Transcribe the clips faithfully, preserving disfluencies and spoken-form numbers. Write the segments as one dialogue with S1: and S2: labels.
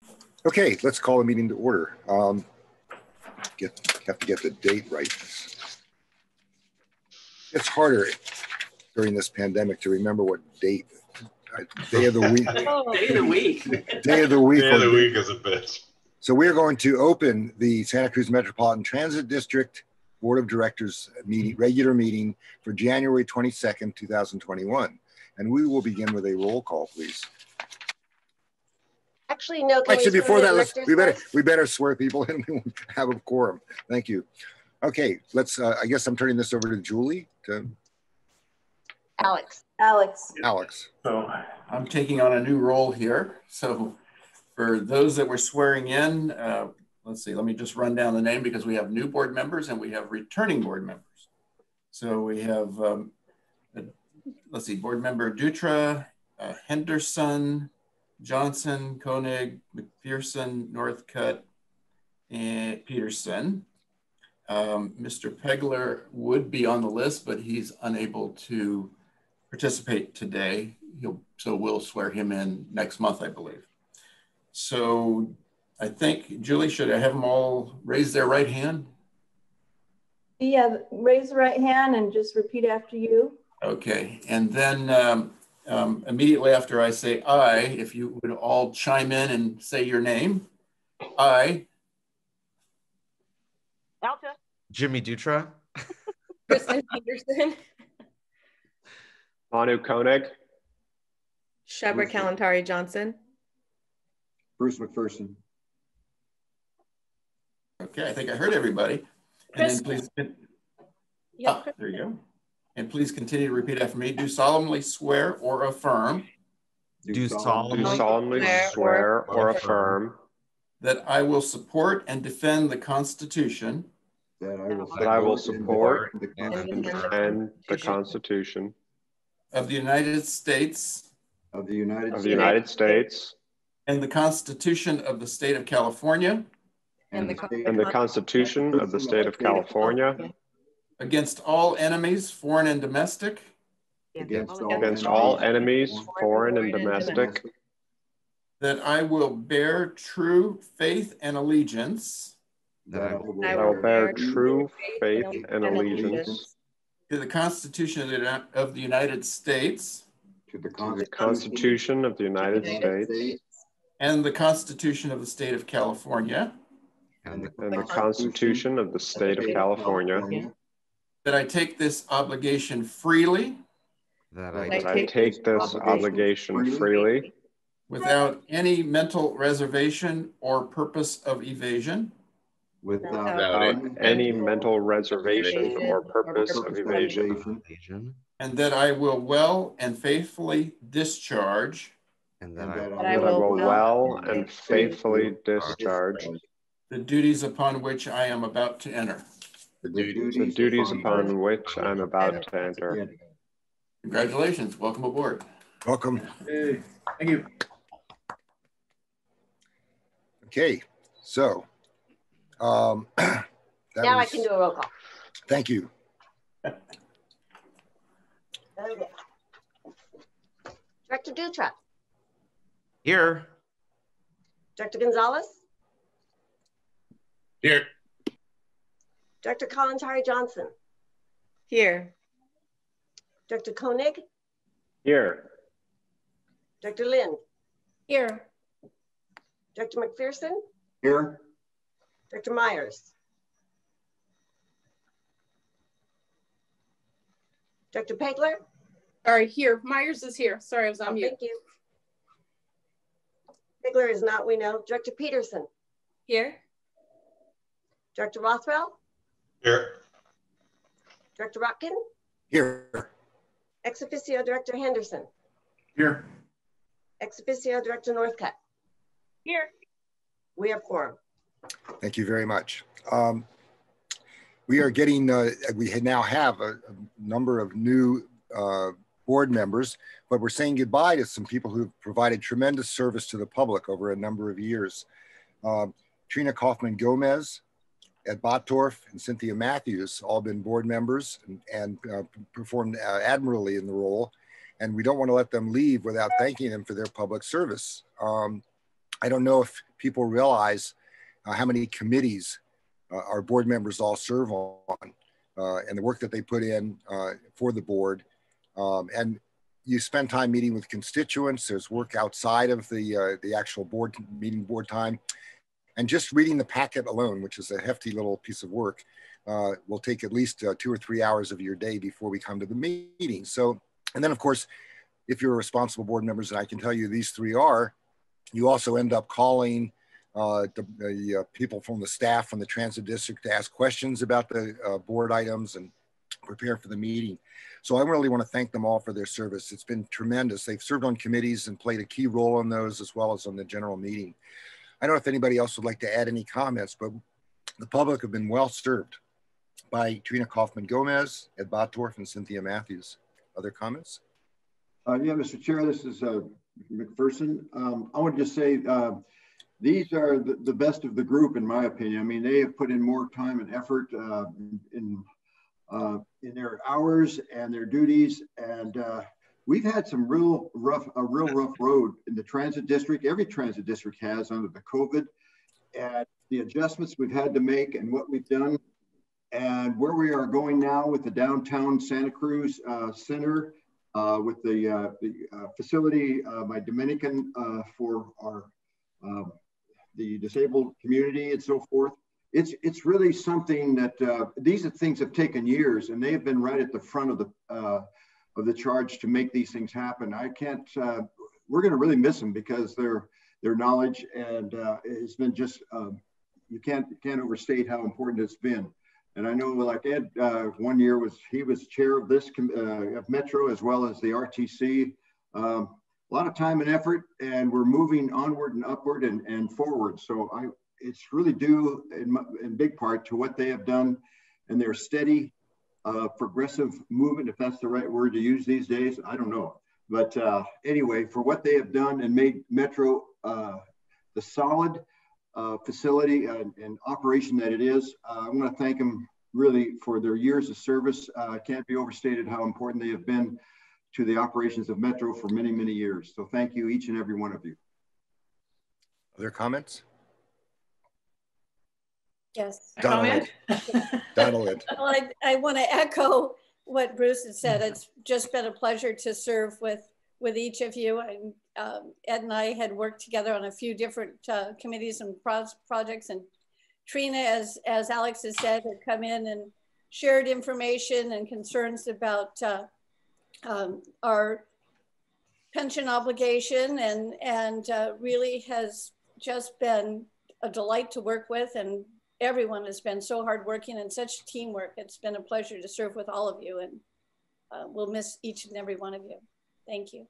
S1: Okay, let's call the meeting to order. Um, get, have to get the date right. It's harder during this pandemic to remember what date, uh, day of the week.
S2: Oh. Day of the week.
S1: Day of the week.
S3: Day of the week is a bitch.
S1: So we're going to open the Santa Cruz Metropolitan Transit District Board of Directors meeting, regular meeting for January twenty-second, two thousand twenty-one. And we will begin with a roll call, please.
S2: Actually, no. Can
S1: Actually,
S2: we
S1: before that, let's, we better
S2: first?
S1: we better swear people in and have a quorum. Thank you. Okay, let's. Uh, I guess I'm turning this over to Julie. To
S2: Alex. Alex.
S1: Alex.
S4: So I'm taking on a new role here. So for those that were swearing in, uh, let's see. Let me just run down the name because we have new board members and we have returning board members. So we have, um, uh, let's see, board member Dutra, uh, Henderson, Johnson, Koenig, McPherson, Northcutt, and Peterson. Um, Mister Pegler would be on the list, but he's unable to participate today. He'll, so we'll swear him in next month, I believe. So I think, Julie, should I have them all raise their right hand?
S5: Yeah, raise the right hand and just repeat after you.
S4: Okay, and then um, Um, immediately after I say I, if you would all chime in and say your name. I.
S6: Alta.
S7: Jimmy Dutra.
S6: Kristen Peterson.
S8: Manu Koenig.
S6: Shebra Kalantari Johnson.
S9: Bruce McPherson.
S4: Okay, I think I heard everybody. And then please,
S6: yeah,
S4: ah, there you go. And please continue to repeat after me. Do solemnly swear or affirm.
S7: Do,
S8: Do
S7: solemnly,
S8: solemnly swear, swear or, or affirm
S4: that I will support and defend the Constitution.
S9: That I will,
S8: that I will support
S9: and
S8: and defend the Constitution
S4: of the United States.
S9: Of the United
S8: of
S9: States.
S8: the United States.
S4: And the Constitution of the State of California.
S6: And the,
S8: and the Constitution of the State of California.
S4: Against all enemies, foreign and domestic.
S9: Against all,
S8: against all enemies, foreign and domestic.
S4: That I will bear true faith and allegiance.
S9: That I will,
S8: that I will bear true faith and allegiance.
S4: To the Constitution of the, of the United States.
S9: To the
S8: To the Constitution of the United States.
S4: And the Constitution of the State of California.
S8: And the, and the Constitution of the State of California.
S4: That I take this obligation freely.
S7: That I,
S8: that I take this obligation freely.
S4: Without any mental reservation or purpose of evasion.
S9: Without,
S8: without any mental reservation or purpose of evasion.
S4: And that I will well and faithfully discharge.
S7: And that I,
S8: that I will well and faithfully discharge.
S4: The duties upon which I am about to enter.
S8: The duties, the duties upon which I'm about to enter.
S4: Congratulations. Welcome aboard.
S1: Welcome.
S4: Hey, thank you.
S1: Okay, so um, that
S2: now
S1: was,
S2: I can do a roll call.
S1: Thank you.
S2: Okay. Director Dutra.
S7: Here.
S2: Director Gonzalez.
S3: Here.
S2: Director Kalantari Johnson.
S6: Here.
S2: Director Koenig.
S8: Here.
S2: Director Lind.
S6: Here.
S2: Director McPherson.
S9: Here.
S2: Director Myers. Director Pegler.
S6: Sorry, here. Myers is here. Sorry, I was on
S2: Oh,
S6: mute.
S2: thank you. Pegler is not, we know. Director Peterson.
S6: Here.
S2: Director Rothwell.
S3: Here.
S2: Director Rotkin.
S1: Here.
S2: Ex officio Director Henderson.
S4: Here.
S2: Ex officio Director Northcutt.
S6: Here.
S2: We have quorum.
S1: Thank you very much. Um, we are getting, uh, we now have a, a number of new uh, board members, but we're saying goodbye to some people who've provided tremendous service to the public over a number of years. Uh, Trina Kaufman Gomez, Ed Bottorff, and Cynthia Matthews, all been board members and, and uh, performed uh, admirably in the role. And we don't want to let them leave without thanking them for their public service. Um, I don't know if people realize uh, how many committees uh, our board members all serve on uh, and the work that they put in uh, for the board. Um, and you spend time meeting with constituents. There's work outside of the, uh, the actual board meeting board time. And just reading the packet alone, which is a hefty little piece of work, uh, will take at least uh, two or three hours of your day before we come to the meeting. So, and then of course, if you're responsible board members, and I can tell you these three are, you also end up calling uh, the, the uh, people from the staff from the transit district to ask questions about the uh, board items and prepare for the meeting. So I really want to thank them all for their service. It's been tremendous. They've served on committees and played a key role in those as well as on the general meeting. I don't know if anybody else would like to add any comments, but the public have been well served by Trina Kaufman Gomez, Ed Bottorff, and Cynthia Matthews. Other comments?
S9: Uh, yeah, Mister Chair, this is uh, McPherson. Um, I want to just say uh, these are the, the best of the group, in my opinion. I mean, they have put in more time and effort uh, in uh, in their hours and their duties, and uh, we've had some real rough, a real rough road in the transit district. Every transit district has under the COVID, and the adjustments we've had to make and what we've done, and where we are going now with the downtown Santa Cruz uh, Center. Uh, with the, uh, the uh, facility uh, by Dominican uh, for our uh, the disabled community and so forth. It's it's really something that uh, these are things have taken years, and they have been right at the front of the uh, of the charge to make these things happen. I can't. Uh, we're going to really miss them because their their knowledge and uh, it's been just um, you can't can't overstate how important it's been. And I know, like Ed, uh, one year was he was chair of this uh, of Metro as well as the R T C. Um, a lot of time and effort, and we're moving onward and upward and, and forward. So I, it's really due in, in big part to what they have done and their steady, uh, progressive movement, if that's the right word to use these days. I don't know, but uh, anyway, for what they have done and made Metro uh, the solid. Uh, facility and, and operation that it is. Uh, I want to thank them really for their years of service. Uh, it can't be overstated how important they have been to the operations of Metro for many, many years. So thank you, each and every one of you.
S1: Other comments?
S10: Yes.
S1: Donald. Donald.
S10: Well, I, I want to echo what Bruce had said. It's just been a pleasure to serve with, with each of you. And Um, Ed and I had worked together on a few different uh, committees and pro projects, and Trina, as, as Alex has said, had come in and shared information and concerns about uh, um, our pension obligation, and, and uh, really has just been a delight to work with, and everyone has been so hardworking and such teamwork. It's been a pleasure to serve with all of you, and uh, we'll miss each and every one of you. Thank you.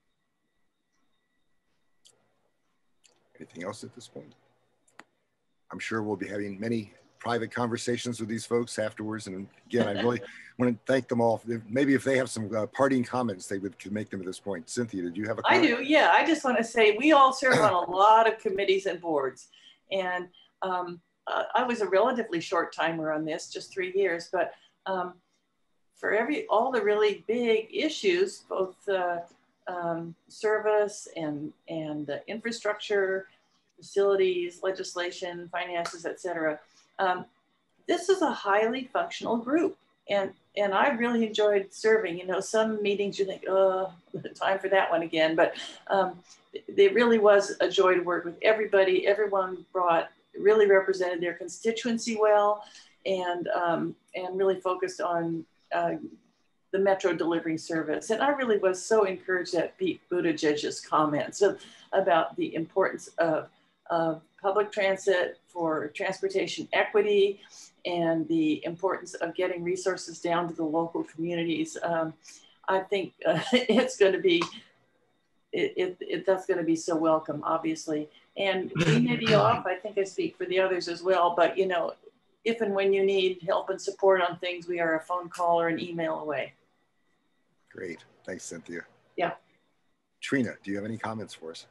S1: Anything else at this point? I'm sure we'll be having many private conversations with these folks afterwards. And again, I really want to thank them all. Maybe if they have some uh, parting comments, they would could make them at this point. Cynthia, did you have a comment?
S11: I do, yeah. I just want to say we all serve on a lot of committees and boards. And um, uh, I was a relatively short timer on this, just three years. But um, for every all the really big issues, both uh, Um, service and, and uh, infrastructure, facilities, legislation, finances, et cetera. Um, this is a highly functional group. And, and I really enjoyed serving. You know, some meetings you think, oh, time for that one again. But um, it really was a joy to work with everybody. Everyone brought, really represented their constituency well, and, um, and really focused on uh, the Metro delivering service. And I really was so encouraged at Pete Buttigieg's comments of, about the importance of, of public transit for transportation equity and the importance of getting resources down to the local communities. Um, I think uh, it's going to be, it, it, it, that's going to be so welcome, obviously. And we may be off, I think I speak for the others as well, but you know, if and when you need help and support on things, we are a phone call or an email away.
S1: Great. Thanks, Cynthia.
S11: Yeah.
S1: Trina, do you have any comments for us?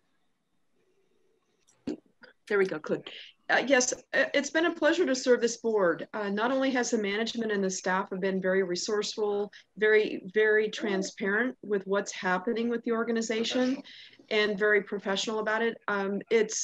S12: There we go. Good. Uh, yes, it's been a pleasure to serve this board. Uh, not only has the management and the staff have been very resourceful, very, very transparent with what's happening with the organization, and very professional about it. Um, it's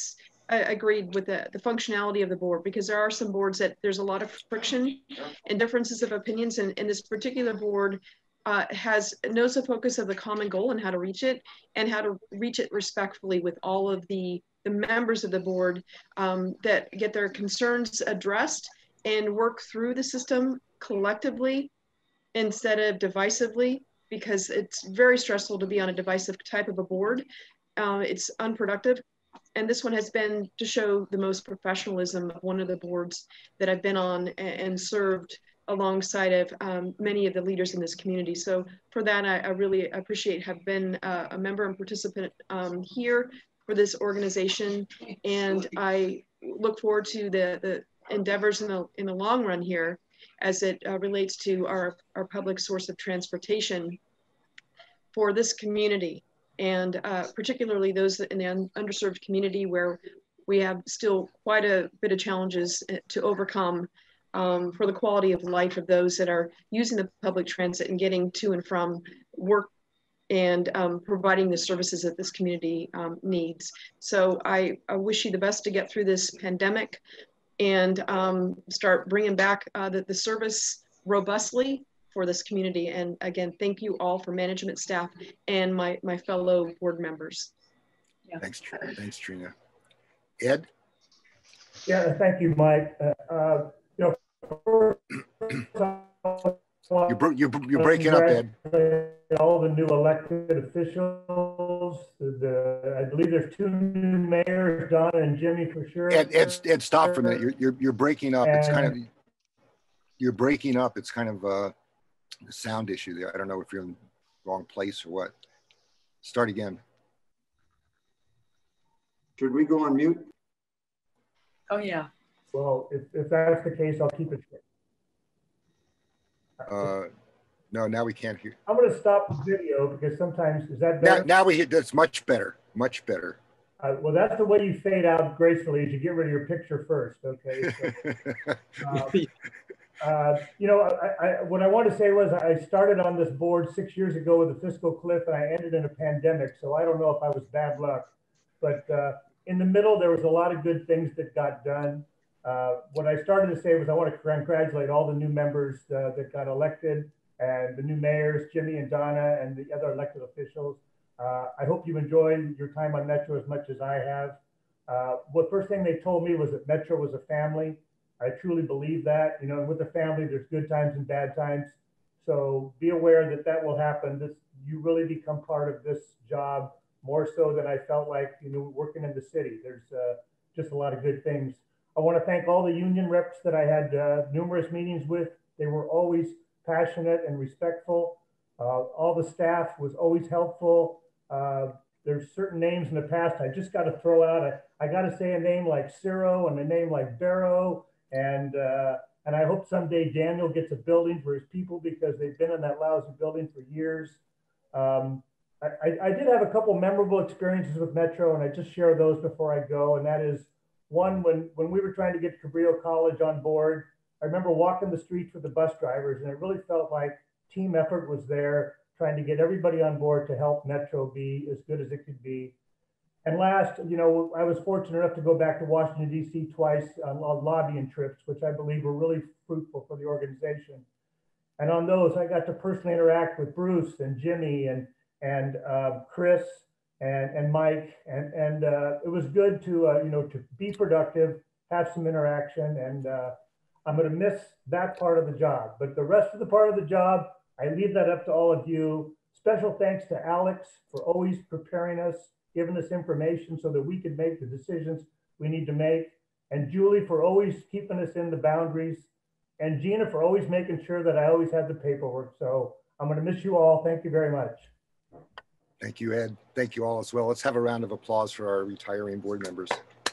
S12: I agreed with the, the functionality of the board, because there are some boards that there's a lot of friction and differences of opinions, and, and this particular board uh, has knows the focus of the common goal and how to reach it, and how to reach it respectfully with all of the, the members of the board um, that get their concerns addressed and work through the system collectively instead of divisively, because it's very stressful to be on a divisive type of a board. Uh, it's unproductive. And this one has been to show the most professionalism of one of the boards that I've been on and, and served alongside of um, many of the leaders in this community. So for that, I, I really appreciate have been uh, a member and participant um, here for this organization. And I look forward to the, the endeavors in the, in the long run here as it uh, relates to our, our public source of transportation for this community. And uh, particularly those in the underserved community where we have still quite a bit of challenges to overcome um, for the quality of life of those that are using the public transit and getting to and from work and um, providing the services that this community um, needs. So I, I wish you the best to get through this pandemic and um, start bringing back uh, the, the service robustly for this community. And again, thank you all for management staff and my, my fellow board members.
S1: Yeah. Thanks, Trina. Thanks, Trina. Ed?
S13: Yeah, thank you, Mike. Uh, uh, you know,
S1: you're, bro you're, you're breaking up, Ed.
S13: All the new elected officials, the, the, I believe there's two new mayors, Donna and Jimmy for sure.
S1: Ed, Ed, Ed stop for a minute. You're, you're, you're breaking up. And it's kind of, you're breaking up. It's kind of, uh, the sound issue there. I don't know if you're in the wrong place or what. Start again.
S9: Should we go on mute?
S11: Oh, yeah.
S13: Well, if, if that's the case, I'll keep it short.
S1: Uh, no, now we can't hear.
S13: I'm going to stop the video because sometimes, is that better?
S1: Now, now we hit, that's much better, much better.
S13: Uh, well, that's the way you fade out gracefully is you get rid of your picture first, okay? So, uh, Uh, you know, I, I, what I want to say was I started on this board six years ago with a fiscal cliff and I ended in a pandemic. So I don't know if I was bad luck, but uh, in the middle, there was a lot of good things that got done. Uh, what I started to say was I want to congratulate all the new members uh, that got elected and the new mayors, Jimmy and Donna, and the other elected officials. Uh, I hope you enjoyed your time on Metro as much as I have. Uh, what first thing they told me was that Metro was a family. I truly believe that, you know, with the family, there's good times and bad times. So be aware that that will happen. This, you really become part of this job more so than I felt like, you know, working in the city. There's uh, just a lot of good things. I want to thank all the union reps that I had uh, numerous meetings with. They were always passionate and respectful. Uh, all the staff was always helpful. Uh, there's certain names in the past I just got to throw out. I, I got to say a name like Ciro and a name like Barrow. And uh, and I hope someday Daniel gets a building for his people because they've been in that lousy building for years. Um, I, I did have a couple memorable experiences with Metro, and I just share those before I go. And that is one, when, when we were trying to get Cabrillo College on board, I remember walking the streets with the bus drivers, and it really felt like team effort was there, trying to get everybody on board to help Metro be as good as it could be. And last, you know, I was fortunate enough to go back to Washington, D C twice on, on lobbying trips, which I believe were really fruitful for the organization. And on those, I got to personally interact with Bruce and Jimmy and, and uh, Chris and, and Mike. And, and uh, it was good to, uh, you know, to be productive, have some interaction. And uh, I'm going to miss that part of the job. But the rest of the part of the job, I leave that up to all of you. Special thanks to Alex for always preparing us, giving us information so that we could make the decisions we need to make. And Julie for always keeping us in the boundaries. And Gina for always making sure that I always had the paperwork. So I'm gonna miss you all. Thank you very much.
S1: Thank you, Ed. Thank you all as well. Let's have a round of applause for our retiring board members.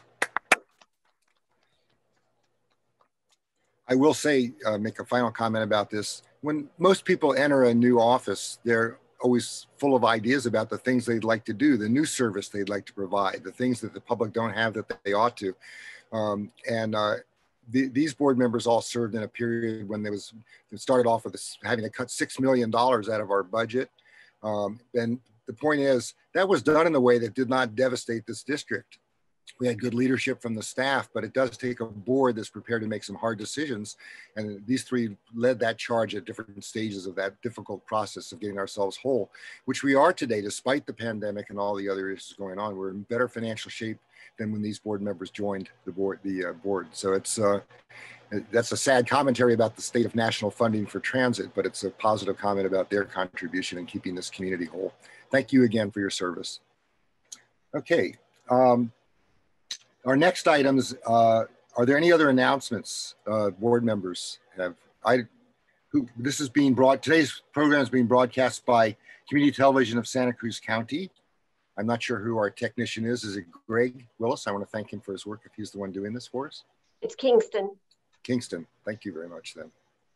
S1: I will say, uh, make a final comment about this. When most people enter a new office, they're always full of ideas about the things they'd like to do, the new service they'd like to provide, the things that the public don't have that they ought to. Um, and uh, the, these board members all served in a period when there was, it started off with this, having to cut six million dollars out of our budget. Um, and the point is, that was done in a way that did not devastate this district. we had good leadership from the staff, but it does take a board that's prepared to make some hard decisions. And these three led that charge at different stages of that difficult process of getting ourselves whole, which we are today, despite the pandemic and all the other issues going on. We're in better financial shape than when these board members joined the board. The uh, board. So it's uh, that's a sad commentary about the state of national funding for transit, but it's a positive comment about their contribution in keeping this community whole. Thank you again for your service. Okay. Um, Our next items, uh, are there any other announcements uh, board members have? I, who, this is being brought, today's program is being broadcast by Community Television of Santa Cruz County. I'm not sure who our technician is. Is it Greg Willis? I want to thank him for his work if he's the one doing this for us.
S2: It's Kingston.
S1: Kingston, thank you very much then.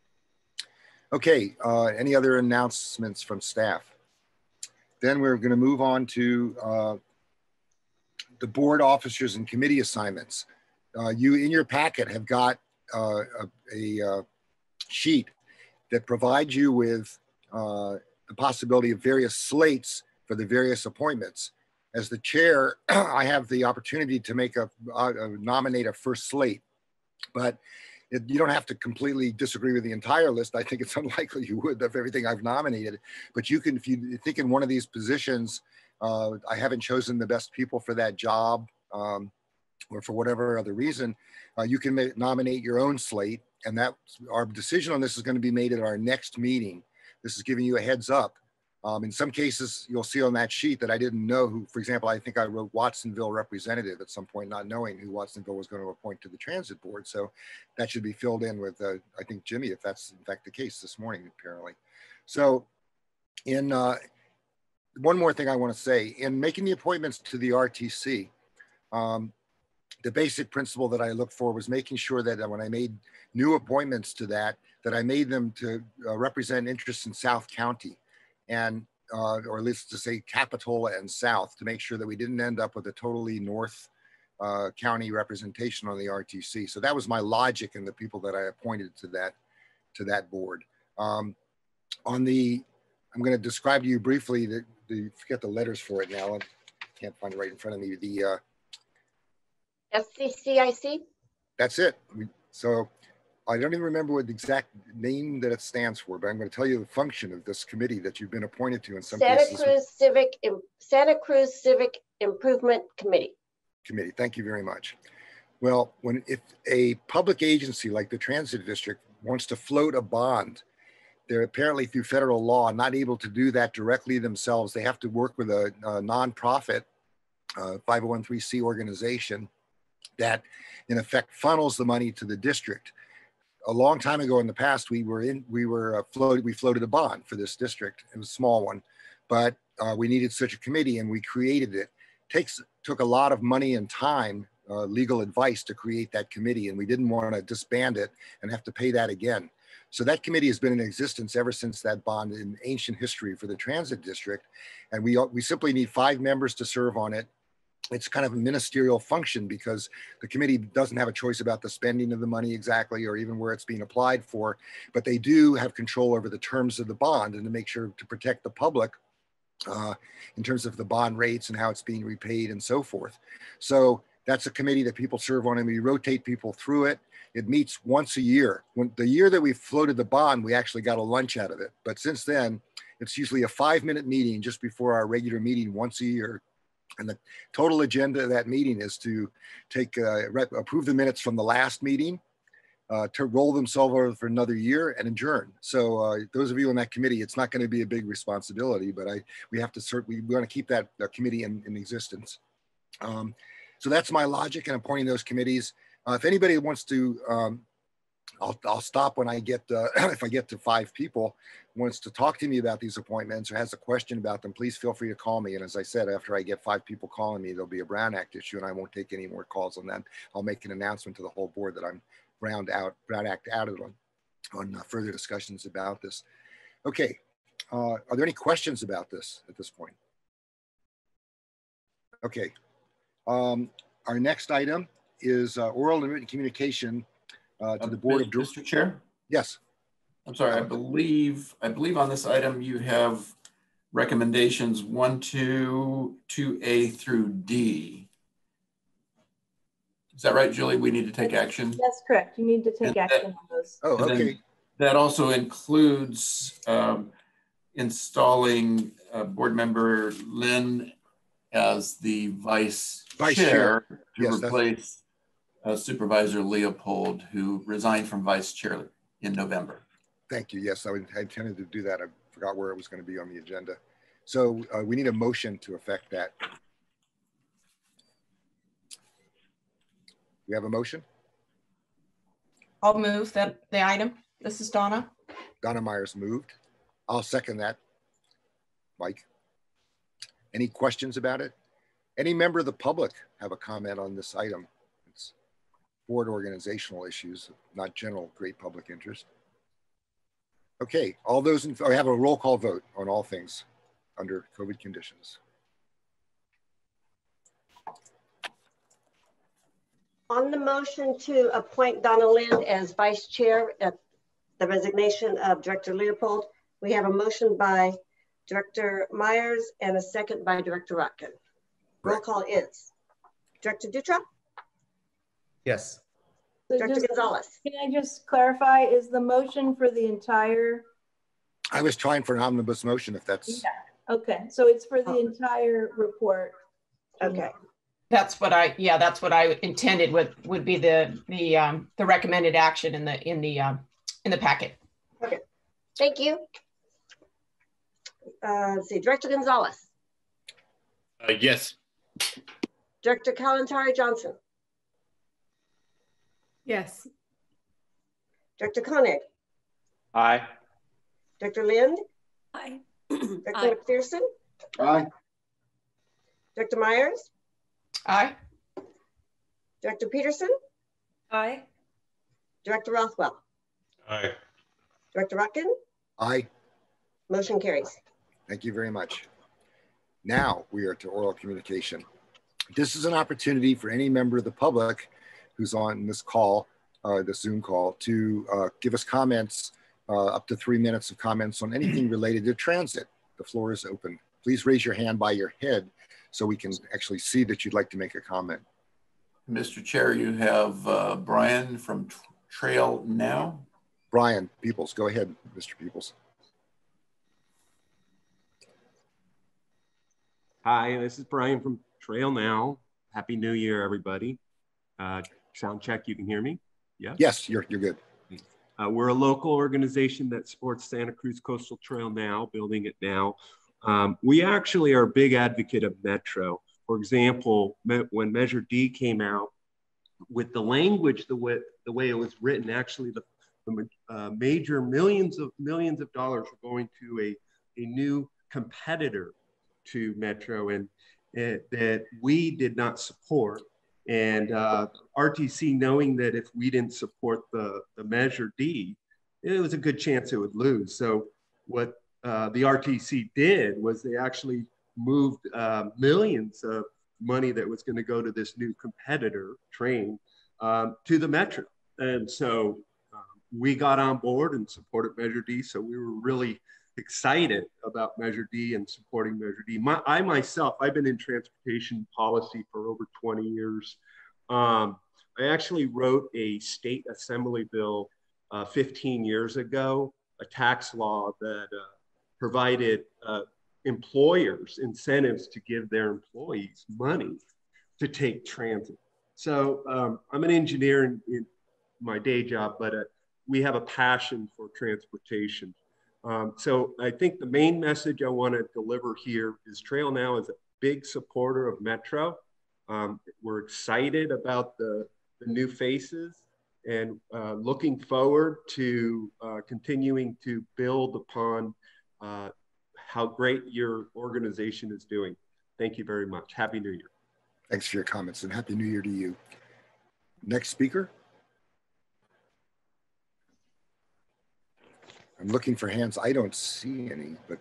S1: Okay, uh, any other announcements from staff? Then we're going to move on to uh, the board officers and committee assignments. Uh, you in your packet have got uh, a, a uh, sheet that provides you with uh, the possibility of various slates for the various appointments. As the chair, I have the opportunity to make a, a, a nominate a first slate, but it, you don't have to completely disagree with the entire list. I think it's unlikely you would of everything I've nominated, but you can, if you think in one of these positions, uh, I haven't chosen the best people for that job, um, or for whatever other reason, uh, you can ma- nominate your own slate, and that our decision on this is going to be made at our next meeting. This is giving you a heads up. Um, in some cases, you'll see on that sheet that I didn't know who, for example, I think I wrote Watsonville representative at some point, not knowing who Watsonville was going to appoint to the transit board. So that should be filled in with, uh, I think, Jimmy, if that's in fact the case this morning, apparently. So in uh, one more thing I want to say, in making the appointments to the R T C, um, the basic principle that I looked for was making sure that when I made new appointments to that, that I made them to uh, represent interests in South County, and uh, or at least to say Capitola and South, to make sure that we didn't end up with a totally North uh, County representation on the R T C. So that was my logic in the people that I appointed to that to that board. Um, on the, I'm going to describe to you briefly the, the forget the letters for it now. I can't find it right in front of me. The uh,
S2: S C C I C?
S1: That's it. We, so I don't even remember what the exact name that it stands for, but I'm going to tell you the function of this committee that you've been appointed to in some
S2: Santa
S1: cases.
S2: Cruz Civic, Santa Cruz Civic Improvement Committee.
S1: Committee. Thank you very much. Well, when if a public agency like the Transit District wants to float a bond, they're apparently through federal law not able to do that directly themselves. They have to work with a, a nonprofit uh, five oh one c organization that in effect funnels the money to the district. A long time ago in the past, we were in, we were uh, floated, we floated a bond for this district. It was a small one, but uh, we needed such a committee and we created it. Takes, took a lot of money and time, uh, legal advice to create that committee, and we didn't want to disband it and have to pay that again. So that committee has been in existence ever since that bond in ancient history for the transit district. And we, we simply need five members to serve on it. It's kind of a ministerial function because the committee doesn't have a choice about the spending of the money exactly, or even where it's being applied for, but they do have control over the terms of the bond and to make sure to protect the public uh, in terms of the bond rates and how it's being repaid and so forth. So that's a committee that people serve on, and we rotate people through it. It meets once a year. When the year that we floated the bond, we actually got a lunch out of it. But since then, it's usually a five minute meeting just before our regular meeting once a year. And the total agenda of that meeting is to take, uh, rep, approve the minutes from the last meeting, uh, to roll themselves over for another year and adjourn. So uh, those of you on that committee, it's not going to be a big responsibility, but I we have to cert, we want to keep that uh, committee in, in existence. Um, so that's my logic in appointing those committees. Uh, if anybody wants to, um, I'll, I'll stop when I get, uh, if I get to five people, wants to talk to me about these appointments or has a question about them, please feel free to call me. And as I said, after I get five people calling me, there'll be a Brown Act issue and I won't take any more calls on that. I'll make an announcement to the whole board that I'm Brown out, Brown Act added on, on uh, further discussions about this. Okay, uh, are there any questions about this at this point? Okay, um, our next item is uh, oral and written communication uh, to the board of
S4: Mister Chair?
S1: Yes.
S4: I'm sorry, I believe, I believe on this item you have recommendations one, two, two A through D. Is that right, Julie? We need to take action.
S5: That's correct. You need to take
S4: And
S5: action
S4: that-
S5: on those.
S1: Oh,
S4: And then
S1: okay.
S4: that also includes um, installing uh, board member Lynn as the vice,
S1: Vice
S4: chair,
S1: chair.
S4: to
S1: Yes, that's-
S4: replace uh, Supervisor Leopold, who resigned from vice chair in November.
S1: Thank you. Yes, I would- I intended to do that. I forgot where it was going to be on the agenda. So uh, we need a motion to affect that. We have a motion?
S6: I'll move that the item. This is Donna.
S1: Donna Myers moved. I'll second that. Mike? Any questions about it? Any member of the public have a comment on this item? It's board organizational issues, not general great public interest. Okay, all those in, I have a roll call vote on all things under COVID conditions.
S2: On the motion to appoint Donna Lind as vice chair at the resignation of Director Leopold, we have a motion by Director Myers and a second by Director Rotkin. Roll call is Director Dutra?
S7: Yes.
S5: So
S2: Director
S5: just-
S2: Gonzalez?
S5: Can I just clarify, is the motion for the entire,
S1: I was trying for an omnibus motion if that's,
S5: yeah, okay, so it's for the entire report.
S2: Okay.
S6: That's what I, yeah, that's what I intended with, would be the, the, um, the recommended action in the, in the, um, in the packet.
S2: Okay, thank you. Uh, let's see, Director Gonzalez,
S3: Uh, yes.
S2: Director Kalantari Johnson,
S6: Yes.
S2: Director Koenig,
S8: Aye.
S2: Director Lind,
S10: Aye.
S2: Director
S10: Aye.
S2: McPherson,
S9: Aye.
S2: Director Myers,
S6: Aye.
S2: Director Peterson,
S10: Aye.
S2: Director Rothwell,
S3: Aye.
S2: Director Rotkin,
S1: aye.
S2: motion carries.
S1: Thank you very much. Now we are to oral communication. This is an opportunity for any member of the public who's on this call, uh, the Zoom call, to uh, give us comments, uh, up to three minutes of comments on anything related to transit. The floor is open. Please raise your hand by your head so we can actually see that you'd like to make a comment.
S4: Mister Chair, you have uh, Brian from Trail Now.
S1: Brian Peoples, go ahead, Mister Peoples.
S14: Hi, this is Brian from Trail Now. Happy New Year, everybody. Uh, sound check, you can hear me? Yeah?
S1: Yes, you're, you're good.
S14: Uh, we're a local organization that supports Santa Cruz Coastal Trail Now, building it now. Um, we actually are a big advocate of Metro. For example, me when Measure D came out, with the language, the way, the way it was written, actually the, the uh, major millions of millions of dollars were going to a, a new competitor to Metro, and it, that we did not support. And uh, R T C, knowing that if we didn't support the, the Measure D, it was a good chance it would lose. So what uh, the R T C did was they actually moved uh, millions of money that was going to go to this new competitor train um, to the Metro. And so um, we got on board and supported Measure D. So we were really excited about Measure D and supporting Measure D. My, I myself, I've been in transportation policy for over twenty years. Um, I actually wrote a state assembly bill uh, fifteen years ago, a tax law that uh, provided uh, employers incentives to give their employees money to take transit. So um, I'm an engineer in, in my day job, but uh, we have a passion for transportation. Um, so I think the main message I want to deliver here is Trail Now is a big supporter of Metro. Um, we're excited about the, the new faces and uh, looking forward to uh, continuing to build upon uh, how great your organization is doing. Thank you very much. Happy New Year.
S1: Thanks for your comments and Happy New Year to you. Next speaker. I'm looking for hands. I don't see any, but.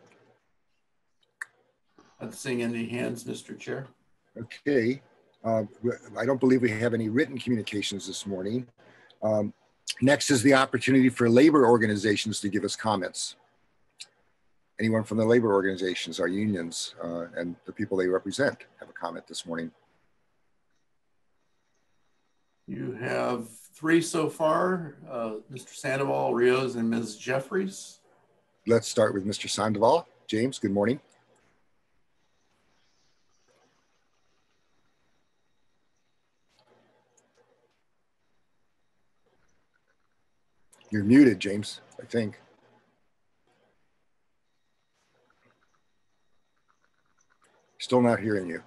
S4: I'm seeing any hands, Mister Chair.
S1: Okay. Uh, I don't believe we have any written communications this morning. Um, next is the opportunity for labor organizations to give us comments. Anyone from the labor organizations, our unions, uh, and the people they represent have a comment this morning.
S4: You have three so far, uh, Mister Sandoval, Rios, and Miz Jeffries.
S1: Let's start with Mister Sandoval. James, good morning. You're muted, James, I think. Still not hearing you.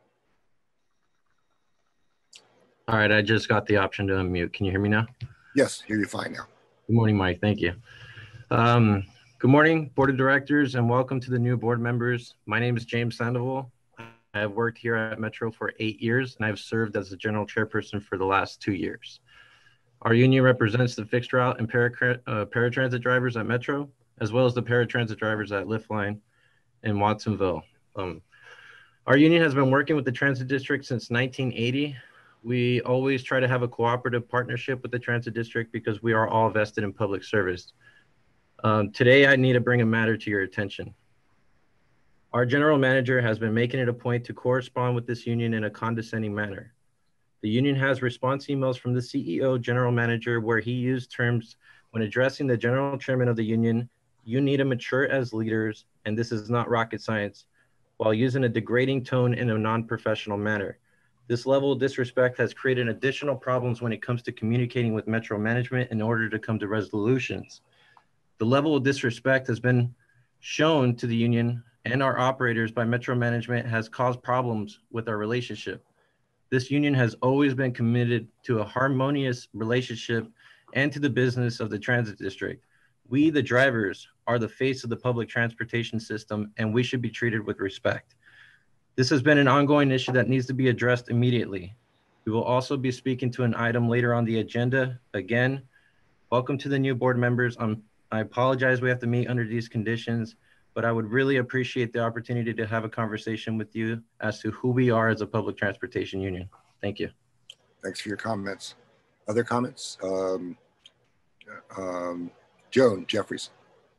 S15: All right, I just got the option to unmute. Can you hear me now?
S1: Yes, hear you fine now.
S15: Good morning, Mike. Thank you. Um, good morning, Board of Directors, and welcome to the new board members. My name is James Sandoval. I have worked here at Metro for eight years, and I've served as the general chairperson for the last two years. Our union represents the fixed route and para, uh, paratransit drivers at Metro, as well as the paratransit drivers at Liftline in Watsonville. Um, our union has been working with the transit district since nineteen eighty. We always try to have a cooperative partnership with the transit district because we are all vested in public service. Um, today, I need to bring a matter to your attention. Our general manager has been making it a point to correspond with this union in a condescending manner. The union has response emails from the C E O general manager where he used terms when addressing the general chairman of the union, you need to mature as leaders, and this is not rocket science, while using a degrading tone in a non-professional manner. This level of disrespect has created additional problems when it comes to communicating with Metro management in order to come to resolutions. The level of disrespect has been shown to the union and our operators by Metro management has caused problems with our relationship. This union has always been committed to a harmonious relationship and to the business of the transit district. We, the drivers, are the face of the public transportation system, and we should be treated with respect. This has been an ongoing issue that needs to be addressed immediately. We will also be speaking to an item later on the agenda. Again, welcome to the new board members. Um, I apologize we have to meet under these conditions, but I would really appreciate the opportunity to have a conversation with you as to who we are as a public transportation union. Thank you.
S1: Thanks for your comments. Other comments? Um, um, Joan Jeffries.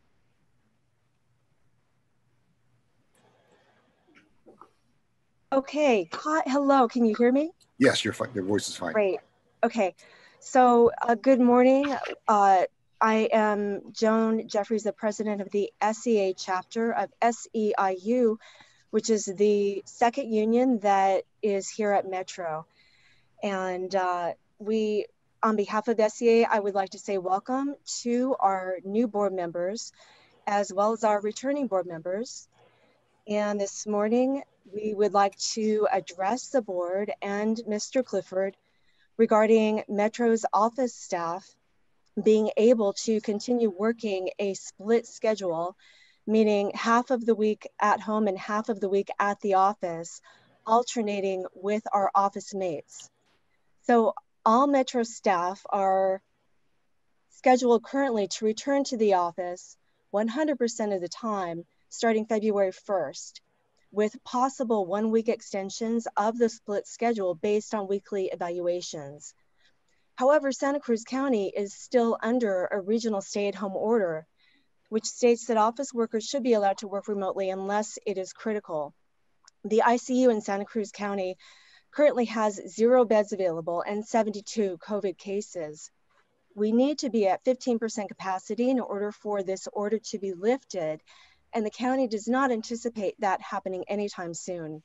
S16: Okay, hi, hello, can you hear me?
S1: Yes, your, your voice is fine.
S16: Great, okay. So uh, good morning. Uh, I am Joan Jeffries, the president of the S E A chapter of S E I U, which is the second union that is here at Metro. And uh, we, on behalf of S E A, I would like to say welcome to our new board members, as well as our returning board members. And this morning, we would like to address the board and Mister Clifford regarding Metro's office staff being able to continue working a split schedule, meaning half of the week at home and half of the week at the office, alternating with our office mates. So all Metro staff are scheduled currently to return to the office one hundred percent of the time starting February first, with possible one week extensions of the split schedule based on weekly evaluations. However, Santa Cruz County is still under a regional stay-at-home order, which states that office workers should be allowed to work remotely unless it is critical. The I C U in Santa Cruz County currently has zero beds available and seventy-two COVID cases. We need to be at fifteen percent capacity in order for this order to be lifted, and the county does not anticipate that happening anytime soon.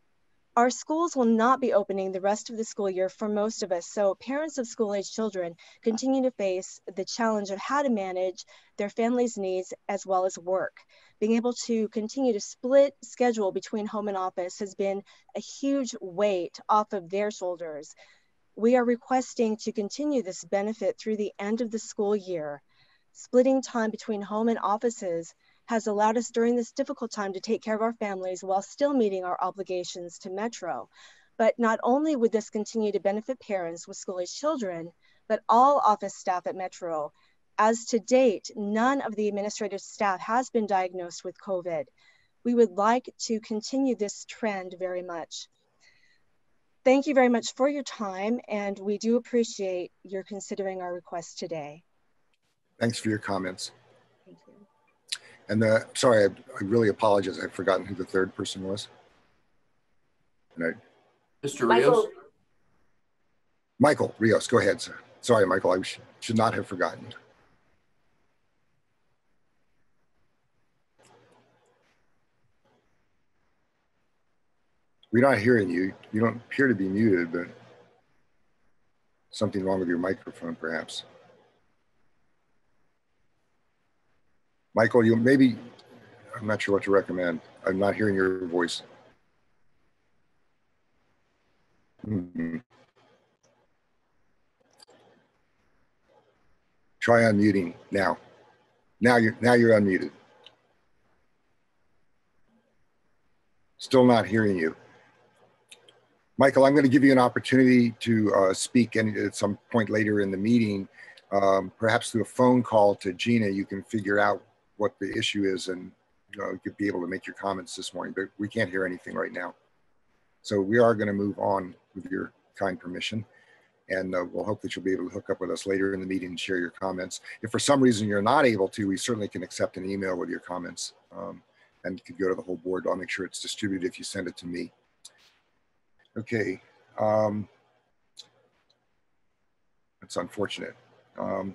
S16: Our schools will not be opening the rest of the school year for most of us, so parents of school-age children continue to face the challenge of how to manage their family's needs as well as work. Being able to continue to split schedule between home and office has been a huge weight off of their shoulders. We are requesting to continue this benefit through the end of the school year. Splitting time between home and offices has allowed us during this difficult time to take care of our families while still meeting our obligations to Metro. But not only would this continue to benefit parents with school-age children, but all office staff at Metro. As to date, none of the administrative staff has been diagnosed with COVID. We would like to continue this trend very much. Thank you very much for your time, and we do appreciate your considering our request today.
S1: Thanks for your comments. Thank you. And the, sorry, I, I really apologize. I've forgotten who the third person was. And I,
S4: Mister Rios.
S1: Michael Rios, go ahead, sir. Sorry, Michael, I sh should not have forgotten you. We're not hearing you. You don't appear to be muted, but something wrong with your microphone, perhaps. Michael, you maybe, I'm not sure what to recommend. I'm not hearing your voice. Mm-hmm. Try unmuting now. Now you're now you're unmuted. Still not hearing you. Michael, I'm going to give you an opportunity to uh, speak any, at some point later in the meeting. Um, perhaps through a phone call to Gina, you can figure out what the issue is and you know, you'll be able to make your comments this morning, but we can't hear anything right now. So we are going to move on with your kind permission. And uh, we'll hope that you'll be able to hook up with us later in the meeting and share your comments. If for some reason you're not able to, we certainly can accept an email with your comments um, and could go to the whole board. I'll make sure it's distributed if you send it to me. Okay, um, that's unfortunate. Um,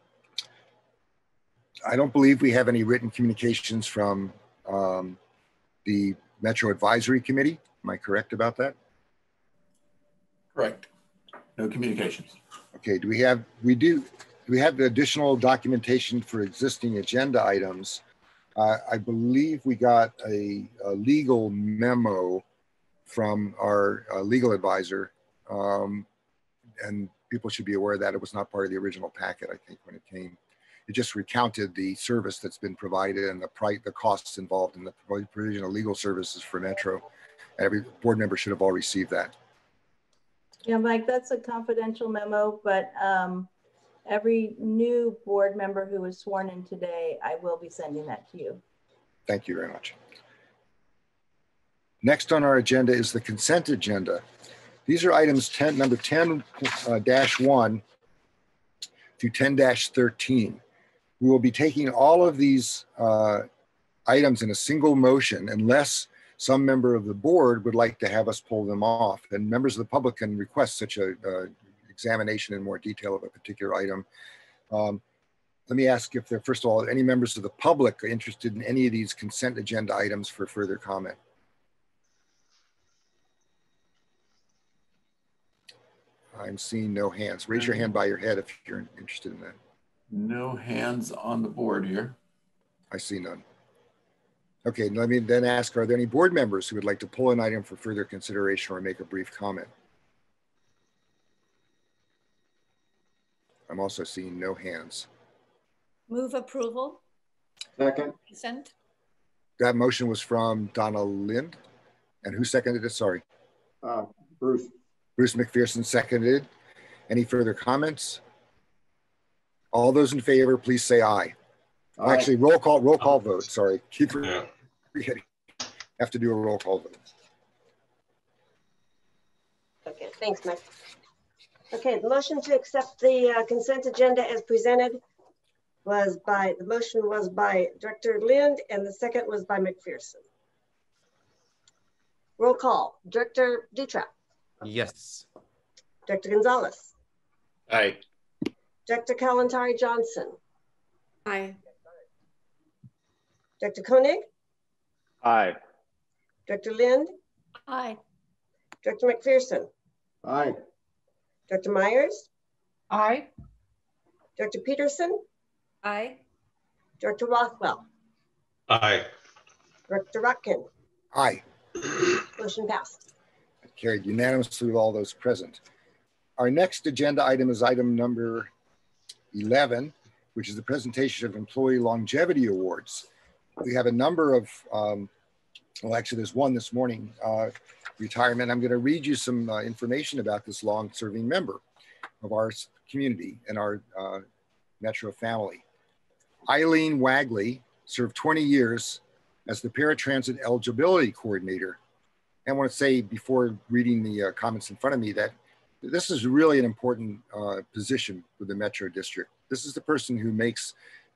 S1: I don't believe we have any written communications from um, the Metro Advisory Committee. Am I correct about that?
S4: Correct. No communications.
S1: Okay, do we have, we do, do we have the additional documentation for existing agenda items? Uh, I believe we got a, a legal memo from our uh, legal advisor, um, and people should be aware that it was not part of the original packet, I think, when it came. It just recounted the service that's been provided and the price, the costs involved in the provision of legal services for Metro. Every board member should have all received that.
S5: Yeah, Mike, that's a confidential memo, but um, every new board member who was sworn in today, I will be sending that to you.
S1: Thank you very much. Next on our agenda is the consent agenda. These are items ten, number ten dash one through ten dash thirteen. We will be taking all of these uh, items in a single motion unless some member of the board would like to have us pull them off. And members of the public can request such a uh, examination in more detail of a particular item. Um, let me ask if there, first of all, any members of the public are interested in any of these consent agenda items for further comment. I'm seeing no hands. Raise your hand by your head if you're interested in that.
S4: No hands on the board here.
S1: I see none. Okay, let me then ask, are there any board members who would like to pull an item for further consideration or make a brief comment? I'm also seeing no hands.
S10: Move approval.
S9: Second.
S10: Consent.
S1: That motion was from Donna Lind. And who seconded it? Sorry.
S9: Uh, Bruce.
S1: Bruce McPherson seconded. Any further comments? All those in favor, please say aye.
S9: Aye.
S1: Actually, roll call, roll call vote. Sorry, keep forgetting. Have to do a roll call vote.
S2: Okay, thanks, Mike. Okay, the motion to accept the uh, consent agenda as presented was by, the motion was by Director Lind and the second was by McPherson. Roll call, Director Dutra.
S7: Yes.
S2: Director Gonzalez.
S3: Aye.
S2: Director Kalantari Johnson.
S10: Aye.
S2: Director Koenig.
S8: Aye.
S2: Director Lind.
S10: Aye.
S2: Director McPherson.
S9: Aye.
S2: Director Myers.
S6: Aye.
S2: Director Peterson.
S10: Aye.
S2: Director Rothwell.
S3: Aye.
S2: Director Rutkin.
S1: Aye.
S2: Motion passed.
S1: Carried unanimously with all those present. Our next agenda item is item number eleven, which is the presentation of Employee Longevity Awards. We have a number of, um, well, actually there's one this morning, uh, retirement. I'm going to read you some uh, information about this long-serving member of our community and our uh, Metro family. Eileen Wagley served twenty years as the Paratransit Eligibility Coordinator. And I want to say before reading the uh, comments in front of me that this is really an important uh, position for the Metro District. This is the person who makes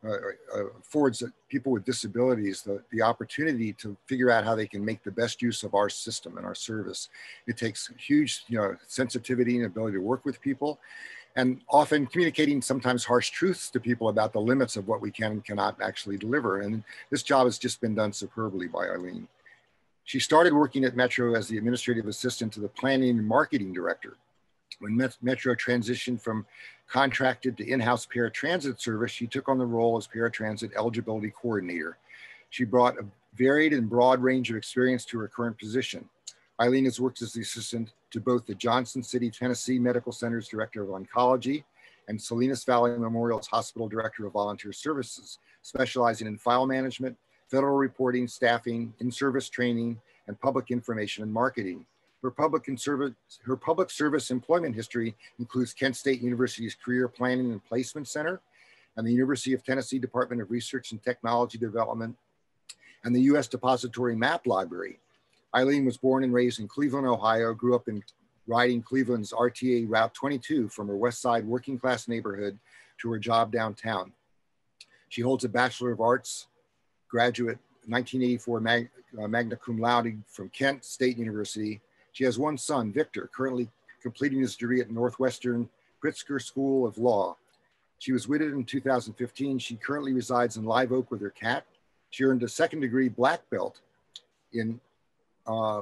S1: uh, uh, affords people with disabilities the, the opportunity to figure out how they can make the best use of our system and our service. It takes huge, you know, sensitivity and ability to work with people, and often communicating sometimes harsh truths to people about the limits of what we can and cannot actually deliver. And this job has just been done superbly by Eileen. She started working at Metro as the administrative assistant to the planning and marketing director. When Metro transitioned from contracted to in-house paratransit service, she took on the role as paratransit eligibility coordinator. She brought a varied and broad range of experience to her current position. Eileen has worked as the assistant to both the Johnson City, Tennessee Medical Center's Director of Oncology and Salinas Valley Memorial's Hospital Director of Volunteer Services, specializing in file management, federal reporting, staffing, in-service training, and public information and marketing. Her public, and service, her public service employment history includes Kent State University's Career Planning and Placement Center and the University of Tennessee Department of Research and Technology Development and the U S Depository Map Library. Eileen was born and raised in Cleveland, Ohio, grew up in riding Cleveland's R T A Route twenty-two from her West Side working class neighborhood to her job downtown. She holds a Bachelor of Arts graduate nineteen eighty-four mag, uh, magna cum laude from Kent State University. She has one son, Victor, currently completing his degree at Northwestern Pritzker School of Law. She was widowed in two thousand fifteen. She currently resides in Live Oak with her cat. She earned a second degree black belt in uh,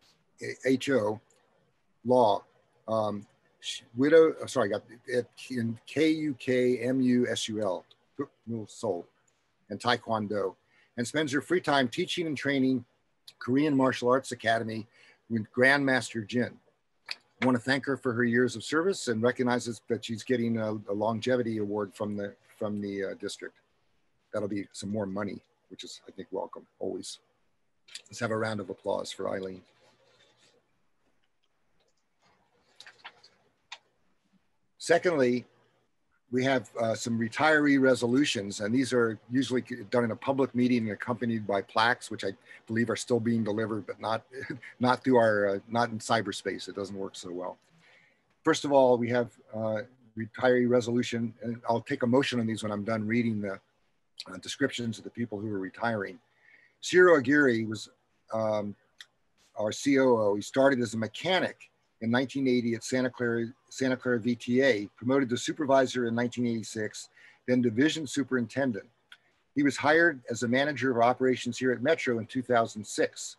S1: H O law. Um, she, widow, oh, sorry, I got it in K U K M U S U L, Seoul, and Taekwondo, and spends her free time teaching and training Korean Martial Arts Academy with Grandmaster Jin. I want to thank her for her years of service and recognizes that she's getting a, a longevity award from the from the uh, district. That'll be some more money, which is, I think, welcome always. Let's have a round of applause for Eileen. Secondly, we have uh, some retiree resolutions, and these are usually done in a public meeting and accompanied by plaques, which I believe are still being delivered, but not, not through our, uh, not in cyberspace. It doesn't work so well. First of all, we have uh, retiree resolution, and I'll take a motion on these when I'm done reading the uh, descriptions of the people who are retiring. Ciro Aguirre was um, our C O O. He started as a mechanic in nineteen eighty at Santa Clara, Santa Clara V T A, promoted to supervisor in nineteen eighty-six, then division superintendent. He was hired as a manager of operations here at Metro in two thousand six.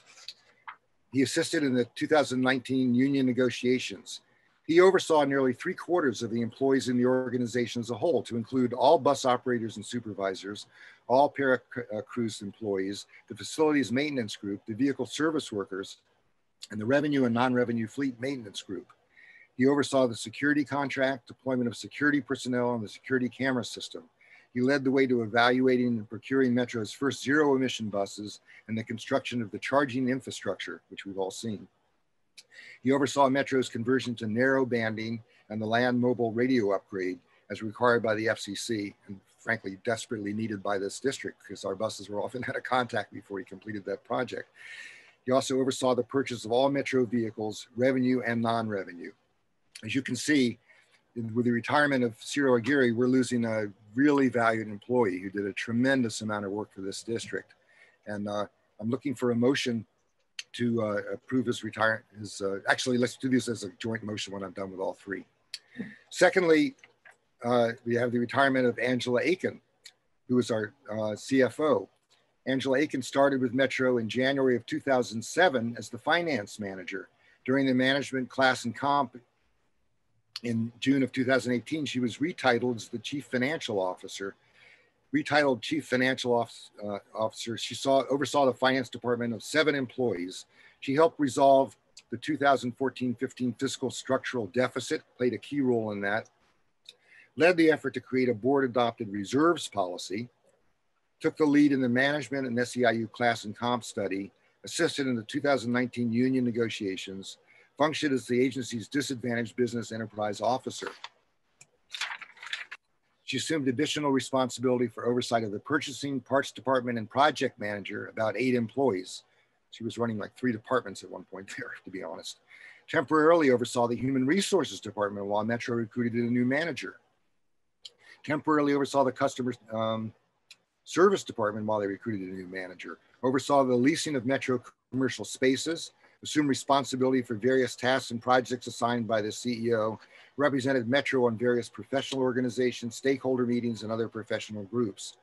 S1: He assisted in the two thousand nineteen union negotiations. He oversaw nearly three quarters of the employees in the organization as a whole, to include all bus operators and supervisors, all para-cruise employees, the facilities maintenance group, the vehicle service workers, and the revenue and non-revenue fleet maintenance group. He oversaw the security contract, deployment of security personnel, and the security camera system. He led the way to evaluating and procuring Metro's first zero emission buses and the construction of the charging infrastructure, which we've all seen. He oversaw Metro's conversion to narrow banding and the land mobile radio upgrade as required by the F C C, and frankly, desperately needed by this district because our buses were often out of contact before he completed that project. He also oversaw the purchase of all Metro vehicles, revenue and non-revenue. As you can see, with the retirement of Ciro Aguirre, we're losing a really valued employee who did a tremendous amount of work for this district. And uh, I'm looking for a motion to uh, approve his retirement. His, uh, actually, let's do this as a joint motion when I'm done with all three. Secondly, uh, we have the retirement of Angela Aiken, who is our uh, C F O. Angela Aiken started with Metro in January of two thousand seven as the finance manager. During the management class and comp in June of two thousand eighteen, she was retitled as the chief financial officer. Retitled chief financial office, uh, officer, she saw, oversaw the finance department of seven employees. She helped resolve the two thousand fourteen fifteen fiscal structural deficit, played a key role in that, led the effort to create a board adopted reserves policy, took the lead in the management and S E I U class and comp study, assisted in the two thousand nineteen union negotiations, functioned as the agency's disadvantaged business enterprise officer. She assumed additional responsibility for oversight of the purchasing, parts department, and project manager, about eight employees. She was running like three departments at one point there, to be honest. Temporarily oversaw the human resources department while Metro recruited a new manager. temporarily oversaw the customer um, service department while they recruited a new manager, oversaw the leasing of Metro commercial spaces, assumed responsibility for various tasks and projects assigned by the C E O, represented Metro on various professional organizations, stakeholder meetings, and other professional groups.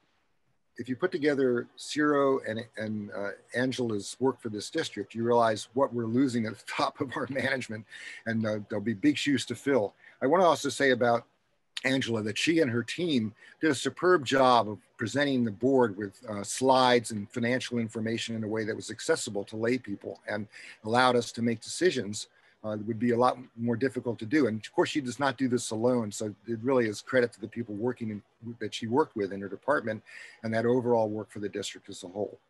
S1: If you put together Ciro and, and uh, Angela's work for this district, you realize what we're losing at the top of our management, and uh, there'll be big shoes to fill. I want to also say about Angela that she and her team did a superb job of presenting the board with uh, slides and financial information in a way that was accessible to lay people and allowed us to make decisions uh, that would be a lot more difficult to do. And of course, she does not do this alone. So it really is credit to the people working in, that she worked with in her department and that overall work for the district as a whole.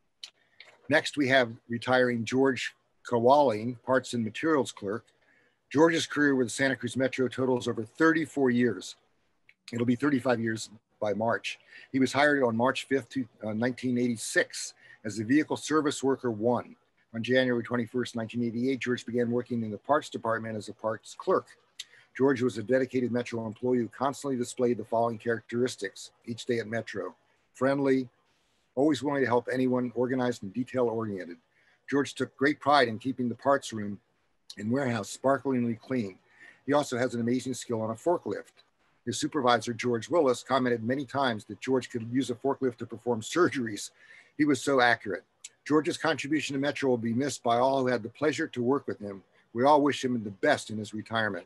S1: Next, we have retiring George Kawaling, Parts and Materials Clerk. George's career with Santa Cruz Metro totals over thirty-four years. It'll be thirty-five years by March. He was hired on March fifth, nineteen eighty-six as the Vehicle Service Worker one. On January twenty-first, nineteen eighty-eight, George began working in the parts department as a parts clerk. George was a dedicated Metro employee who constantly displayed the following characteristics each day at Metro: friendly, always willing to help anyone, organized and detail-oriented. George took great pride in keeping the parts room and warehouse sparklingly clean. He also has an amazing skill on a forklift. His supervisor, George Willis, commented many times that George could use a forklift to perform surgeries. He was so accurate. George's contribution to Metro will be missed by all who had the pleasure to work with him. We all wish him the best in his retirement.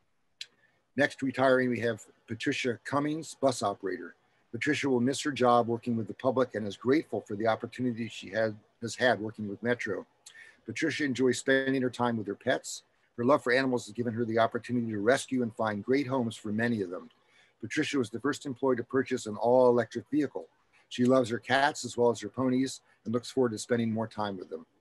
S1: Next retiring, we have Patricia Cummings, bus operator. Patricia will miss her job working with the public and is grateful for the opportunity she had, has had working with Metro. Patricia enjoys spending her time with her pets. Her love for animals has given her the opportunity to rescue and find great homes for many of them. Patricia was the first employee to purchase an all-electric vehicle. She loves her cats as well as her ponies and looks forward to spending more time with them.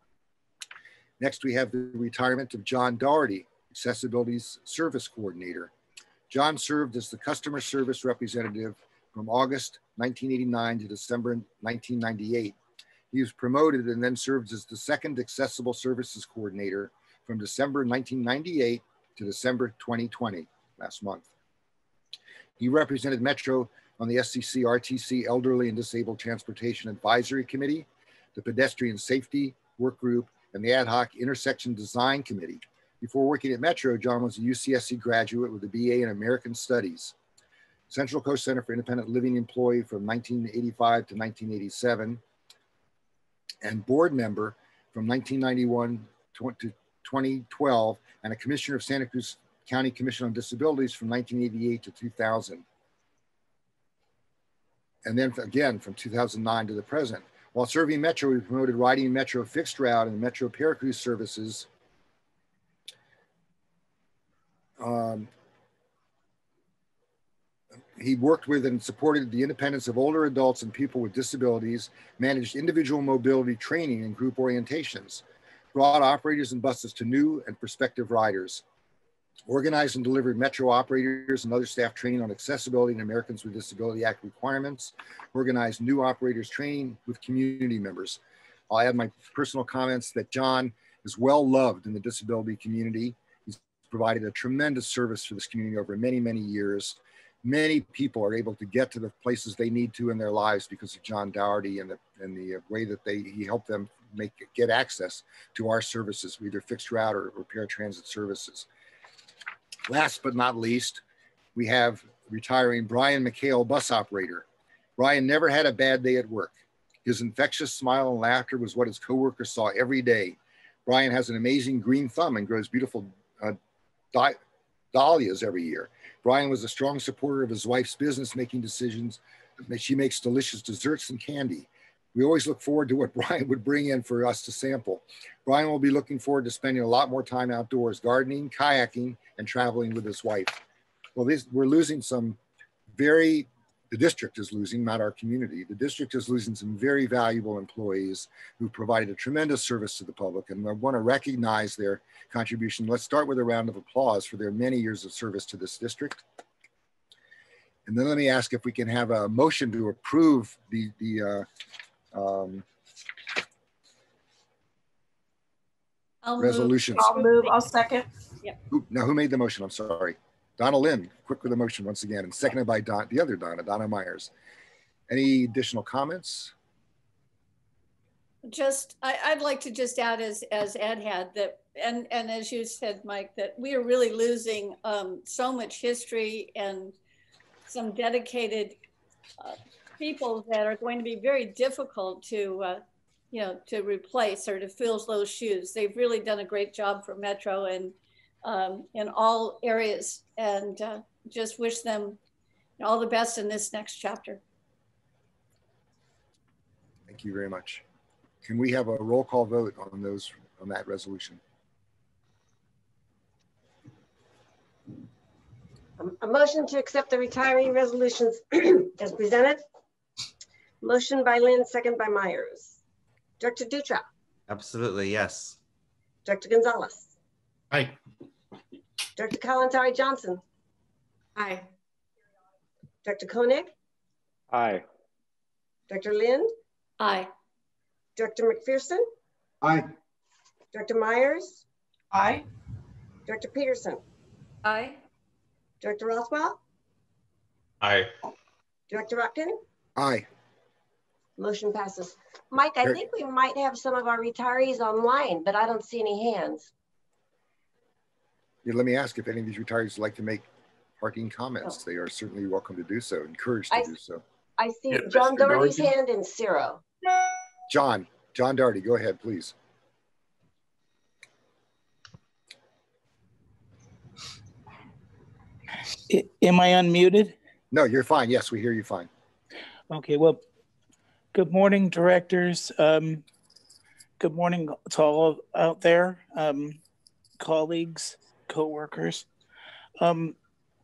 S1: Next, we have the retirement of John Doherty, Accessibility's Service Coordinator. John served as the customer service representative from August nineteen eighty-nine to December nineteen ninety-eight. He was promoted and then served as the second Accessible Services Coordinator from December nineteen ninety-eight to December twenty twenty, last month. He represented Metro on the S C C R T C Elderly and Disabled Transportation Advisory Committee, the Pedestrian Safety Work Group, and the Ad Hoc Intersection Design Committee. Before working at Metro, John was a U C S C graduate with a B A in American Studies, Central Coast Center for Independent Living employee from nineteen eighty-five to nineteen eighty-seven, and board member from nineteen ninety-one to twenty twelve, and a commissioner of Santa Cruz County Commission on Disabilities from nineteen eighty-eight to two thousand. And then again, from two thousand nine to the present. While serving Metro, he promoted riding Metro Fixed Route and Metro Paracruz services. Um, he worked with and supported the independence of older adults and people with disabilities, managed individual mobility training and group orientations, brought operators and buses to new and prospective riders, organized and delivered Metro operators and other staff training on accessibility and Americans with Disability Act requirements, organized new operators training with community members. I'll add my personal comments that John is well loved in the disability community. He's provided a tremendous service for this community over many, many years. Many people are able to get to the places they need to in their lives because of John Doherty and the, and the way that they, he helped them make, get access to our services, either fixed route or, or paratransit services. Last but not least, we have retiring Brian McHale, bus operator. Brian never had a bad day at work. His infectious smile and laughter was what his coworkers saw every day. Brian has an amazing green thumb and grows beautiful uh, dahlias every year. Brian was a strong supporter of his wife's business, making decisions. She makes delicious desserts and candy. We always look forward to what Brian would bring in for us to sample. Brian will be looking forward to spending a lot more time outdoors, gardening, kayaking, and traveling with his wife. Well, this, we're losing some very, the district is losing, not our community. The district is losing some very valuable employees who provided a tremendous service to the public, and I want to recognize their contribution. Let's start with a round of applause for their many years of service to this district. And then let me ask if we can have a motion to approve the, the uh, um,
S10: I'll
S1: resolutions.
S11: I'll move. I'll second.
S10: Yep.
S1: Who, now, who made the motion? I'm sorry. Donna Lind, quick with the motion once again, and seconded by Don, the other Donna, Donna Myers. Any additional comments?
S10: Just, I, I'd like to just add, as, as Ed had, that, and, and as you said, Mike, that we are really losing um, so much history and some dedicated uh, people that are going to be very difficult to, uh, you know, to replace or to fill those shoes. They've really done a great job for Metro and um, in all areas, and uh, just wish them all the best in this next chapter.
S1: Thank you very much. Can we have a roll call vote on those, on that resolution?
S2: A motion to accept the retiree resolutions as presented. Motion by Lynn, second by Myers. Director Dutra.
S7: Absolutely, yes.
S2: Director Gonzalez.
S3: Aye.
S2: Director Kalantari Johnson.
S11: Aye.
S2: Director Koenig.
S8: Aye.
S2: Director Lind.
S10: Aye.
S2: Director McPherson.
S9: Aye.
S2: Director Myers.
S6: Aye.
S2: Director Peterson.
S10: Aye.
S2: Director Rothwell.
S3: Aye.
S2: Director Rotkin.
S1: Aye.
S2: Motion passes. Mike, I
S1: Very-
S2: think we might have some of our retirees online, but I don't see any hands.
S1: Yeah, let me ask if any of these retirees would like to make parking comments. They are certainly welcome to do so, encouraged to
S2: I-
S1: do so.
S2: I see
S4: Yeah,
S2: John
S4: Mister
S2: Doherty's
S4: Doherty.
S2: hand and Ciro.
S1: John, John Darty, go ahead, please.
S17: I- Am I unmuted?
S1: No, you're fine. Yes, we hear you fine.
S17: Okay, well, good morning, directors. Um, good morning to all out there, um, colleagues, coworkers. Um,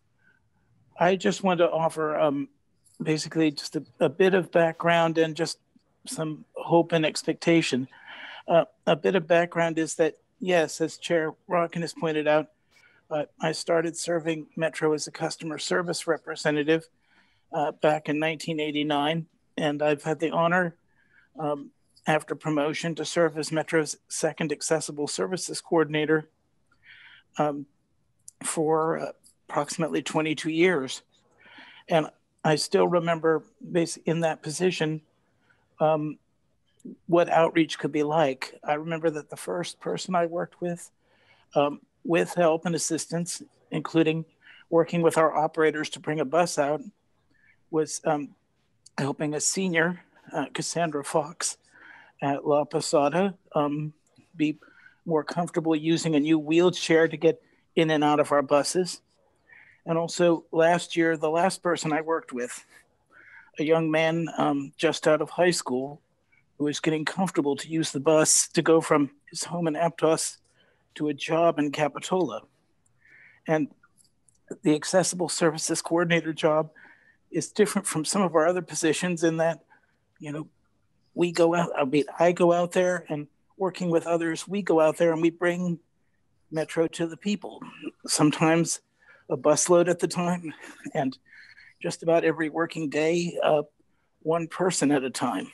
S17: I just want to offer um, basically just a, a bit of background and just some hope and expectation. Uh, a bit of background is that, yes, as Chair Rotkin has pointed out, uh, I started serving Metro as a customer service representative uh, back in nineteen eighty-nine, and I've had the honor um, after promotion to serve as Metro's second accessible services coordinator um, for uh, approximately twenty-two years. And I still remember basically in that position um, what outreach could be like. I remember that the first person I worked with, um, with help and assistance, including working with our operators to bring a bus out, was um, helping a senior, uh, Cassandra Fox at La Posada, um, be more comfortable using a new wheelchair to get in and out of our buses. And also last year, the last person I worked with, a young man um, just out of high school who was getting comfortable to use the bus to go from his home in Aptos to a job in Capitola. And the accessible services coordinator job is different from some of our other positions in that, you know, we go out, I mean, I go out there and working with others, we go out there and we bring Metro to the people. Sometimes a busload at the time, and just about every working day, uh, one person at a time.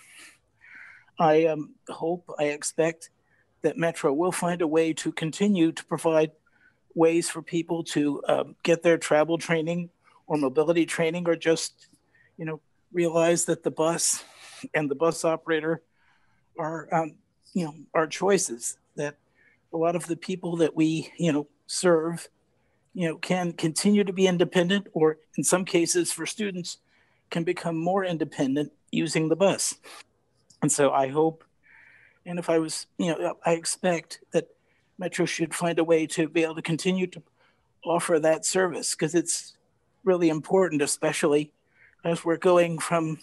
S17: I um, hope, I expect that Metro will find a way to continue to provide ways for people to uh, get their travel training or mobility training, or just, you know, realize that the bus and the bus operator are, um, you know, our choices, that a lot of the people that we, you know, serve, you know, can continue to be independent, or in some cases for students can become more independent using the bus. And so I hope, and if I was, you know, I expect that Metro should find a way to be able to continue to offer that service, because it's really important, especially as we're going from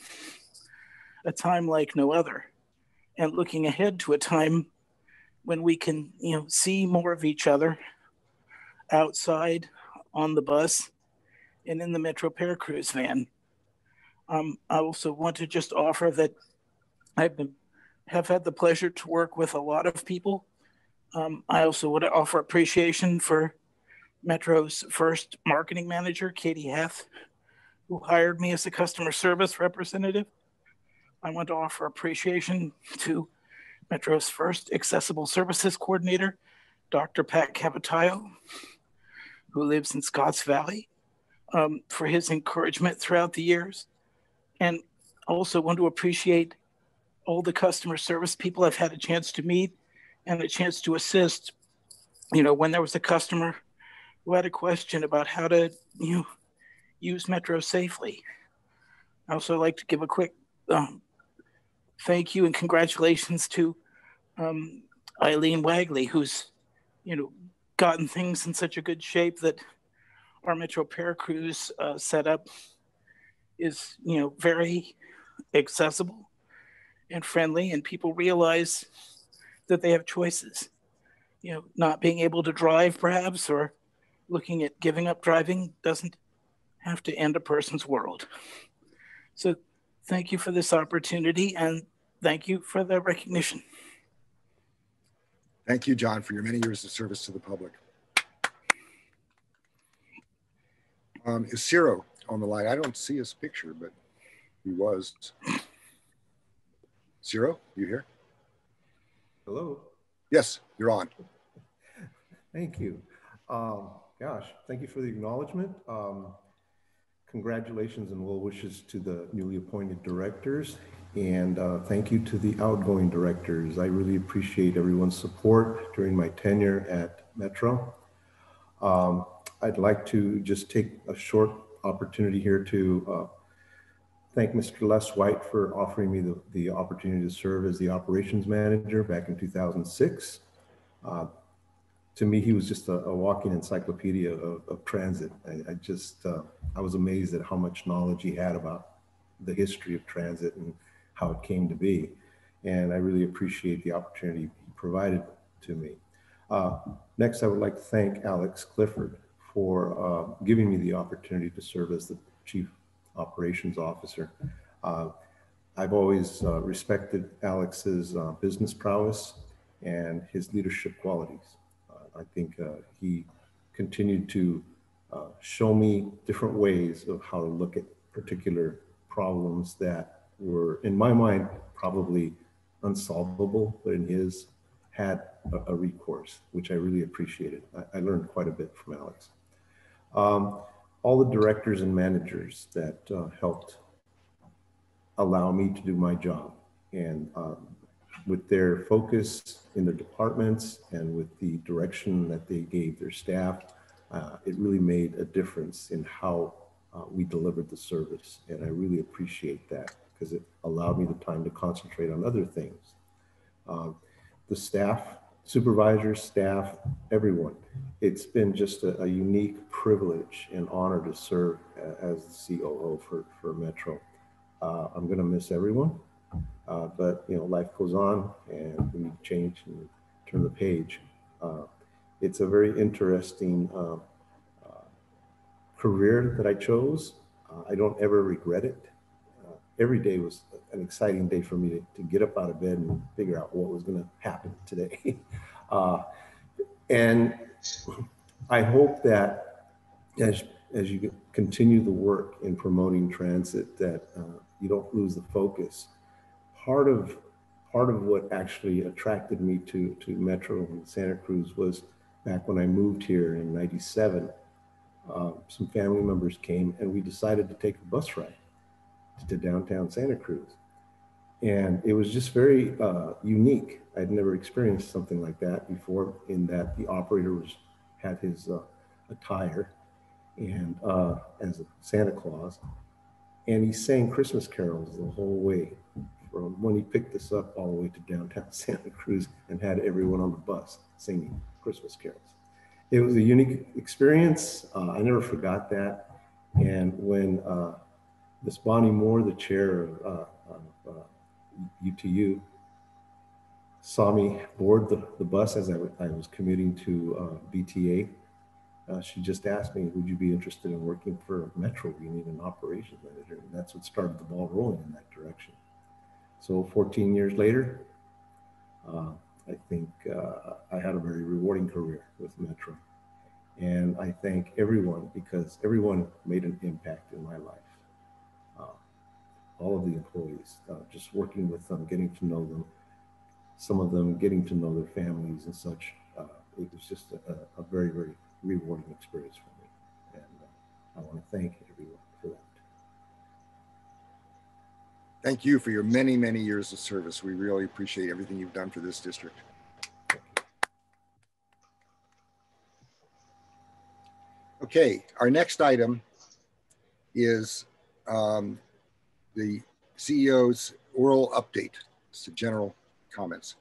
S17: a time like no other and looking ahead to a time when we can, you know, see more of each other outside, on the bus, and in the Metro Paracruz van. Um, I also want to just offer that I've been, have had the pleasure to work with a lot of people. Um, I also would offer appreciation for Metro's first marketing manager, Katie Heth, who hired me as a customer service representative. I want to offer appreciation to Metro's first accessible services coordinator, Doctor Pat Capitayo, who lives in Scotts Valley. um, for his encouragement throughout the years. And also want to appreciate all the customer service people I've had a chance to meet and a chance to assist. You know, when there was a customer who had a question about how to, you know, use Metro safely. I also like to give a quick um, thank you and congratulations to um, Eileen Wagley, who's, you know, gotten things in such a good shape that our Metro Paracruz uh, setup is, you know, very accessible and friendly, and people realize that they have choices. You know, not being able to drive perhaps, or looking at giving up driving doesn't have to end a person's world. So thank you for this opportunity, and thank you for the recognition.
S1: Thank you, John, for your many years of service to the public. Um, is Ciro on the line? I don't see his picture, but he was. Ciro, you here?
S18: Hello.
S1: Yes, you're on.
S18: Thank you. Um, gosh, thank you for the acknowledgement. Um, congratulations and well wishes to the newly appointed directors. And uh, thank you to the outgoing directors. I really appreciate everyone's support during my tenure at Metro. Um, I'd like to just take a short opportunity here to uh, thank Mister Les White for offering me the, the opportunity to serve as the operations manager back in two thousand six. Uh, to me, he was just a, a walking encyclopedia of, of transit. I, I just, uh, I was amazed at how much knowledge he had about the history of transit and how it came to be. And I really appreciate the opportunity he provided to me. Uh, next, I would like to thank Alex Clifford for uh, giving me the opportunity to serve as the Chief Operations Officer. Uh, I've always uh, respected Alex's uh, business prowess and his leadership qualities. Uh, I think uh, he continued to uh, show me different ways of how to look at particular problems that were, in my mind, probably unsolvable, but in his had a, a recourse, which I really appreciated. I, I learned quite a bit from Alex. Um, all the directors and managers that uh, helped allow me to do my job, and um, with their focus in their departments and with the direction that they gave their staff, uh, it really made a difference in how uh, we delivered the service. And I really appreciate that because it allowed me the time to concentrate on other things. Uh, the staff, supervisors, staff, everyone. It's been just a, a unique privilege and honor to serve as the C O O for, for Metro. Uh, I'm gonna miss everyone, uh, but you know, life goes on and we need to change and turn the page. Uh, it's a very interesting uh, uh, career that I chose. Uh, I don't ever regret it. Uh, every day was an exciting day for me to, to get up out of bed and figure out what was gonna happen today. uh, and I hope that as, as you continue the work in promoting transit, that uh, you don't lose the focus. Part of, part of what actually attracted me to, to Metro and Santa Cruz was back when I moved here in ninety-seven, uh, some family members came and we decided to take a bus ride to downtown Santa Cruz. And it was just very uh, unique. I'd never experienced something like that before, in that the operator was had his uh, attire and uh, as a Santa Claus, and he sang Christmas carols the whole way from when he picked us up all the way to downtown Santa Cruz, and had everyone on the bus singing Christmas carols. It was a unique experience. Uh, I never forgot that. And when uh, Miss Bonnie Moore, the chair of uh, uh, U T U, saw me board the, the bus as I, I was commuting to uh, B T A. Uh, she just asked me, would you be interested in working for Metro? We need an operations manager. And that's what started the ball rolling in that direction. So fourteen years later, uh, I think uh, I had a very rewarding career with Metro. And I thank everyone, because everyone made an impact in my life. Uh, all of the employees, uh, just working with them, getting to know them, some of them getting to know their families and such. Uh, it was just a, a very, very rewarding experience for me. And uh, I want to thank everyone for that.
S1: Thank you for your many, many years of service. We really appreciate everything you've done for this district. Okay, our next item is um, the C E O's oral update. It's the general comments.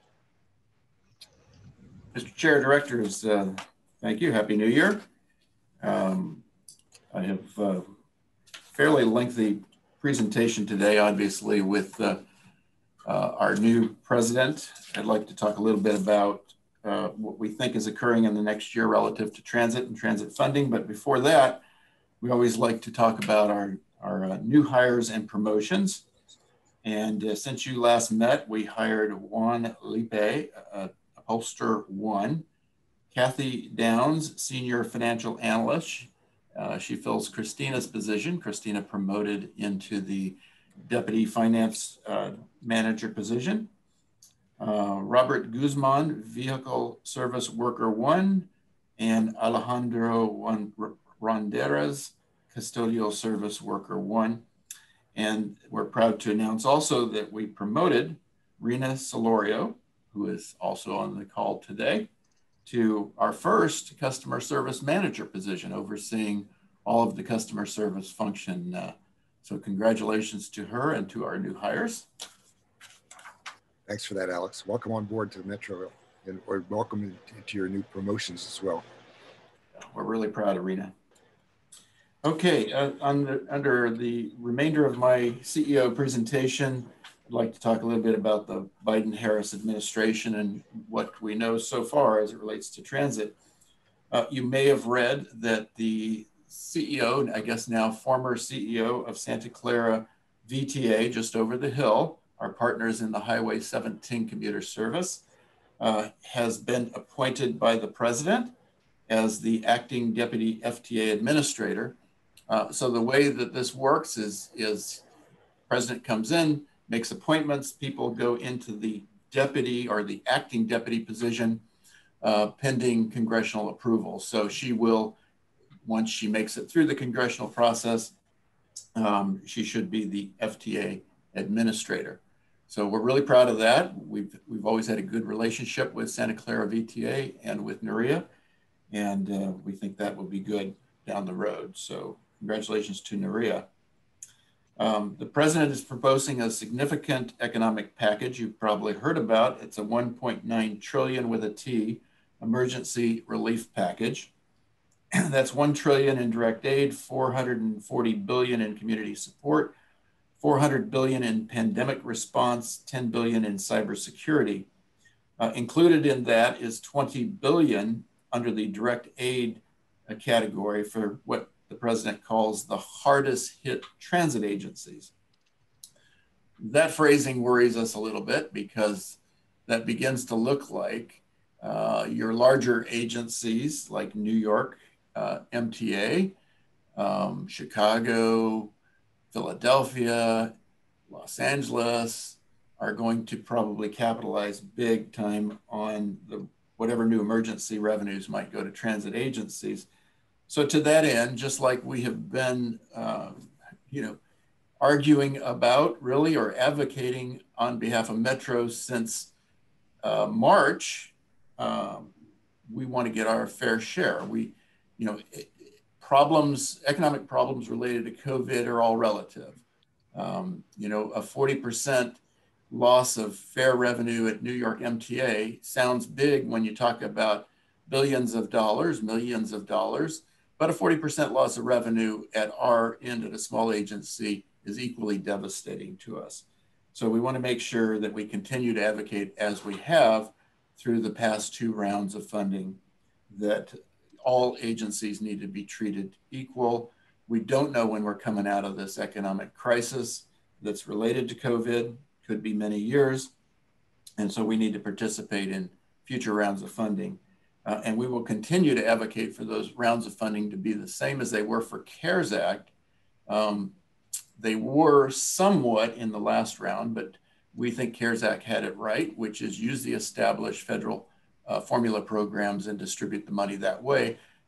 S4: Mister Chair, Directors, uh, thank you. Happy New Year. Um, I have a fairly lengthy presentation today, obviously, with uh, uh, our new president. I'd like to talk a little bit about uh, what we think is occurring in the next year relative to transit and transit funding. But before that, we always like to talk about our, our uh, new hires and promotions. And uh, since you last met, we hired Juan Lipe, uh, upholster one, Kathy Downs, senior financial analyst. Uh, she fills Christina's position. Christina promoted into the deputy finance uh, manager position. Uh, Robert Guzman, vehicle service worker one, and Alejandro Ronderas, custodial service worker one. And we're proud to announce also that we promoted Rena Solorio, who is also on the call today, to our first customer service manager position, overseeing all of the customer service function. Uh, so congratulations to her and to our new hires.
S1: Thanks for that, Alex. Welcome on board to Metro, and or welcome to your new promotions as well.
S4: We're really proud of Rena. Okay, uh, on the, under the remainder of my C E O presentation, I'd like to talk a little bit about the Biden-Harris administration and what we know so far as it relates to transit. Uh, you may have read that the C E O, I guess now former C E O of Santa Clara V T A, just over the hill, our partners in the Highway seventeen commuter service, uh, has been appointed by the president as the acting deputy F T A administrator. Uh, so the way that this works is, is president comes in, makes appointments, people go into the deputy or the acting deputy position uh, pending congressional approval. So she will, once she makes it through the congressional process, um, she should be the F T A administrator. So we're really proud of that. We've, we've always had a good relationship with Santa Clara V T A and with Nuria, and uh, we think that will be good down the road. So congratulations to Nuria. Um, the president is proposing a significant economic package you've probably heard about. It's a one point nine trillion with a T emergency relief package. That's one trillion in direct aid, four hundred forty billion in community support, four hundred billion in pandemic response, ten billion in cybersecurity. Uh, included in that is twenty billion under the direct aid uh, category for what the president calls the hardest hit transit agencies. That phrasing worries us a little bit because that begins to look like uh, your larger agencies like New York, uh, M T A, um, Chicago, Philadelphia, Los Angeles are going to probably capitalize big time on the whatever new emergency revenues might go to transit agencies. So to that end, just like we have been, uh, you know, arguing about really or advocating on behalf of Metro since uh, March, um, we want to get our fair share. We, you know, problems, economic problems related to COVID are all relative. Um, you know, a forty percent loss of fare revenue at New York M T A sounds big when you talk about billions of dollars, millions of dollars. But a forty percent loss of revenue at our end at a small agency is equally devastating to us. So we want to make sure that we continue to advocate, as we have through the past two rounds of funding, that all agencies need to be treated equal. We don't know when we're coming out of this economic crisis that's related to COVID, could be many years. And so we need to participate in future rounds of funding. Uh, and we will continue to advocate for those rounds of funding to be the same as they were for CARES Act. Um, they were somewhat in the last round, but we think CARES Act had it right, which is use the established federal uh, formula programs and distribute the money that way.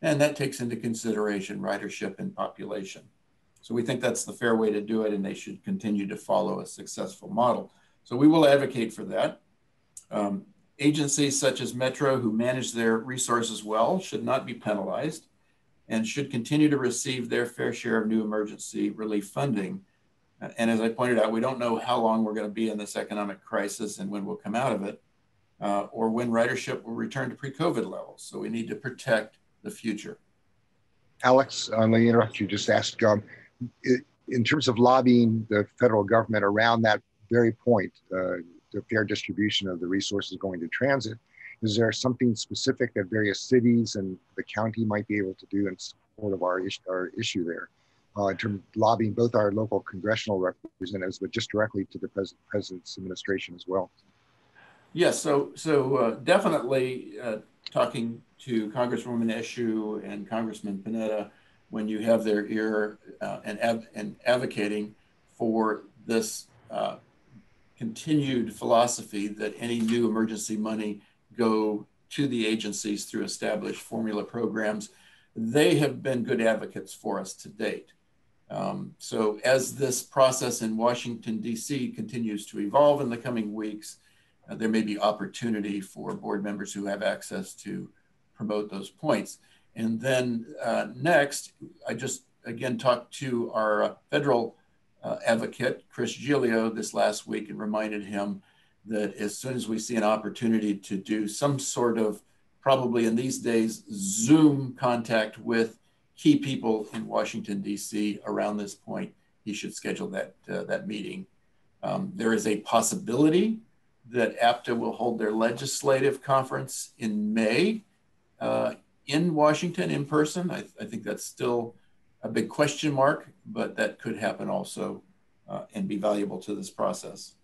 S4: And that takes into consideration ridership and population. So we think that's the fair way to do it, and they should continue to follow a successful model. So we will advocate for that. Um, agencies such as Metro, who manage their resources well, should not be penalized and should continue to receive their fair share of new emergency relief funding. And as I pointed out, we don't know how long we're going to be in this economic crisis and when we'll come out of it, uh, or when ridership will return to pre-COVID levels. So we need to protect the future.
S1: Alex, uh, let me interrupt you. Just ask, um, in terms of lobbying the federal government around that very point, uh, the fair distribution of the resources going to transit, is there something specific that various cities and the county might be able to do in support of our, is our issue there? Uh, in terms of lobbying both our local congressional representatives, but just directly to the pres president's administration as well.
S4: Yes, so so uh, definitely uh, talking to Congresswoman Eshoo and Congressman Panetta when you have their ear uh, and, av and advocating for this uh, continued philosophy that any new emergency money go to the agencies through established formula programs. They have been good advocates for us to date. Um, so as this process in Washington, D C continues to evolve in the coming weeks, uh, there may be opportunity for board members who have access to promote those points. And then uh, next, I just again talked to our uh, federal uh, advocate, Chris Giglio, this last week and reminded him that as soon as we see an opportunity to do some sort of, probably in these days, Zoom contact with key people in Washington, D C around this point, he should schedule that, uh, that meeting. Um, there is a possibility that APTA will hold their legislative conference in May uh, in Washington in person. I, I think that's still a big question mark, but that could happen also uh, and be valuable to this process.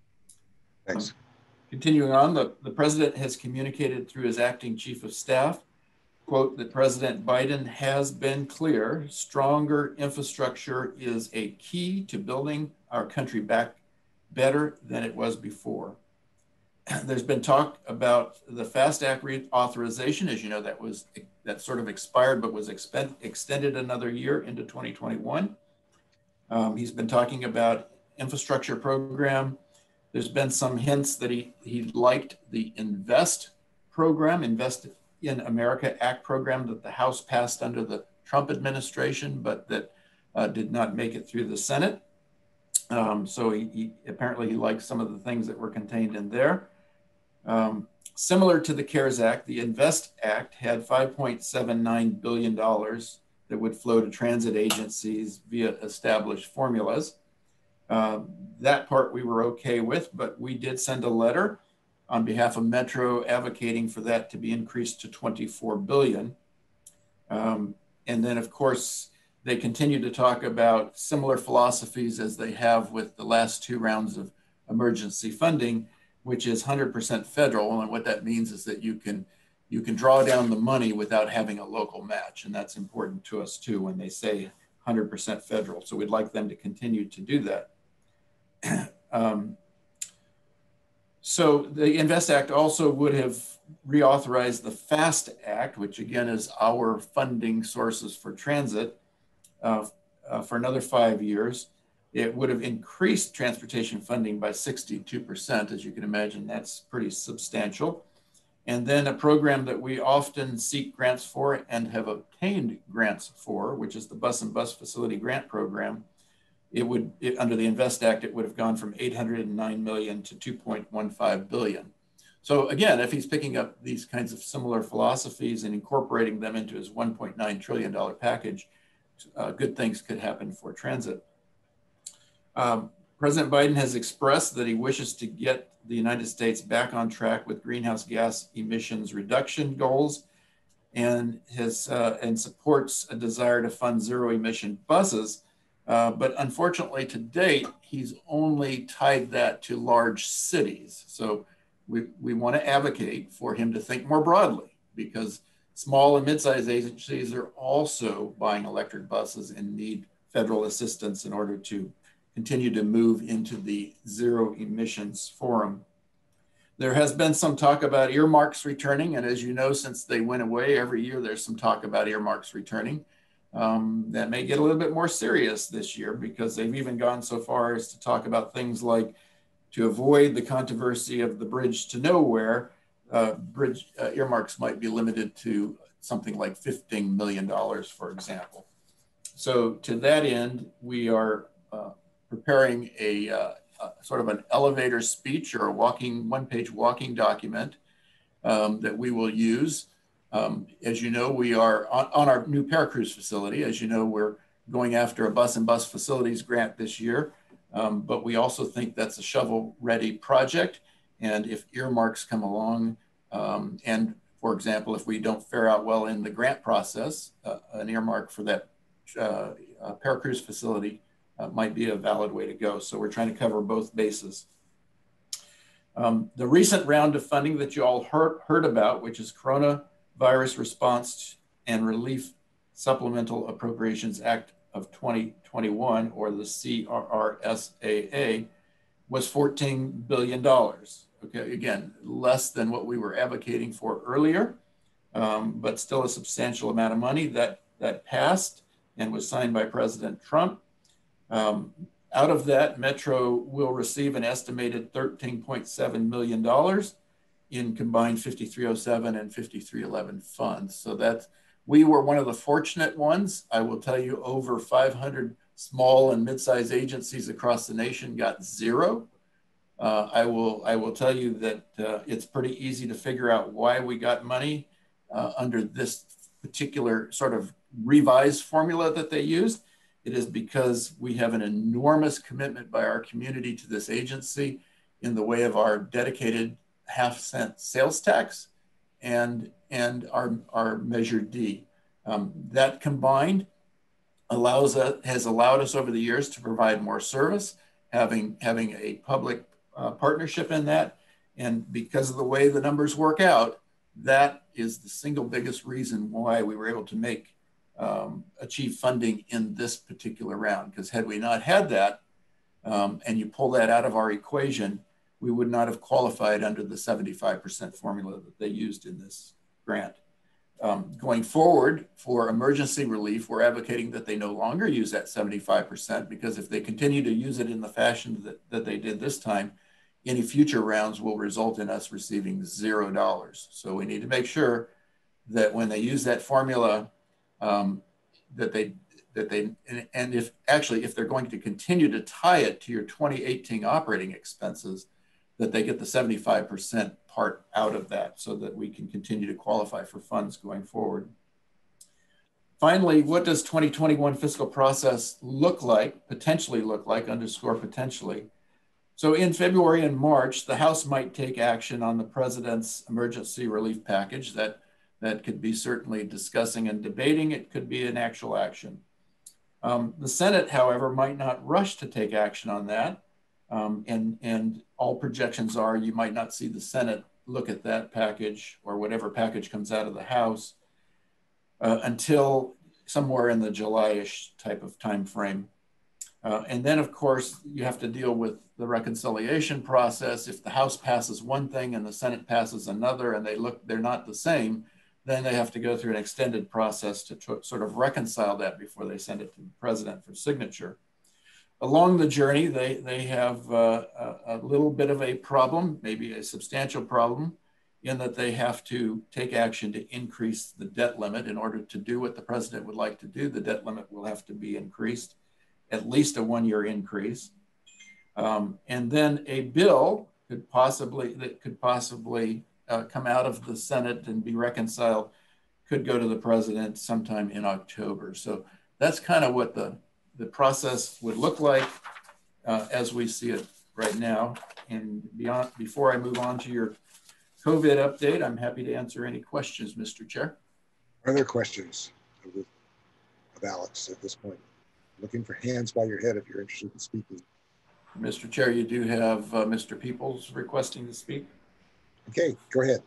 S1: Thanks.
S4: Um, continuing on, the, the president has communicated through his acting chief of staff, quote, that President Biden has been clear, stronger infrastructure is a key to building our country back better than it was before. There's been talk about the FAST Act reauthorization. As you know, that was that sort of expired, but was expend, extended another year into twenty twenty-one. Um, he's been talking about infrastructure program. There's been some hints that he, he liked the INVEST program, Invest in America Act program that the House passed under the Trump administration, but that uh, did not make it through the Senate. Um, so he, he apparently he liked some of the things that were contained in there. Um, similar to the CARES Act, the INVEST Act had five point seven nine billion dollars that would flow to transit agencies via established formulas. Uh, that part we were okay with, but we did send a letter on behalf of Metro advocating for that to be increased to twenty-four billion dollars. Um, and then of course, they continue to talk about similar philosophies as they have with the last two rounds of emergency funding, which is one hundred percent federal. And what that means is that you can, you can draw down the money without having a local match. And that's important to us too, when they say one hundred percent federal. So we'd like them to continue to do that. um, so the INVEST Act also would have reauthorized the FAST Act, which again is our funding sources for transit, uh, uh, for another five years. It would have increased transportation funding by sixty-two percent. As you can imagine, that's pretty substantial. And then a program that we often seek grants for and have obtained grants for, which is the Bus and Bus Facility Grant Program. It would, it, under the INVEST Act, it would have gone from eight hundred nine million to two point one five billion. So again, if he's picking up these kinds of similar philosophies and incorporating them into his one point nine trillion dollar package, uh, good things could happen for transit. Um, President Biden has expressed that he wishes to get the United States back on track with greenhouse gas emissions reduction goals, and has uh, and supports a desire to fund zero emission buses. Uh, but unfortunately, to date, he's only tied that to large cities. So we, we want to advocate for him to think more broadly, because small and mid-sized agencies are also buying electric buses and need federal assistance in order to continue to move into the zero emissions forum. There has been some talk about earmarks returning, and as you know, since they went away every year, there's some talk about earmarks returning. Um, that may get a little bit more serious this year because they've even gone so far as to talk about things like, to avoid the controversy of the bridge to nowhere, uh, bridge uh, earmarks might be limited to something like fifteen million dollars, for example. So to that end, we are uh, preparing a, uh, a sort of an elevator speech or a walking, one-page walking document um, that we will use. Um, as you know, we are on, on our new Paracruz facility. As you know, we're going after a bus and bus facilities grant this year, um, but we also think that's a shovel-ready project. And if earmarks come along, um, and for example, if we don't fare out well in the grant process, uh, an earmark for that uh, uh, Paracruz facility uh, might be a valid way to go. So we're trying to cover both bases. Um, the recent round of funding that you all heard, heard about, which is Coronavirus Response and Relief Supplemental Appropriations Act of twenty twenty-one, or the C R R S A A, was fourteen billion dollars. Okay, again, less than what we were advocating for earlier, um, but still a substantial amount of money that, that passed and was signed by President Trump. Um, out of that, Metro will receive an estimated thirteen point seven million dollars in combined fifty-three oh seven and fifty-three eleven funds. So that's, we were one of the fortunate ones. I will tell you, over five hundred small and mid-sized agencies across the nation got zero. Uh, I will I will tell you that uh, it's pretty easy to figure out why we got money uh, under this particular sort of revised formula that they used. It is because we have an enormous commitment by our community to this agency in the way of our dedicated half cent sales tax and, and our, our Measure D. Um, that combined allows us, has allowed us over the years to provide more service, having, having a public uh, partnership in that. And because of the way the numbers work out, that is the single biggest reason why we were able to make um, achieve funding in this particular round. Because had we not had that, um, and you pull that out of our equation, we would not have qualified under the seventy-five percent formula that they used in this grant. Um, going forward for emergency relief, we're advocating that they no longer use that seventy-five percent, because if they continue to use it in the fashion that, that they did this time, any future rounds will result in us receiving zero dollars. So we need to make sure that when they use that formula, um, that they, that they, and, and if actually, if they're going to continue to tie it to your twenty eighteen operating expenses, that they get the seventy-five percent part out of that so that we can continue to qualify for funds going forward. Finally, what does twenty twenty-one fiscal process look like, potentially look like, underscore potentially? So in February and March, the House might take action on the President's emergency relief package. That, that could be certainly discussing and debating. It could be an actual action. Um, the Senate, however, might not rush to take action on that. Um, and, and all projections are you might not see the Senate look at that package or whatever package comes out of the House uh, until somewhere in the July-ish type of time frame. Uh, and then, of course, you have to deal with the reconciliation process. If the House passes one thing and the Senate passes another and they look, they're not the same, then they have to go through an extended process to sort of reconcile that before they send it to the President for signature. Along the journey, they, they have uh, a, a little bit of a problem, maybe a substantial problem, in that they have to take action to increase the debt limit. In order to do what the President would like to do, the debt limit will have to be increased, at least a one-year increase. Um, and then a bill could possibly, that could possibly uh, come out of the Senate and be reconciled, could go to the President sometime in October. So that's kind of what the the process would look like uh, as we see it right now. And beyond, before I move on to your COVID update, I'm happy to answer any questions, Mister Chair.
S1: Are there questions of, the, of Alex at this point? Looking for hands by your head if you're interested in speaking.
S4: Mister Chair, you do have uh, Mister Peoples requesting to speak.
S1: Okay, go ahead.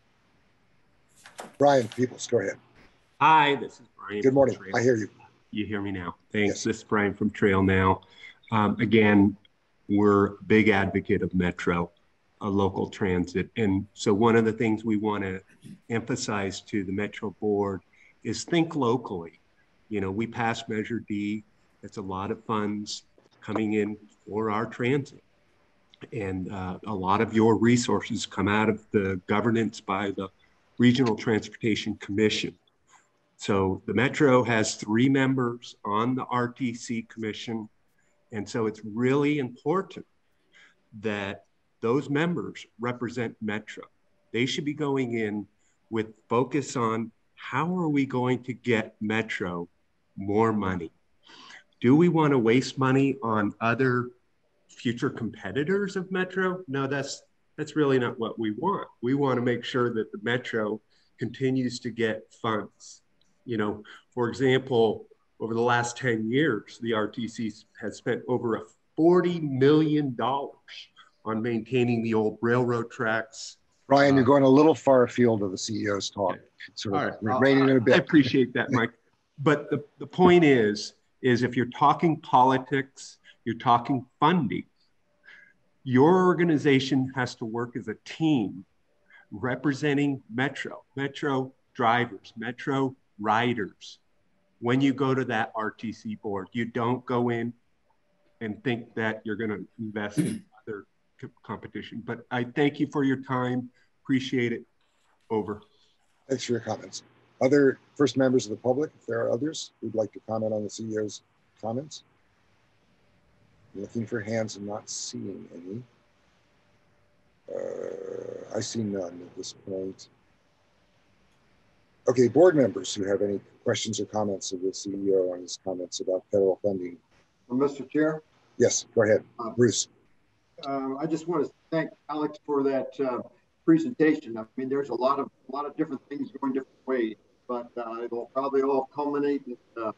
S1: Brian Peoples, go ahead.
S14: Hi, this is Brian.
S1: Good morning, I hear you.
S14: You hear me now. Thanks. Yes. This is Brian from Trail Now. Um, again, we're a big advocate of Metro. a local transit. And so one of the things we want to emphasize to the Metro Board is think locally. You know, we passed Measure D. It's a lot of funds coming in for our transit. And uh, a lot of your resources come out of the governance by the Regional Transportation Commission. So the Metro has three members on the R T C Commission. And so it's really important that those members represent Metro. They should be going in with focus on how are we going to get Metro more money? Do we want to waste money on other future competitors of Metro? No, that's that's really not what we want. We want to make sure that the Metro continues to get funds. You know, for example, over the last ten years, the R T C has spent over a forty million dollars on maintaining the old railroad tracks.
S1: Brian, uh, you're going a little far afield of the C E O's talk. Sort of
S14: right.
S1: reining in a bit.
S14: I appreciate that, Mike. But the, the point is, is if you're talking politics, you're talking funding, your organization has to work as a team representing Metro, Metro drivers, Metro riders. When you go to that R T C board, you don't go in and think that you're going to invest in other competition. But I thank you for your time. Appreciate it. Over.
S1: Thanks for your comments. Other first members of the public, if there are others who'd like to comment on the C E O's comments. I'm looking for hands and not seeing any. Uh, I see none at this point. Okay, board members who have any questions or comments of the C E O on his comments about federal funding.
S9: Well, Mister Chair?
S1: Yes, go ahead, uh, Bruce.
S9: Uh, I just want to thank Alex for that uh, presentation. I mean, there's a lot of a lot of different things going different ways, but uh, it'll probably all culminate in uh,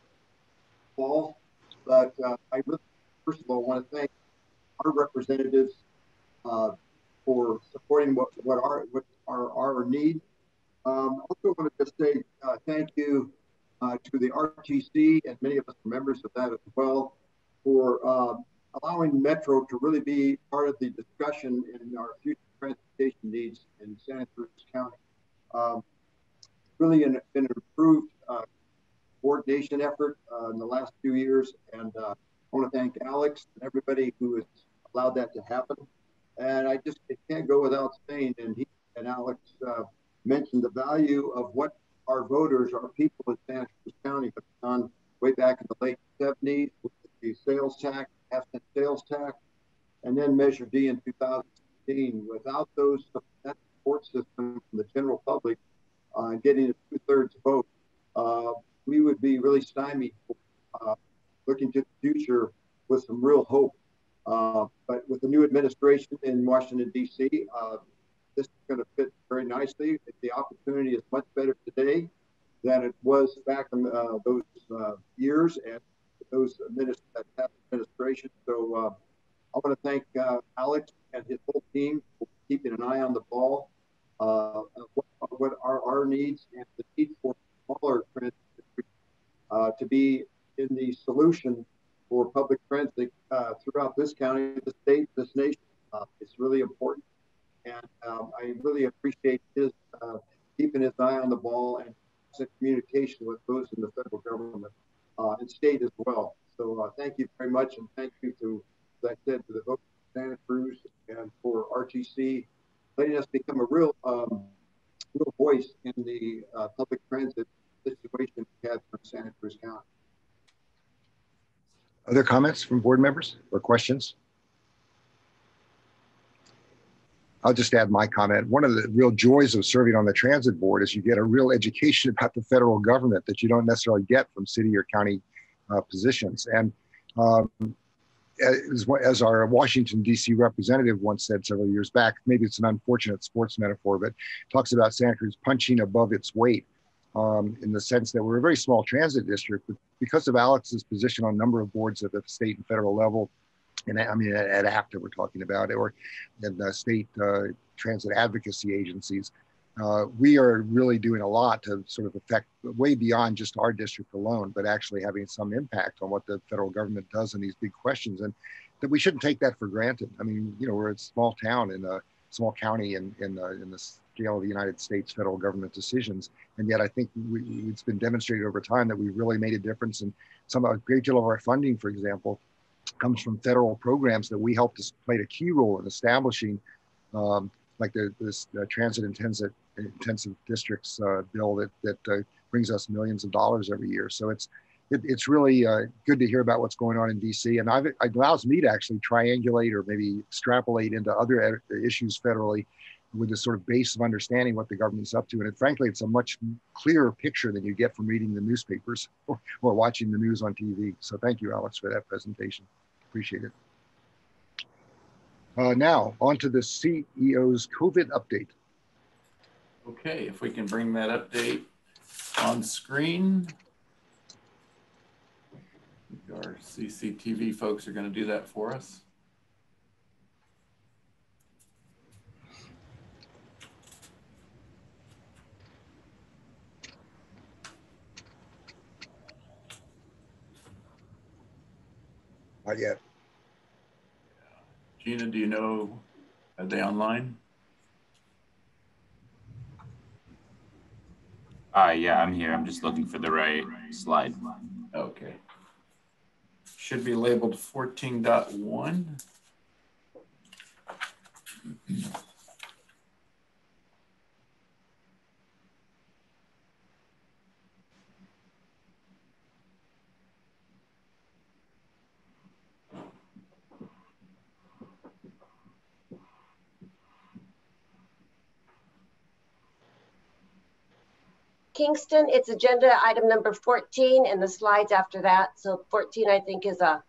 S9: fall. But uh, I really, first of all, want to thank our representatives uh, for supporting what what our what our our need. Um, also want to just say uh, thank you uh, to the R T C, and many of us are members of that as well, for uh, allowing Metro to really be part of the discussion in our future transportation needs in Santa Cruz County. Um, really an, an improved uh, coordination effort uh, in the last few years, and uh, I want to thank Alex and everybody who has allowed that to happen. And I just it can't go without saying, and he and Alex uh, mentioned the value of what our voters, our people in Santa Cruz County have done way back in the late seventies with the sales tax, half cent sales tax, and then Measure D in two thousand sixteen. Without those, that support system from the general public uh, getting a two-thirds vote, uh, we would be really stymied uh, looking to the future with some real hope. Uh, but with the new administration in Washington, D C, uh, this is going to fit very nicely. The opportunity is much better today than it was back in uh, those uh, years and those administ that past administration. So uh, I want to thank uh, Alex and his whole team for keeping an eye on the ball, uh, what, what are our needs and the need for smaller transit uh, to be in the solution for public transit uh, throughout this county, the state, this nation. Uh, it's really important. And um, I really appreciate his uh, keeping his eye on the ball and communication with those in the federal government uh, and state as well. So uh, thank you very much, and thank you to, as I said, to the folks of Santa Cruz and for R T C letting us become a real, um, real voice in the uh, public transit situation we have from Santa Cruz County.
S1: Other comments from board members or questions? I'll just add my comment. One of the real joys of serving on the transit board is you get a real education about the federal government that you don't necessarily get from city or county uh, positions. And um, as, as our Washington, D C representative once said several years back, maybe it's an unfortunate sports metaphor, but talks about Santa Cruz punching above its weight um, in the sense that we're a very small transit district, but because of Alex's position on a number of boards at the state and federal level, and I mean, at, at APTA we're talking about, or in the state uh, transit advocacy agencies, uh, we are really doing a lot to sort of affect way beyond just our district alone, but actually having some impact on what the federal government does in these big questions. And that we shouldn't take that for granted. I mean, you know, we're a small town in a small county in, in, the, in the scale of the United States federal government decisions. And yet I think we, it's been demonstrated over time that we've really made a difference. And some, a great deal of our funding, for example, comes from federal programs that we helped to play a key role in establishing, um, like the, this uh, transit intensive, intensive districts uh, bill that, that uh, brings us millions of dollars every year. So it's, it, it's really uh, good to hear about what's going on in D C. And I've, it allows me to actually triangulate or maybe extrapolate into other issues federally with this sort of base of understanding what the government's up to. And it, frankly, it's a much clearer picture than you get from reading the newspapers or, or watching the news on T V. So thank you, Alex, for that presentation. Appreciate it. Uh, now, on to the C E O's COVID update.
S4: Okay, if we can bring that update on screen. Our C C T V folks are going to do that for us.
S1: Not yet.
S4: Gina, do you know, are they online?
S19: Uh, yeah, I'm here. I'm just looking for the right slide.
S4: Okay. Should be labeled fourteen point one.
S2: Kingston, it's agenda item number fourteen and the slides after that. So fourteen, I think, is a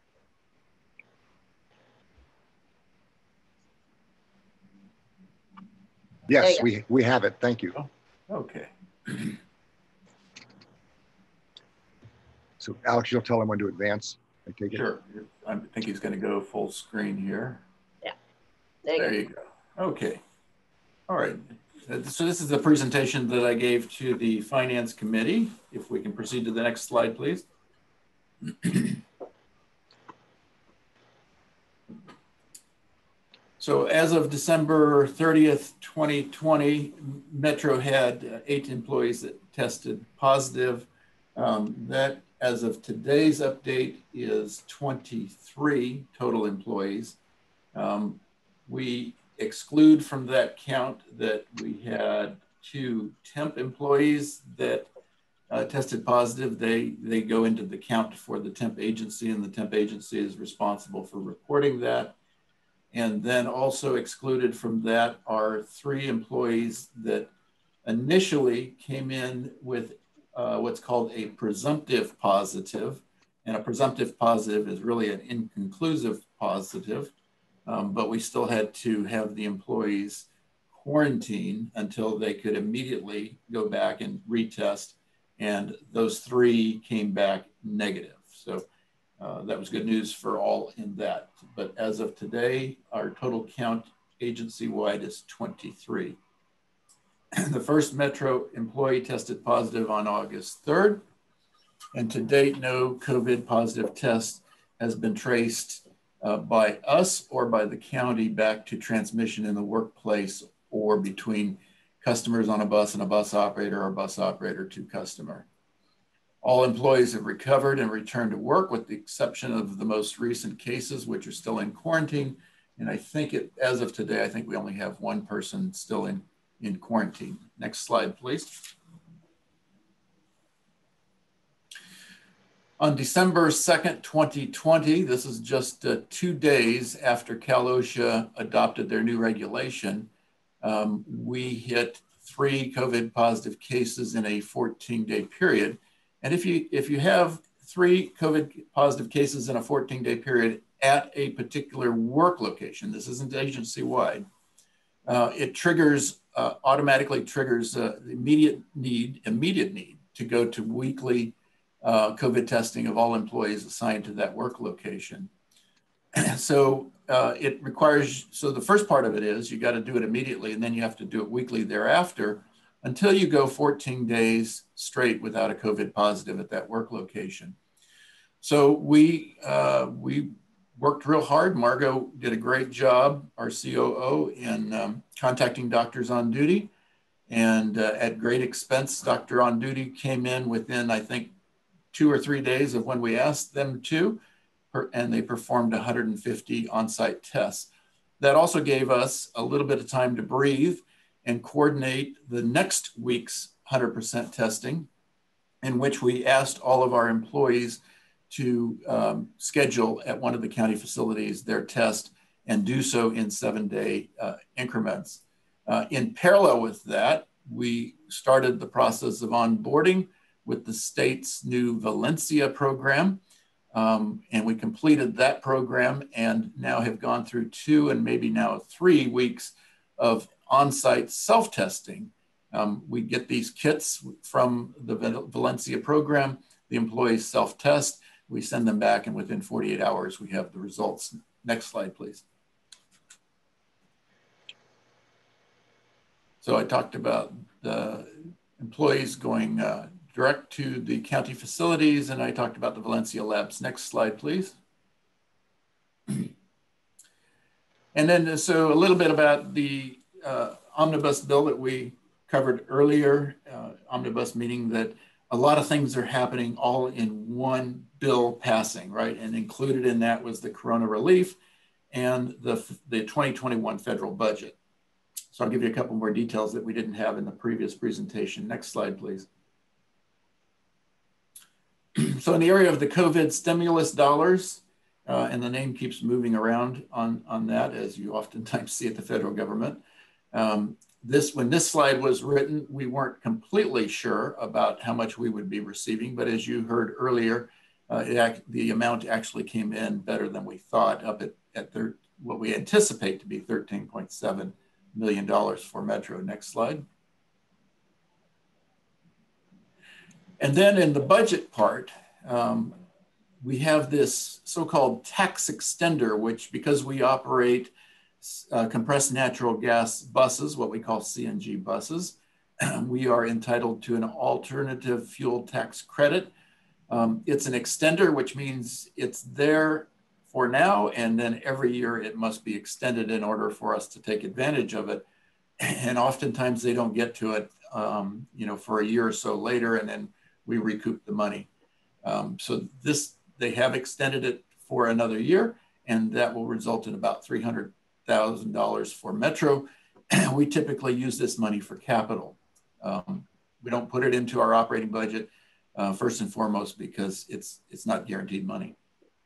S1: Yes, we, we have it. Thank you.
S4: Oh, okay.
S1: So Alex, you'll tell him when to advance. I take it.
S4: Sure. I think he's going to go full screen here.
S2: Yeah. There you,
S4: there
S2: go.
S4: you go. Okay. All right. So this is the presentation that I gave to the Finance Committee. If we can proceed to the next slide, please. So as of December thirtieth, twenty twenty, Metro had eight employees that tested positive. Um, that, as of today's update, is twenty-three total employees. Um, we exclude from that count that we had two temp employees that uh, tested positive. They, they go into the count for the temp agency, and the temp agency is responsible for reporting that. And then also excluded from that are three employees that initially came in with uh, what's called a presumptive positive. And a presumptive positive is really an inconclusive positive, um, but we still had to have the employees quarantine until they could immediately go back and retest. And those three came back negative. So Uh, that was good news for all in that. But as of today, our total count agency-wide is twenty-three. The first Metro employee tested positive on August third. And to date, no COVID positive test has been traced uh, by us or by the county back to transmission in the workplace or between customers on a bus and a bus operator or a bus operator to customer. All employees have recovered and returned to work with the exception of the most recent cases, which are still in quarantine. And I think it, as of today, I think we only have one person still in, in quarantine. Next slide, please. On December second, twenty twenty, this is just uh, two days after Cal OSHA adopted their new regulation, um, we hit three COVID positive cases in a fourteen day period. And if you, if you have three COVID positive cases in a fourteen day period at a particular work location, this isn't agency-wide, uh, it triggers, uh, automatically triggers uh, immediate need, immediate need to go to weekly uh, COVID testing of all employees assigned to that work location. So uh, it requires, so the first part of it is you got to do it immediately, and then you have to do it weekly thereafter, until you go fourteen days straight without a COVID positive at that work location. So we, uh, we worked real hard. Margot did a great job, our C O O, in um, contacting doctors on duty. And uh, at great expense, Doctor on duty came in within, I think, two or three days of when we asked them to, and they performed one hundred fifty on-site tests. That also gave us a little bit of time to breathe and coordinate the next week's one hundred percent testing, in which we asked all of our employees to um, schedule at one of the county facilities their test and do so in seven-day uh, increments. Uh, in parallel with that, we started the process of onboarding with the state's new Valencia program. Um, and we completed that program and now have gone through two and maybe now three weeks of on-site self-testing. Um, we get these kits from the Valencia program, the employees self-test, we send them back, and within forty-eight hours, we have the results. Next slide, please. So I talked about the employees going uh, direct to the county facilities, and I talked about the Valencia labs. Next slide, please. And then, so a little bit about the uh, omnibus bill that we covered earlier. Uh, omnibus meaning that a lot of things are happening all in one bill passing, right? And included in that was the Corona relief and the, the twenty twenty-one federal budget. So I'll give you a couple more details that we didn't have in the previous presentation. Next slide, please. So in the area of the COVID stimulus dollars, uh, and the name keeps moving around on, on that, as you oftentimes see at the federal government. Um, this, when this slide was written, we weren't completely sure about how much we would be receiving, but as you heard earlier, uh, it, the amount actually came in better than we thought, up at, at thir what we anticipate to be thirteen point seven million dollars for Metro. Next slide. And then in the budget part, um, we have this so-called tax extender, which because we operate uh, compressed natural gas buses, what we call C N G buses, we are entitled to an alternative fuel tax credit. Um, it's an extender, which means it's there for now, and then every year it must be extended in order for us to take advantage of it. And oftentimes they don't get to it, um, you know, for a year or so later, and then we recoup the money. Um, so this, they have extended it for another year, and that will result in about three hundred thousand dollars for Metro. We typically use this money for capital. Um, we don't put it into our operating budget, uh, first and foremost, because it's, it's not guaranteed money.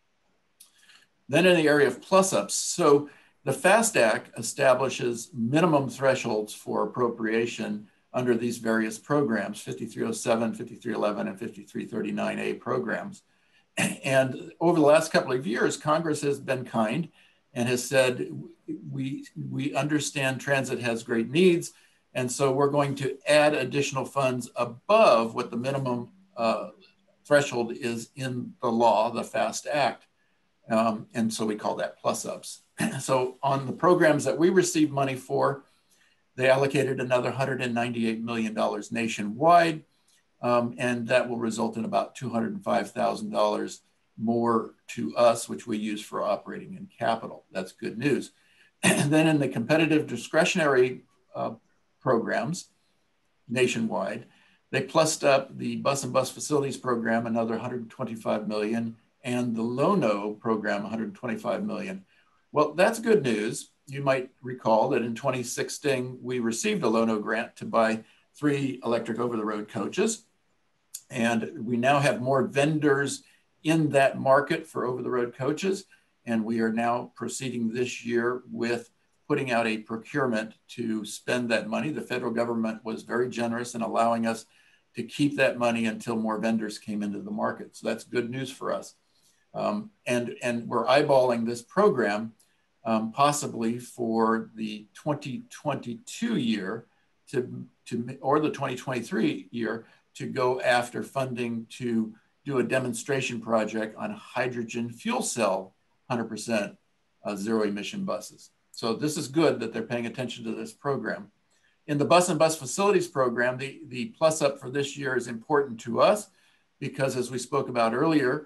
S4: Then in the area of plus-ups, so the FAST Act establishes minimum thresholds for appropriation under these various programs, fifty-three oh seven, fifty-three eleven, and fifty-three thirty-nine A programs. And over the last couple of years, Congress has been kind and has said, we, we understand transit has great needs, and so we're going to add additional funds above what the minimum uh, threshold is in the law, the FAST Act. Um, and so we call that plus-ups. So on the programs that we received money for, they allocated another one hundred ninety-eight million dollars nationwide, um, and that will result in about two hundred five thousand dollars more to us, which we use for operating and capital. That's good news. And then in the competitive discretionary uh, programs nationwide, they plussed up the bus and bus facilities program another one hundred twenty-five million dollars, and the Lono program one hundred twenty-five million dollars. Well, that's good news. You might recall that in twenty sixteen, we received a Lono grant to buy three electric over-the-road coaches. And we now have more vendors in that market for over-the-road coaches. And we are now proceeding this year with putting out a procurement to spend that money. The federal government was very generous in allowing us to keep that money until more vendors came into the market. So that's good news for us. Um, and, and we're eyeballing this program um, possibly for the twenty twenty-two year to, to, or the twenty twenty-three year to go after funding to do a demonstration project on hydrogen fuel cell one hundred percent uh, zero emission buses. So this is good that they're paying attention to this program. In the bus and bus facilities program, the, the plus up for this year is important to us because as we spoke about earlier,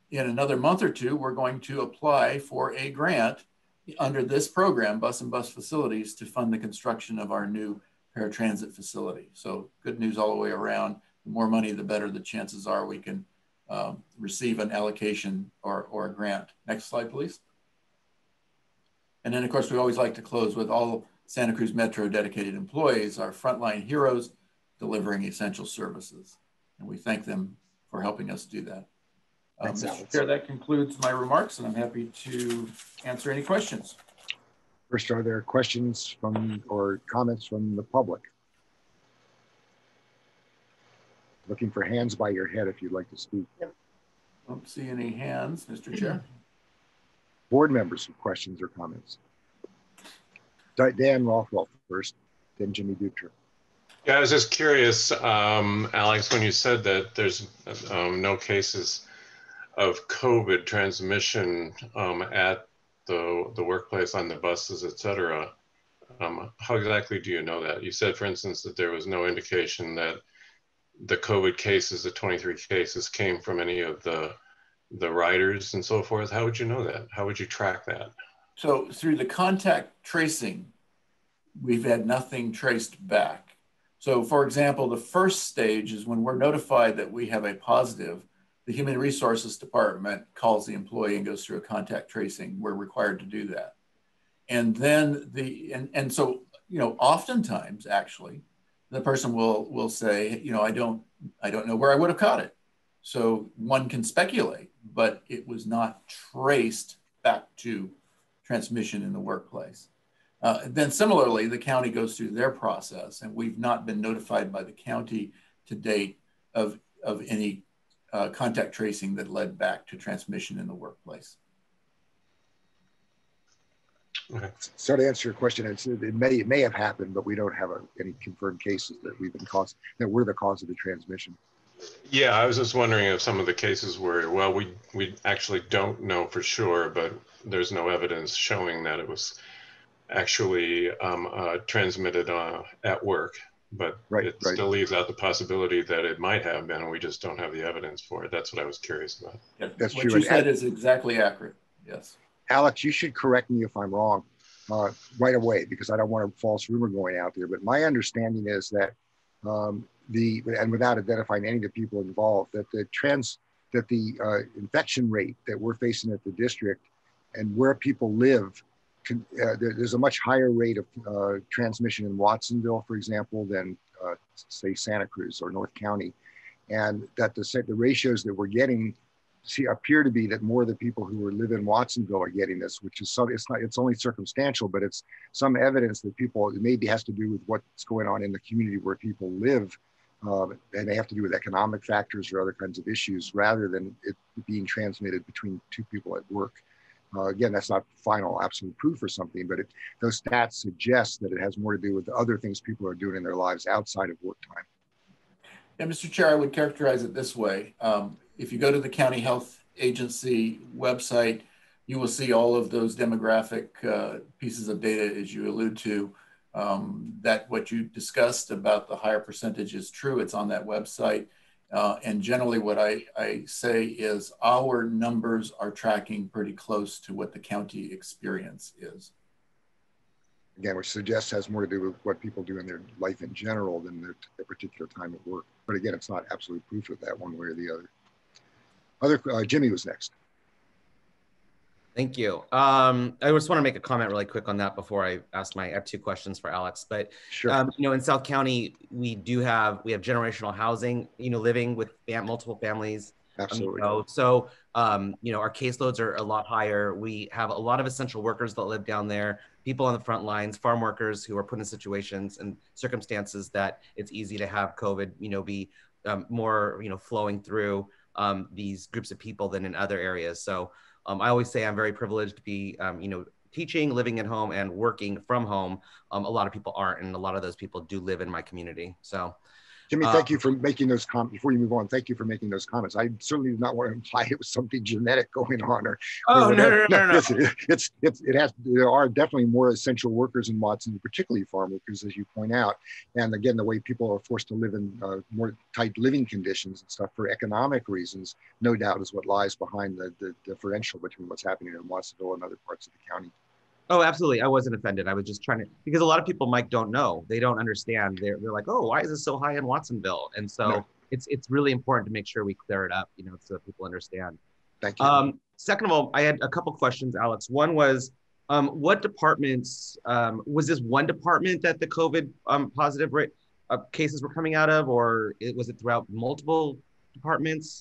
S4: in another month or two, we're going to apply for a grant under this program, Bus and Bus Facilities, to fund the construction of our new paratransit facility. So good news all the way around. The more money, the better the chances are we can um, receive an allocation or, or a grant. Next slide, please. And then, of course, we always like to close with all Santa Cruz Metro dedicated employees, our frontline heroes, delivering essential services. And we thank them for helping us do that. Um, Mister Chair, that concludes my remarks, and I'm happy to answer any questions.
S1: First, are there questions from or comments from the public? Looking for hands by your head if you'd like to speak.
S4: Yep. Don't see any hands, Mister Chair.
S1: Board members with questions or comments. Dan Rothwell first, then Jimmy Dutra.
S3: Yeah, I was just curious, um, Alex, when you said that there's um, no cases of COVID transmission um, at the, the workplace, on the buses, et cetera, um, how exactly do you know that? You said, for instance, that there was no indication that the COVID cases, the twenty-three cases, came from any of the the riders and so forth. How would you know that? How would you track that?
S4: So through the contact tracing, we've had nothing traced back. So for example, the first stage is when we're notified that we have a positive, the Human Resources Department calls the employee and goes through a contact tracing. We're required to do that. And then the, and, and so, you know, oftentimes actually, the person will, will say, you know, I don't, I don't know where I would have caught it. So one can speculate, but it was not traced back to transmission in the workplace. Uh, then similarly, the county goes through their process, and we've not been notified by the county to date of, of any uh, contact tracing that led back to transmission in the workplace.
S1: Okay. So to answer your question, it's, it may it may have happened, but we don't have a, any confirmed cases that we've been caused that were the cause of the transmission.
S3: Yeah, I was just wondering if some of the cases were, well, we we actually don't know for sure, but there's no evidence showing that it was actually um, uh, transmitted uh, at work. But
S1: right,
S3: it
S1: right.
S3: still leaves out the possibility that it might have been, and we just don't have the evidence for it. That's what I was curious about.
S4: Yeah,
S1: that's
S4: what
S1: true.
S4: What you said
S1: and,
S4: is exactly accurate. Yes.
S1: Alex, you should correct me if I'm wrong uh, right away, because I don't want a false rumor going out there. But my understanding is that um, the, and without identifying any of the people involved, that the trans, that the uh, infection rate that we're facing at the district and where people live, can, uh, there, there's a much higher rate of uh, transmission in Watsonville, for example, than uh, say Santa Cruz or North County. And that the, the ratios that we're getting see, appear to be that more of the people who are live in Watsonville are getting this, which is some, it's not, it's only circumstantial, but it's some evidence that people, it maybe has to do with what's going on in the community where people live. Uh, and they have to do with economic factors or other kinds of issues rather than it being transmitted between two people at work. Uh, again, that's not final absolute proof or something, but it, those stats suggest that it has more to do with the other things people are doing in their lives outside of work time.
S4: Yeah, Mister Chair, I would characterize it this way. Um, if you go to the County Health Agency website, you will see all of those demographic uh, pieces of data as you allude to. Um, that what you discussed about the higher percentage is true. It's on that website. Uh, and generally what I, I say is our numbers are tracking pretty close to what the county experience is.
S1: Again, which suggests has more to do with what people do in their life in general than their, their particular time at work. But again, it's not absolute proof of that one way or the other. Other uh, Jimmy was next.
S7: Thank you. Um, I just want to make a comment really quick on that before I ask my, I have two questions for Alex, but
S1: sure.
S7: um, you know, in South County, we do have, we have generational housing, you know, living with fam multiple families.
S1: Absolutely.
S7: Um, you know, so, um, you know, our caseloads are a lot higher. We have a lot of essential workers that live down there, people on the front lines, farm workers who are put in situations and circumstances that it's easy to have COVID, you know, be um, more, you know, flowing through um, these groups of people than in other areas. So, Um, I always say I'm very privileged to be, um, you know, teaching, living at home and working from home. Um, a lot of people aren't, and a lot of those people do live in my community. So
S1: Jimmy,
S7: Uh,
S1: thank you for making those comments. Before you move on, thank you for making those comments. I certainly do not want to imply it was something genetic going on, or,
S7: Oh,
S1: or
S7: no, no, no, no, no.
S1: Listen, it's, it's, it has, there are definitely more essential workers in Watson, particularly farm workers, as you point out. And again, the way people are forced to live in uh, more tight living conditions and stuff for economic reasons, no doubt is what lies behind the, the differential between what's happening in Watsonville and other parts of the county.
S7: Oh, absolutely. I wasn't offended. I was just trying to, because a lot of people, Mike, don't know. They don't understand. They're, they're like, oh, why is it so high in Watsonville? And so no. it's it's really important to make sure we clear it up, you know, so that people understand.
S1: Thank you.
S7: Um, second of all, I had a couple questions, Alex. One was, um, what departments, um, was this one department that the COVID um, positive rate uh, cases were coming out of, or it, was it throughout multiple departments?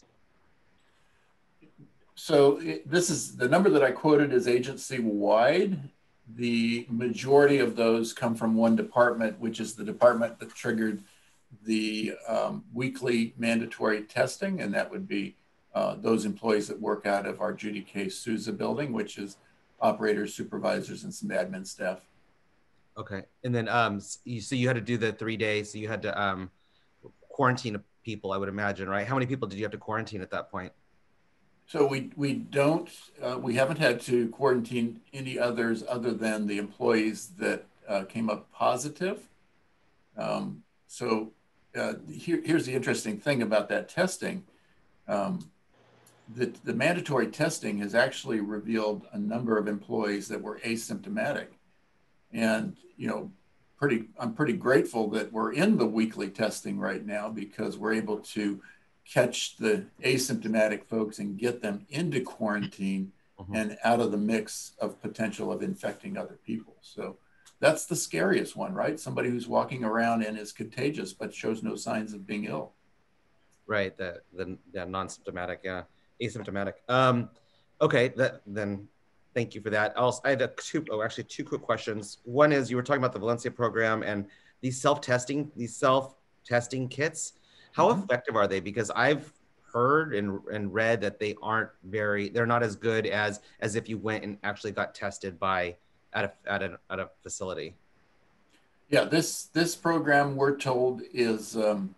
S4: So it, this is, the number that I quoted is agency-wide. The majority of those come from one department, which is the department that triggered the um, weekly mandatory testing, and that would be uh, those employees that work out of our Judy K. Souza building, which is operators, supervisors, and some admin staff.
S7: Okay, and then um, so you, so you had to do the three days, so you had to um, quarantine people, I would imagine, right? How many people did you have to quarantine at that point?
S4: So we, we don't, uh, we haven't had to quarantine any others other than the employees that uh, came up positive. Um, so uh, here, here's the interesting thing about that testing. Um, the, the mandatory testing has actually revealed a number of employees that were asymptomatic. And, you know, pretty, I'm pretty grateful that we're in the weekly testing right now, because we're able to catch the asymptomatic folks and get them into quarantine mm-hmm. and out of the mix of potential of infecting other people. So that's the scariest one, right? Somebody who's walking around and is contagious, but shows no signs of being ill.
S7: Right, the, the, the non-symptomatic, yeah, asymptomatic. Um, okay, that, then thank you for that. Also, I had a two, oh, actually two quick questions. One is, you were talking about the Valencia program and these self-testing, these self-testing kits. How mm-hmm. effective are they? Because I've heard and, and read that they aren't very, they're not as good as as if you went and actually got tested by at a at a, at a facility.
S4: Yeah, this this program, we're told, is um,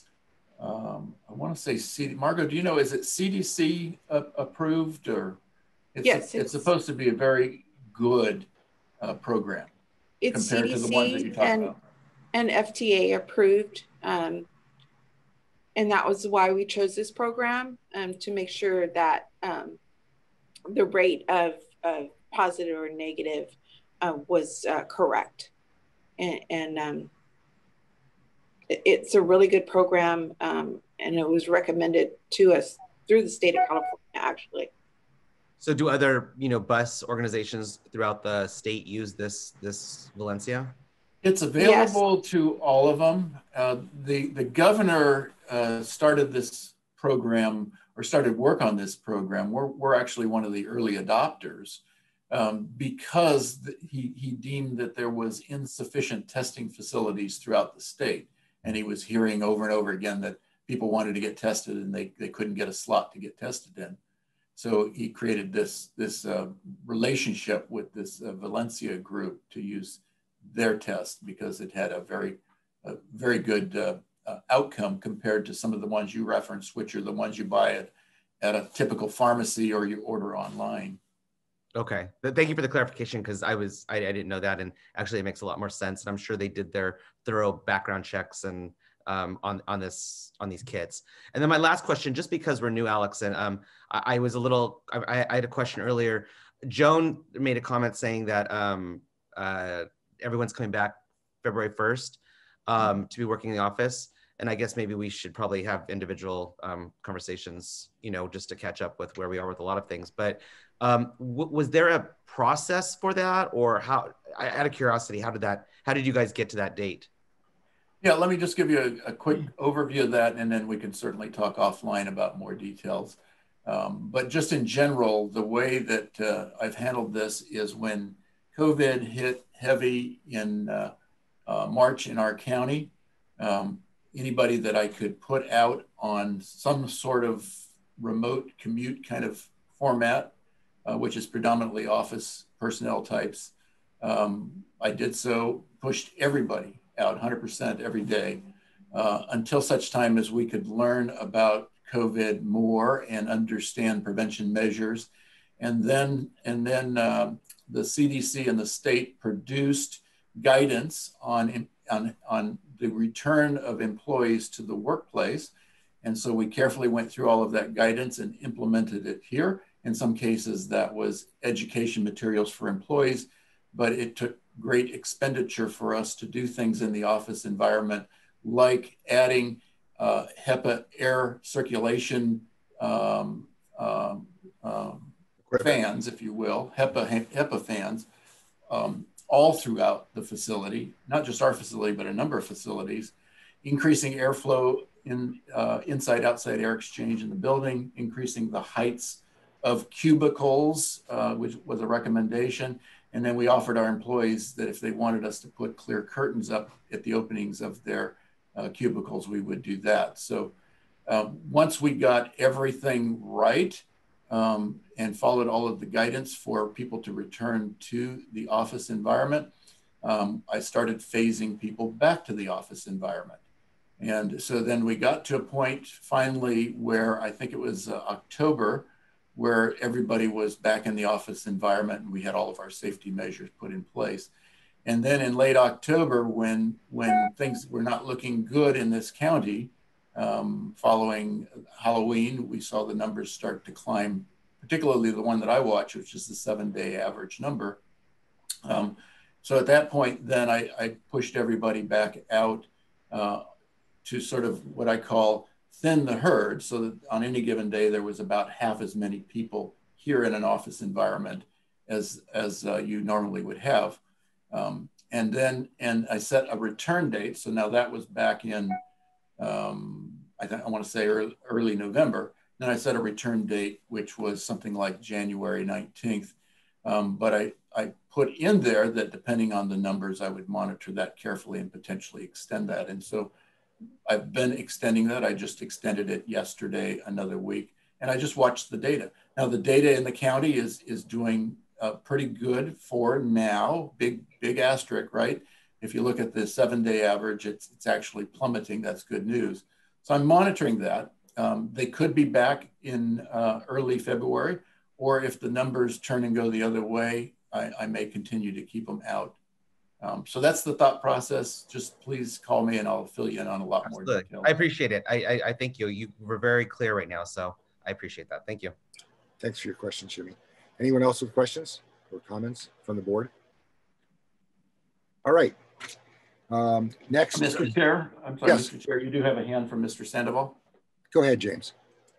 S4: um, I want to say C D. Margot, do you know, is it C D C uh, approved, or it's,
S20: yes,
S4: it's,
S20: it's
S4: supposed to be a very good uh, program
S20: it's
S4: compared
S20: C D C
S4: to the ones that you talked
S20: and,
S4: about.
S20: And F D A approved. Um, And that was why we chose this program, um, to make sure that um, the rate of, of positive or negative uh, was uh, correct. And, and um, it, it's a really good program, um, and it was recommended to us through the state of California, actually.
S7: So do other, you know, bus organizations throughout the state use this, this Valencia?
S4: It's available yes. to all of them. Uh, the, the governor uh, started this program, or started work on this program. We're, we're actually one of the early adopters um, because the, he, he deemed that there was insufficient testing facilities throughout the state. And he was hearing over and over again that people wanted to get tested and they, they couldn't get a slot to get tested in. So he created this, this uh, relationship with this uh, Valencia group to use their test, because it had a very, a very good uh, uh, outcome compared to some of the ones you referenced, which are the ones you buy at, at a typical pharmacy or you order online.
S7: Okay, but thank you for the clarification, because I was I, I didn't know that, and actually it makes a lot more sense. And I'm sure they did their thorough background checks and um, on on this on these kits. And then my last question, just because we're new, Alex, and um, I, I was a little I, I had a question earlier. Joan made a comment saying that um, uh, everyone's coming back February first um, to be working in the office. And I guess maybe we should probably have individual um, conversations, you know, just to catch up with where we are with a lot of things. But um, w was there a process for that, or how, out of curiosity, how did that, how did you guys get to that date?
S4: Yeah, let me just give you a, a quick overview of that, and then we can certainly talk offline about more details. Um, but just in general, the way that uh, I've handled this is when COVID hit heavy in uh, uh, March in our county, um, anybody that I could put out on some sort of remote commute kind of format, uh, which is predominantly office personnel types, um, I did so, pushed everybody out one hundred percent every day. uh, until such time as we could learn about COVID more and understand prevention measures. And then, and then uh, the C D C and the state produced guidance on, on, on the return of employees to the workplace. And so we carefully went through all of that guidance and implemented it here. In some cases, that was education materials for employees, but it took great expenditure for us to do things in the office environment, like adding uh, HEPA air circulation um, um, um, fans, if you will, HEPA, HEPA fans, um, all throughout the facility, not just our facility, but a number of facilities, increasing airflow in uh, inside-outside air exchange in the building, increasing the heights of cubicles, uh, which was a recommendation. And then we offered our employees that if they wanted us to put clear curtains up at the openings of their uh, cubicles, we would do that. So uh, once we got everything right um, and followed all of the guidance for people to return to the office environment, um, I started phasing people back to the office environment. And so then we got to a point finally where I think it was uh, October, where everybody was back in the office environment and we had all of our safety measures put in place. And then in late October, when, when things were not looking good in this county, um, following Halloween, we saw the numbers start to climb, particularly the one that I watch, which is the seven day average number. Um, so at that point, then I, I pushed everybody back out uh, to sort of what I call thin the herd, so that on any given day, there was about half as many people here in an office environment as, as uh, you normally would have. Um, and then, and I set a return date. So now that was back in, um, I, th I want to say early, early November. Then I set a return date, which was something like January nineteenth. Um, but I, I put in there that depending on the numbers, I would monitor that carefully and potentially extend that. And so I've been extending that. I just extended it yesterday, another week, and I just watched the data. Now the data in the county is, is doing uh, pretty good for now, big, big asterisk, right? If you look at the seven day average, it's, it's actually plummeting. That's good news. So I'm monitoring that. Um, they could be back in uh, early February, or if the numbers turn and go the other way, I, I may continue to keep them out. Um, so that's the thought process. Just please call me and I'll fill you in on a lot
S7: Absolutely.
S4: more detail.
S7: I appreciate it. I, I, I thank you. You were very clear right now, so I appreciate that. Thank you.
S1: Thanks for your question, Jimmy. Anyone else with questions or comments from the board? All right. Um, next.
S4: Mister Chair, I'm sorry,
S1: yes.
S4: Mister Chair, you do have a hand from Mister Sandoval.
S1: Go ahead, James.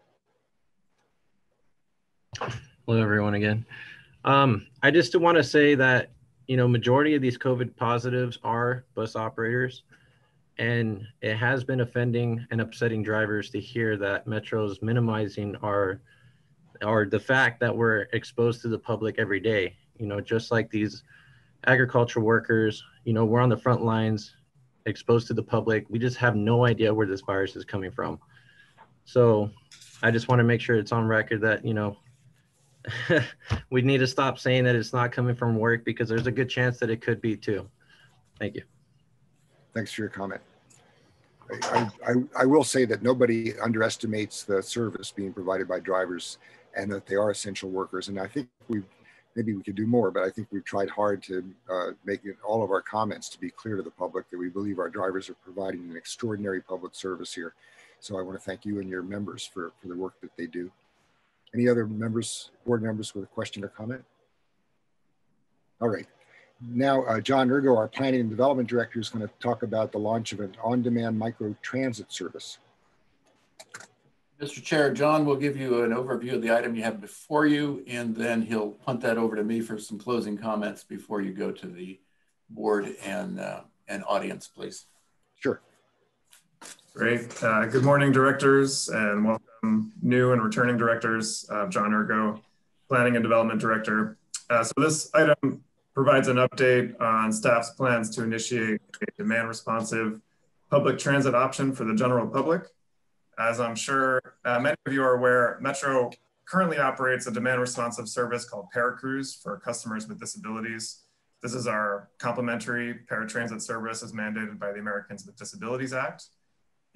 S15: Hello, everyone again. Um, I just want to say that, you know, majority of these COVID positives are bus operators, and it has been offending and upsetting drivers to hear that Metro is minimizing our, or the fact that we're exposed to the public every day. You know, just like these agricultural workers, you know, we're on the front lines, exposed to the public. We just have no idea where this virus is coming from. So I just want to make sure it's on record that, you know, we need to stop saying that it's not coming from work, because there's a good chance that it could be too. Thank you.
S1: Thanks for your comment. I, I, I will say that nobody underestimates the service being provided by drivers and that they are essential workers. And I think we maybe we could do more, but I think we've tried hard to uh, make it, all of our comments to be clear to the public that we believe our drivers are providing an extraordinary public service here. So I want to thank you and your members for, for the work that they do. Any other members, board members with a question or comment? All right. Now, uh, John Urgo, our Planning and Development Director, is going to talk about the launch of an on-demand micro transit service.
S4: Mister Chair, John will give you an overview of the item you have before you, and then he'll punt that over to me for some closing comments before you go to the board and, uh, and audience, please.
S1: Sure.
S21: Great. Uh, good morning, directors, and welcome new and returning directors. Uh, John Urgo, Planning and Development Director. Uh, so this item provides an update on staff's plans to initiate a demand responsive public transit option for the general public. As I'm sure uh, many of you are aware, Metro currently operates a demand responsive service called Paracruise for customers with disabilities. This is our complimentary paratransit service as mandated by the Americans with Disabilities Act.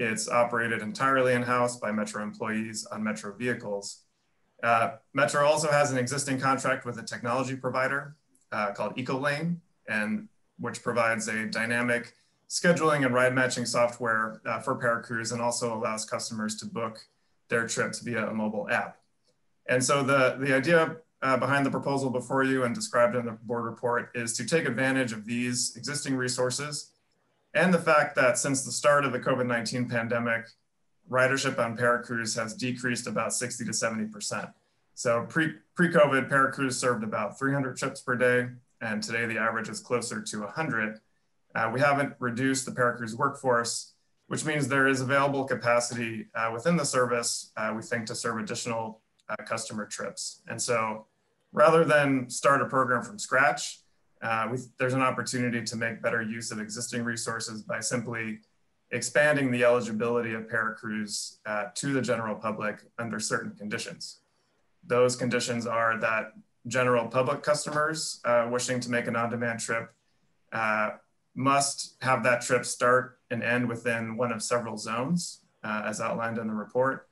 S21: It's operated entirely in-house by Metro employees on Metro vehicles. Uh, Metro also has an existing contract with a technology provider uh, called EcoLane, and which provides a dynamic scheduling and ride matching software uh, for paracrews, and also allows customers to book their trips via a mobile app. And so the, the idea uh, behind the proposal before you and described in the board report is to take advantage of these existing resources and the fact that since the start of the COVID nineteen pandemic, ridership on paracrews has decreased about sixty to seventy percent. So pre, pre-COVID, paracrews served about three hundred trips per day, and today the average is closer to one hundred. Uh, we haven't reduced the paracrews workforce, which means there is available capacity uh, within the service, uh, we think, to serve additional uh, customer trips. And so rather than start a program from scratch, uh, we, there's an opportunity to make better use of existing resources by simply expanding the eligibility of paracrews uh, to the general public under certain conditions. Those conditions are that general public customers uh, wishing to make an on-demand trip uh, must have that trip start and end within one of several zones, uh, as outlined in the report.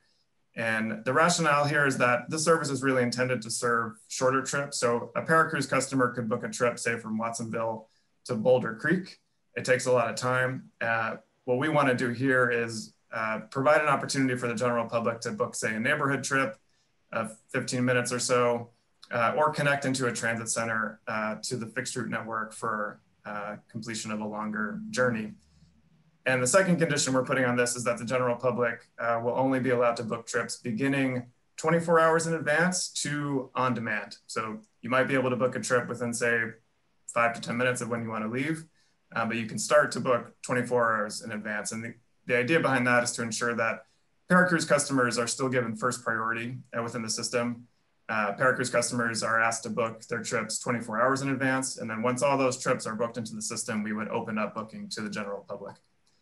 S21: And the rationale here is that this service is really intended to serve shorter trips. So a paracrews customer could book a trip, say from Watsonville to Boulder Creek. It takes a lot of time. Uh, what we want to do here is uh, provide an opportunity for the general public to book, say, a neighborhood trip of fifteen minutes or so, uh, or connect into a transit center uh, to the fixed route network for uh, completion of a longer journey. And the second condition we're putting on this is that the general public uh, will only be allowed to book trips beginning twenty-four hours in advance to on demand. So you might be able to book a trip within, say, five to ten minutes of when you want to leave, uh, but you can start to book twenty-four hours in advance. And the, the idea behind that is to ensure that paracrews customers are still given first priority uh, within the system. Uh, paracrews customers are asked to book their trips twenty-four hours in advance. And then once all those trips are booked into the system, we would open up booking to the general public.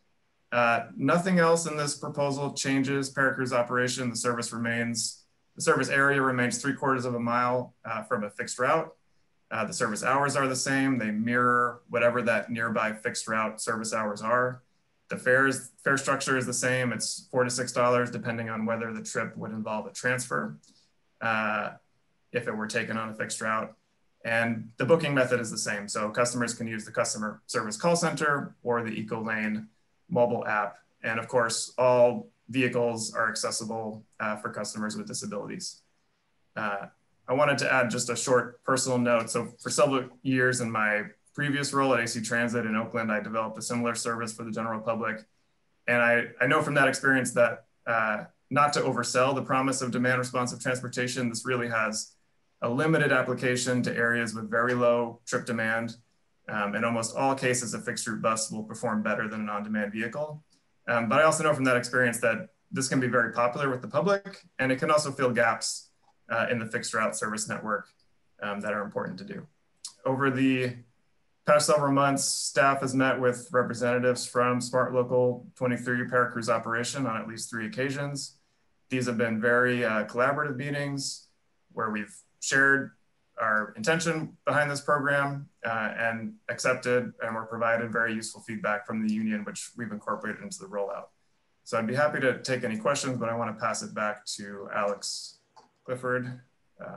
S21: Uh, nothing else in this proposal changes paracrews operation. The service remains, the service area remains three quarters of a mile uh, from a fixed route. Uh, the service hours are the same. They mirror whatever that nearby fixed route service hours are. The fares, fare structure is the same. It's four to six dollars depending on whether the trip would involve a transfer, uh, if it were taken on a fixed route. And the booking method is the same. So customers can use the customer service call center or the EcoLane mobile app. And of course, all vehicles are accessible uh, for customers with disabilities. Uh, I wanted to add just a short personal note. So for several years in my previous role at A C Transit in Oakland, I developed a similar service for the general public. And I, I know from that experience that uh, not to oversell the promise of demand responsive transportation, this really has a limited application to areas with very low trip demand. Um, in almost all cases, a fixed route bus will perform better than an on-demand vehicle. Um, but I also know from that experience that this can be very popular with the public, and it can also fill gaps uh, in the fixed route service network um, that are important to do. Over the past several months, staff has met with representatives from Smart Local twenty-three Paracrews operation on at least three occasions. These have been very uh, collaborative meetings where we've shared our intention behind this program uh, and accepted and were provided very useful feedback from the union, which we've incorporated into the rollout. So I'd be happy to take any questions, but I want to pass it back to Alex Clifford. Uh,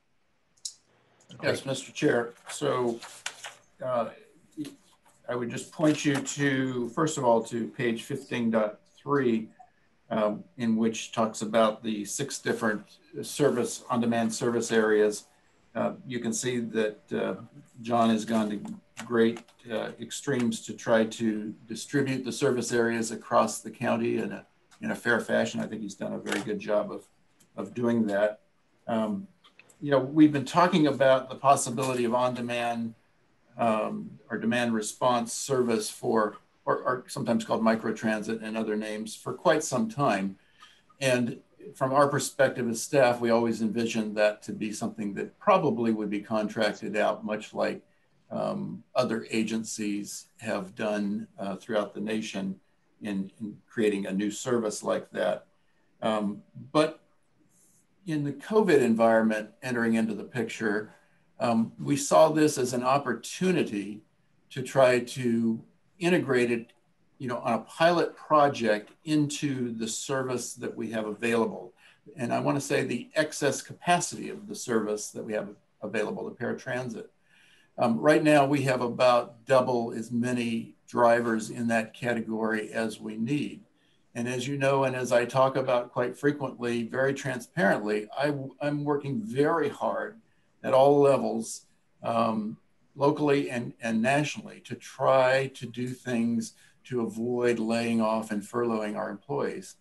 S4: yes, Mister Chair. So uh, I would just point you to, first of all, to page fifteen point three, um, in which talks about the six different service, on-demand service areas. Uh, you can see that uh, John has gone to great uh, extremes to try to distribute the service areas across the county in a, in a fair fashion. I think he's done a very good job of, of doing that. Um, you know, we've been talking about the possibility of on-demand um, or demand response service for, or, or sometimes called microtransit and other names, for quite some time. And from our perspective as staff, we always envisioned that to be something that probably would be contracted out, much like um, other agencies have done uh, throughout the nation in, in creating a new service like that. Um, but in the COVID environment entering into the picture, um, we saw this as an opportunity to try to integrate it you know, on a pilot project into the service that we have available. And I want to say the excess capacity of the service that we have available, the paratransit. Um, right now, we have about double as many drivers in that category as we need. And as you know, and as I talk about quite frequently, very transparently, I, I'm working very hard at all levels, um, locally and, and nationally, to try to do things to avoid laying off and furloughing our employees.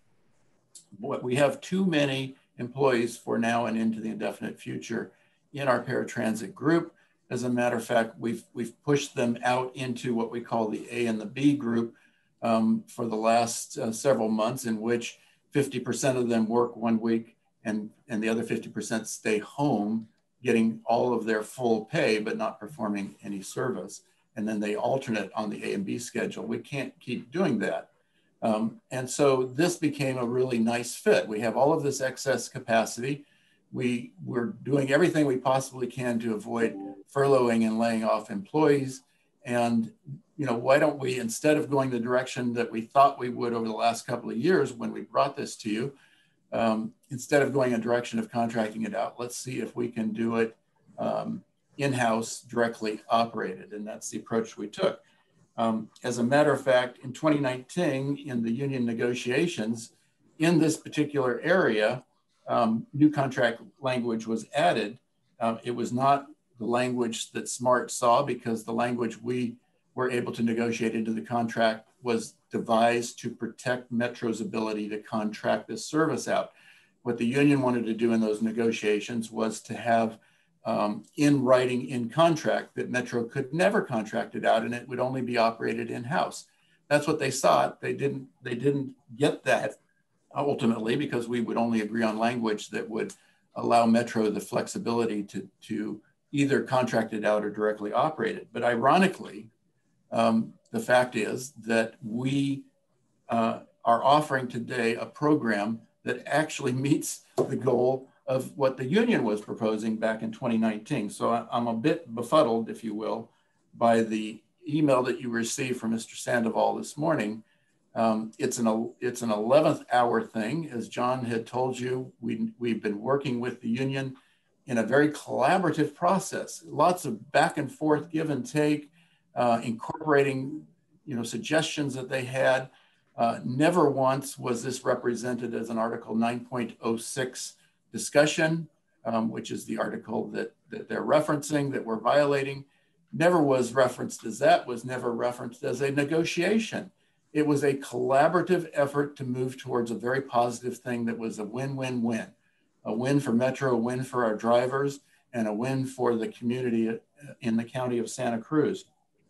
S4: But we have too many employees for now and into the indefinite future in our paratransit group. As a matter of fact, we've, we've pushed them out into what we call the A and the B group um, for the last uh, several months, in which fifty percent of them work one week and, and the other fifty percent stay home, getting all of their full pay, but not performing any service. And then they alternate on the A and B schedule. We can't keep doing that. Um, and so this became a really nice fit. We have all of this excess capacity. We, we're doing everything we possibly can to avoid furloughing and laying off employees. And, you know, why don't we, instead of going the direction that we thought we would over the last couple of years when we brought this to you, um, instead of going a direction of contracting it out, let's see if we can do it um, in-house, directly operated. And that's the approach we took. Um, as a matter of fact, in twenty nineteen, in the union negotiations, in this particular area, um, new contract language was added. Uh, it was not the language that SMART saw, because the language we were able to negotiate into the contract was devised to protect Metro's ability to contract this service out. What the union wanted to do in those negotiations was to have um, in writing in contract that Metro could never contract it out and it would only be operated in-house. That's what they sought. They didn't, they didn't get that ultimately, because we would only agree on language that would allow Metro the flexibility to, to either contract it out or directly operate it. But ironically, um, the fact is that we uh, are offering today a program that actually meets the goal of what the union was proposing back in twenty nineteen. So I, I'm a bit befuddled, if you will, by the email that you received from Mister Sandoval this morning. Um, it's an it's an eleventh hour thing. As John had told you, we, we've been working with the union in a very collaborative process, lots of back and forth, give and take, uh, incorporating, you know, suggestions that they had. Uh, never once was this represented as an Article nine point oh six discussion, um, which is the article that, that they're referencing, that we're violating. Never was referenced as that, was never referenced as a negotiation. It was a collaborative effort to move towards a very positive thing that was a win-win-win. A win for Metro, a win for our drivers, and a win for the community in the county of Santa Cruz.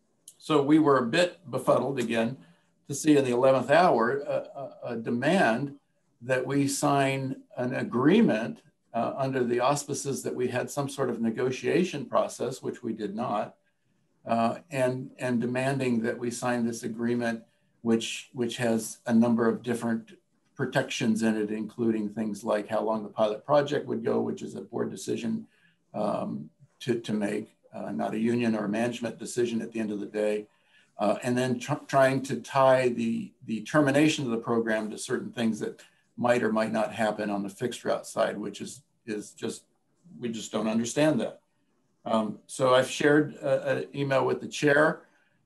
S4: So we were a bit befuddled again to see in the eleventh hour a, a, a demand that we sign an agreement uh, under the auspices that we had some sort of negotiation process, which we did not, uh, and, and demanding that we sign this agreement, which, which has a number of different protections in it, including things like how long the pilot project would go, which is a board decision um, to, to make, uh, not a union or a management decision at the end of the day. Uh, and then tr trying to tie the, the termination of the program to certain things that might or might not happen on the fixed route side, which is, is just, we just don't understand that. Um, so I've shared an email with the chair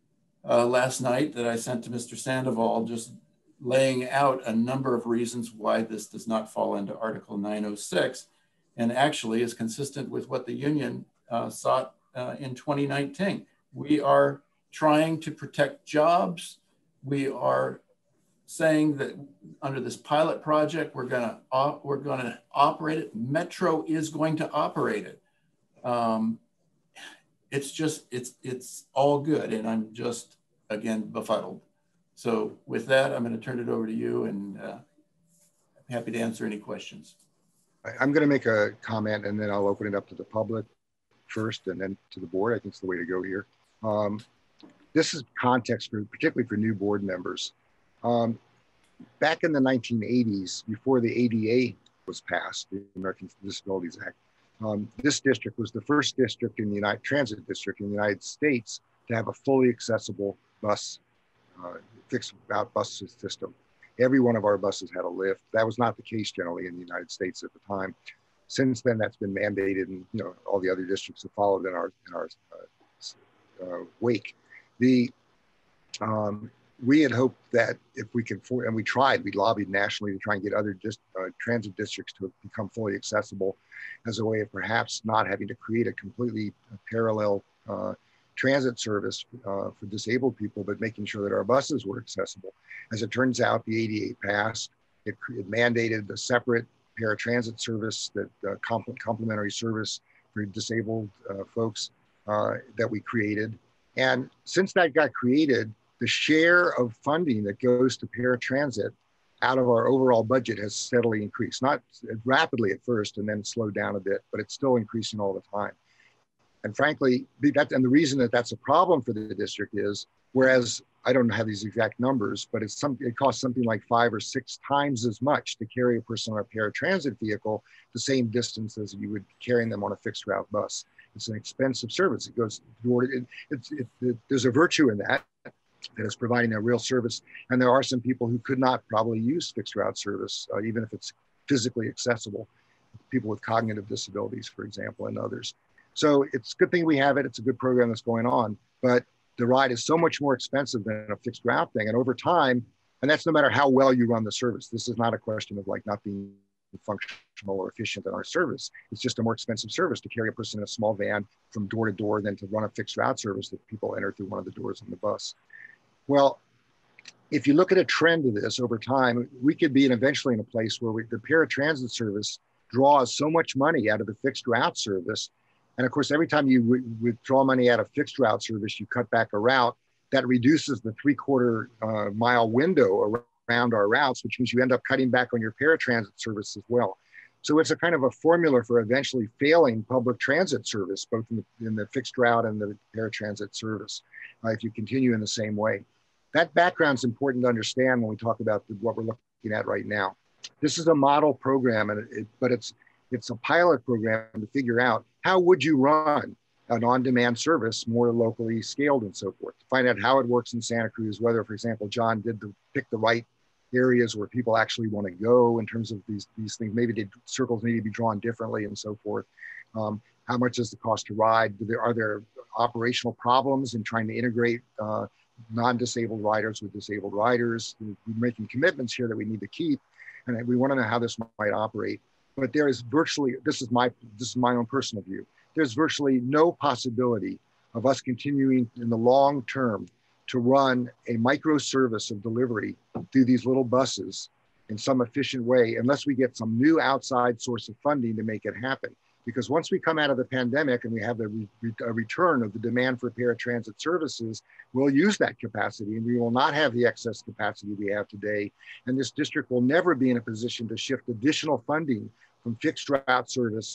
S4: uh, last night that I sent to Mister Sandoval, just laying out a number of reasons why this does not fall into Article nine oh six, and actually is consistent with what the union uh, sought uh, in twenty nineteen. We are trying to protect jobs. We are saying that under this pilot project, we're gonna, uh, we're gonna operate it. Metro is going to operate it. Um, it's just, it's, it's all good. And I'm just, again, befuddled. So with that, I'm going to turn it over to you, and uh, I'm happy to answer any questions.
S1: I'm going to make a comment, and then I'll open it up to the public first and then to the board. I think it's the way to go here. Um, this is context, for, particularly for new board members. Um, back in the nineteen eighties, before the A D A was passed, the Americans with Disabilities Act, um, this district was the first district in the United Transit District in the United States to have a fully accessible bus uh, fixed route bus system. Every one of our buses had a lift. That was not the case generally in the United States at the time. Since then, that's been mandated, and you know all the other districts have followed in our in our uh, uh, wake. The um, we had hoped that if we could, and we tried, we lobbied nationally to try and get other dist, uh, transit districts to become fully accessible as a way of perhaps not having to create a completely parallel uh, transit service uh, for disabled people, but making sure that our buses were accessible. As it turns out, the A D A passed. It, it mandated a separate paratransit service, that uh, compl complementary service for disabled uh, folks uh, that we created. And since that got created, the share of funding that goes to paratransit out of our overall budget has steadily increased, not rapidly at first and then slowed down a bit, but it's still increasing all the time. And frankly, that, and the reason that that's a problem for the district is, whereas I don't have these exact numbers, but it's some, it costs something like five or six times as much to carry a person on a paratransit vehicle the same distance as you would carrying them on a fixed route bus. It's an expensive service. It goes, it, it, it, it, there's a virtue in that, that is providing a real service. And there are some people who could not probably use fixed route service, uh, even if it's physically accessible. People with cognitive disabilities, for example, and others. So it's a good thing we have it. It's a good program that's going on, but the ride is so much more expensive than a fixed route thing. And over time, and that's no matter how well you run the service. This is not a question of like not being functional or efficient in our service. It's just a more expensive service to carry a person in a small van from door to door than to run a fixed route service that people enter through one of the doors on the bus. Well, if you look at a trend of this over time, we could be in eventually in a place where we, the paratransit service draws so much money out of the fixed route service. And of course, every time you withdraw money out of fixed route service, you cut back a route, that reduces the three quarter uh, mile window around our routes, which means you end up cutting back on your paratransit service as well. So it's a kind of a formula for eventually failing public transit service, both in the, in the fixed route and the paratransit service, uh, if you continue in the same way. That background is important to understand when we talk about the, what we're looking at right now. This is a model program, and it, but it's, it's a pilot program to figure out how would you run an on-demand service more locally scaled and so forth, to find out how it works in Santa Cruz, whether, for example, John did the, pick the right areas where people actually want to go in terms of these, these things. Maybe the circles need to be drawn differently and so forth. Um, how much does the cost to ride? Do there, are there operational problems in trying to integrate uh, non-disabled riders with disabled riders? We're making commitments here that we need to keep, and we want to know how this might operate. But there is virtually, this is my, this is my own personal view, there's virtually no possibility of us continuing in the long term to run a microservice of delivery through these little buses in some efficient way, unless we get some new outside source of funding to make it happen. Because once we come out of the pandemic and we have the re a return of the demand for paratransit services, we'll use that capacity and we will not have the excess capacity we have today. And this district will never be in a position to shift additional funding from fixed route service,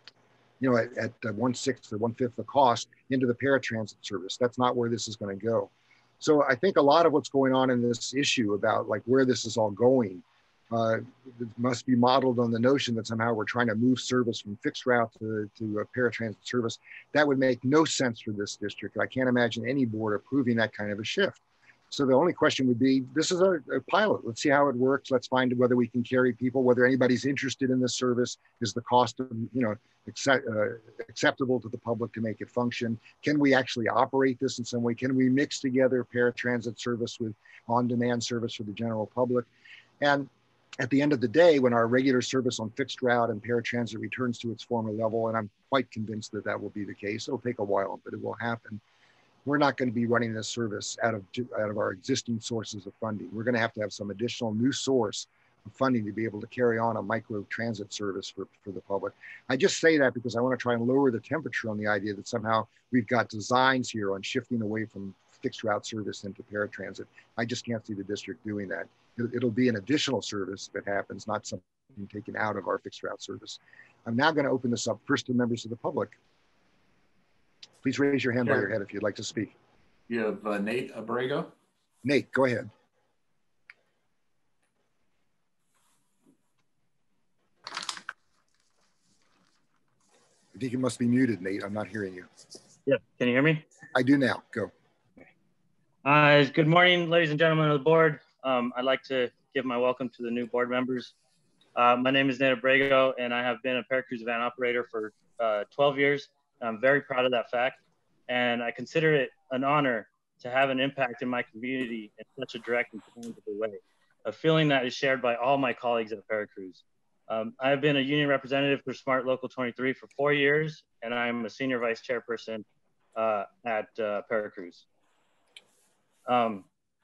S1: you know, at, at one sixth or one fifth the cost into the paratransit service. That's not where this is going to go. So I think a lot of what's going on in this issue about like where this is all going uh, must be modeled on the notion that somehow we're trying to move service from fixed route to, to a paratransit service. That would make no sense for this district. I can't imagine any board approving that kind of a shift. So the only question would be, this is a, a pilot. Let's see how it works. Let's find whether we can carry people, whether anybody's interested in this service. Is the cost of, you know, accept, uh, acceptable to the public to make it function? Can we actually operate this in some way? Can we mix together paratransit service with on-demand service for the general public? And at the end of the day, when our regular service on fixed route and paratransit returns to its former level, and I'm quite convinced that that will be the case, it'll take a while, but it will happen. We're not going to be running this service out of, out of our existing sources of funding. We're going to have to have some additional new source of funding to be able to carry on a micro transit service for, for the public. I just say that because I want to try and lower the temperature on the idea that somehow we've got designs here on shifting away from fixed route service into paratransit. I just can't see the district doing that. It, it'll be an additional service if it happens, not something taken out of our fixed route service. I'm now going to open this up first to members of the public. Please raise your hand sure. by your head if you'd like to speak.
S4: You have uh, Nate Abrego.
S1: Nate, go ahead. I think you must be muted, Nate. I'm not hearing you.
S12: Yeah, can you hear me?
S1: I do now. Go.
S12: Uh, good morning, ladies and gentlemen of the board. Um, I'd like to give my welcome to the new board members. Uh, my name is Nate Abrego, and I have been a Paracruz van operator for uh, twelve years. I'm very proud of that fact, and I consider it an honor to have an impact in my community in such a direct and tangible way, a feeling that is shared by all my colleagues at Paracruz. Um, I have been a union representative for Smart Local twenty-three for four years, and I'm a senior vice chairperson uh, at uh, Paracruz. Um,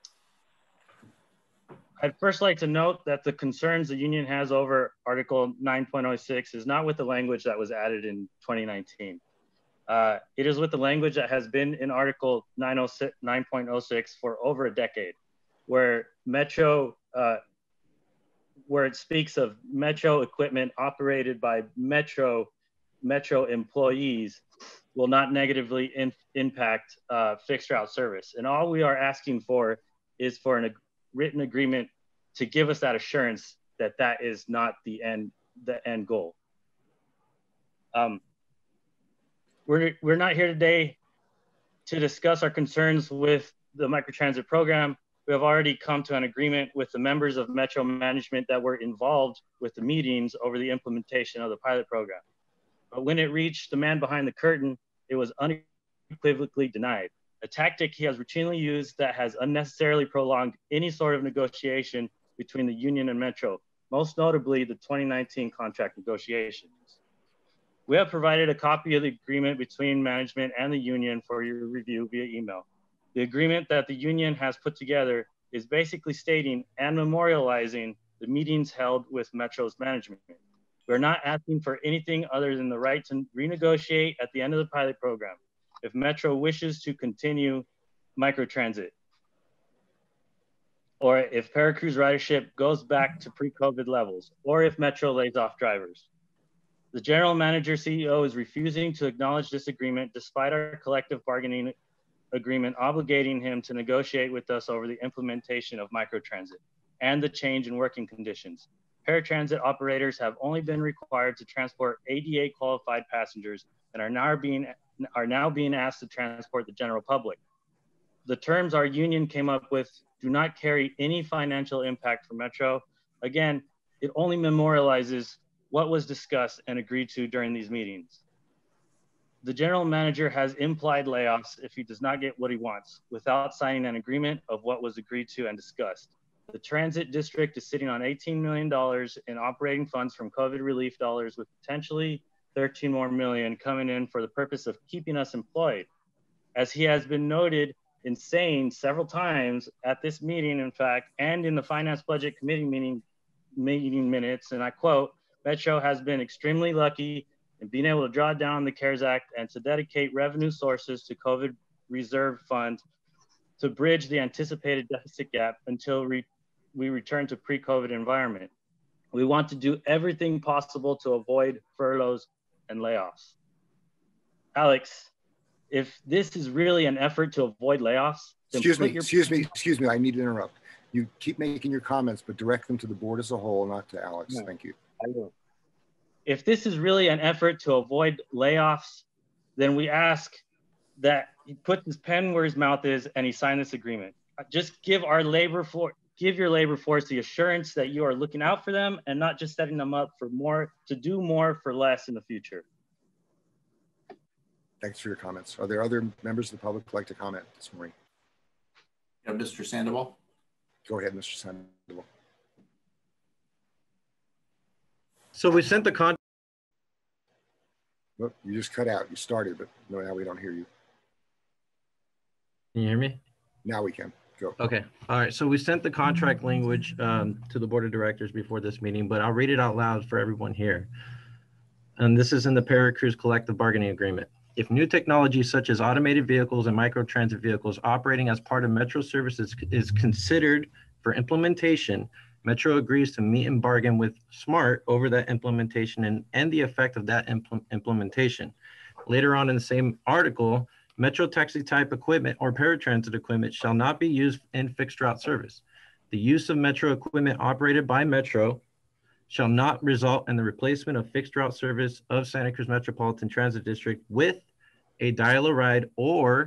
S12: I'd first like to note that the concerns the union has over Article nine point oh six is not with the language that was added in twenty nineteen. Uh, it is with the language that has been in Article nine point oh six for over a decade, where Metro, uh, where it speaks of Metro equipment operated by Metro, Metro employees will not negatively in, impact uh, fixed route service. And all we are asking for is for an, a written agreement to give us that assurance that that is not the end, the end goal. Um, we're, we're not here today to discuss our concerns with the microtransit program. We have already come to an agreement with the members of Metro management that were involved with the meetings over the implementation of the pilot program. But when it reached the man behind the curtain, it was unequivocally denied. A tactic he has routinely used that has unnecessarily prolonged any sort of negotiation between the union and Metro, most notably the twenty nineteen contract negotiations. We have provided a copy of the agreement between management and the union for your review via email. The agreement that the union has put together is basically stating and memorializing the meetings held with Metro's management. We're not asking for anything other than the right to renegotiate at the end of the pilot program if Metro wishes to continue microtransit, or if Paracruz ridership goes back to pre-COVID levels, or if Metro lays off drivers. The general manager C E O is refusing to acknowledge this agreement despite our collective bargaining agreement obligating him to negotiate with us over the implementation of microtransit and the change in working conditions. Paratransit operators have only been required to transport A D A qualified passengers and are now being, are now being asked to transport the general public. The terms our union came up with do not carry any financial impact for Metro. Again, it only memorializes what was discussed and agreed to during these meetings. The general manager has implied layoffs if he does not get what he wants without signing an agreement of what was agreed to and discussed. The transit district is sitting on eighteen million dollars in operating funds from COVID relief dollars with potentially thirteen more million coming in for the purpose of keeping us employed. As he has been noted in saying several times at this meeting, in fact, and in the Finance Budget Committee meeting, meeting minutes, and I quote, Metro has been extremely lucky in being able to draw down the CARES Act and to dedicate revenue sources to COVID reserve fund to bridge the anticipated deficit gap until re we return to pre-COVID environment. We want to do everything possible to avoid furloughs and layoffs. Alex, if this is really an effort to avoid layoffs,
S1: excuse me, excuse me, excuse me, I need to interrupt. You keep making your comments, but direct them to the board as a whole, not to Alex. No, thank you.
S12: I will. If this is really an effort to avoid layoffs, then we ask that he put his pen where his mouth is and he sign this agreement. Just give our labor force, give your labor force the assurance that you are looking out for them and not just setting them up for more, to do more for less in the future.
S1: Thanks for your comments. Are there other members of the public who'd like to comment this morning?
S4: Yeah, Mister Sandoval.
S1: Go ahead, Mister Sandoval.
S15: So we sent the con.
S1: Well, you just cut out. You started, but no, now we don't hear you.
S15: Can you hear me?
S1: Now we can. Go.
S15: Okay. All right. So we sent the contract language um, to the board of directors before this meeting, but I'll read it out loud for everyone here. And this is in the Paracruz collective bargaining agreement. If new technology such as automated vehicles and microtransit vehicles operating as part of Metro services is considered for implementation, Metro agrees to meet and bargain with SMART over that implementation and, and the effect of that impl implementation. Later on in the same article, Metro taxi type equipment or paratransit equipment shall not be used in fixed route service. The use of Metro equipment operated by Metro shall not result in the replacement of fixed route service of Santa Cruz Metropolitan Transit District with a dial-a-ride or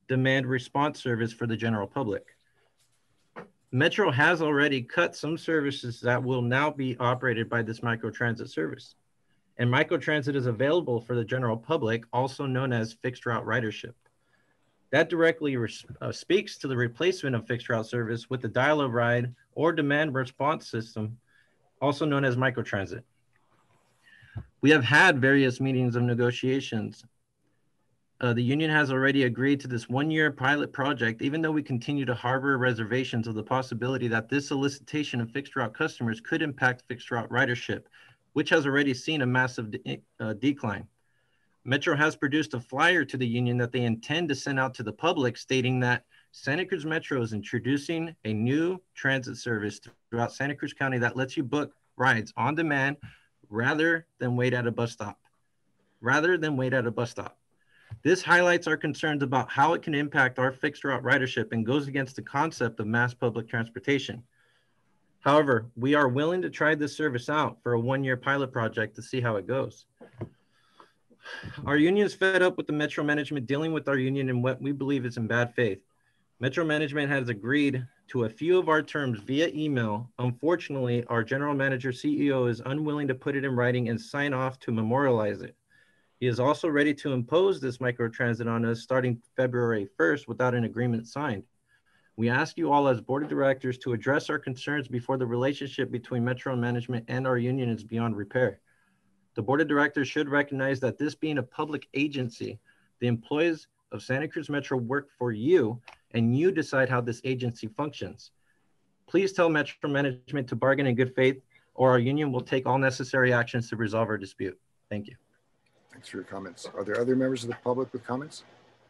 S15: demand response service for the general public. Metro has already cut some services that will now be operated by this microtransit service. And microtransit is available for the general public, also known as fixed route ridership. That directly uh, speaks to the replacement of fixed route service with the dial-a-ride or demand response system, also known as microtransit. We have had various meetings of negotiations. Uh, the union has already agreed to this one-year pilot project, even though we continue to harbor reservations of the possibility that this solicitation of fixed route customers could impact fixed route ridership, which has already seen a massive de uh, decline. Metro has produced a flyer to the union that they intend to send out to the public stating that Santa Cruz Metro is introducing a new transit service throughout Santa Cruz County that lets you book rides on demand rather than wait at a bus stop. Rather than wait at a bus stop. This highlights our concerns about how it can impact our fixed route ridership and goes against the concept of mass public transportation. However, we are willing to try this service out for a one-year pilot project to see how it goes. Our union is fed up with the Metro management dealing with our union in what we believe is in bad faith. Metro management has agreed to a few of our terms via email. Unfortunately, our general manager C E O is unwilling to put it in writing and sign off to memorialize it. He is also ready to impose this microtransit on us starting February first without an agreement signed. We ask you all as board of directors to address our concerns before the relationship between Metro management and our union is beyond repair. The board of directors should recognize that this being a public agency, the employees of Santa Cruz Metro work for you and you decide how this agency functions. Please tell Metro management to bargain in good faith or our union will take all necessary actions to resolve our dispute. Thank you.
S1: Thanks for your comments. Are there other members of the public with comments?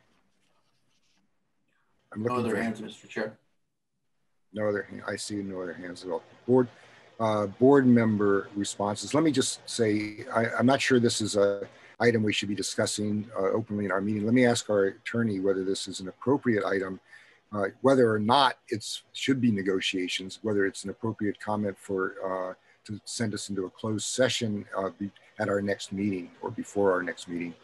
S1: I'm looking
S4: no other
S1: for
S4: hands, Mister Chair.
S1: No other, I see no other hands at all. Board, uh, board member responses. Let me just say, I, I'm not sure this is a item we should be discussing uh, openly in our meeting. Let me ask our attorney whether this is an appropriate item, uh, whether or not it's should be negotiations, whether it's an appropriate comment for uh, to send us into a closed session uh, be, at our next meeting or before our next meeting.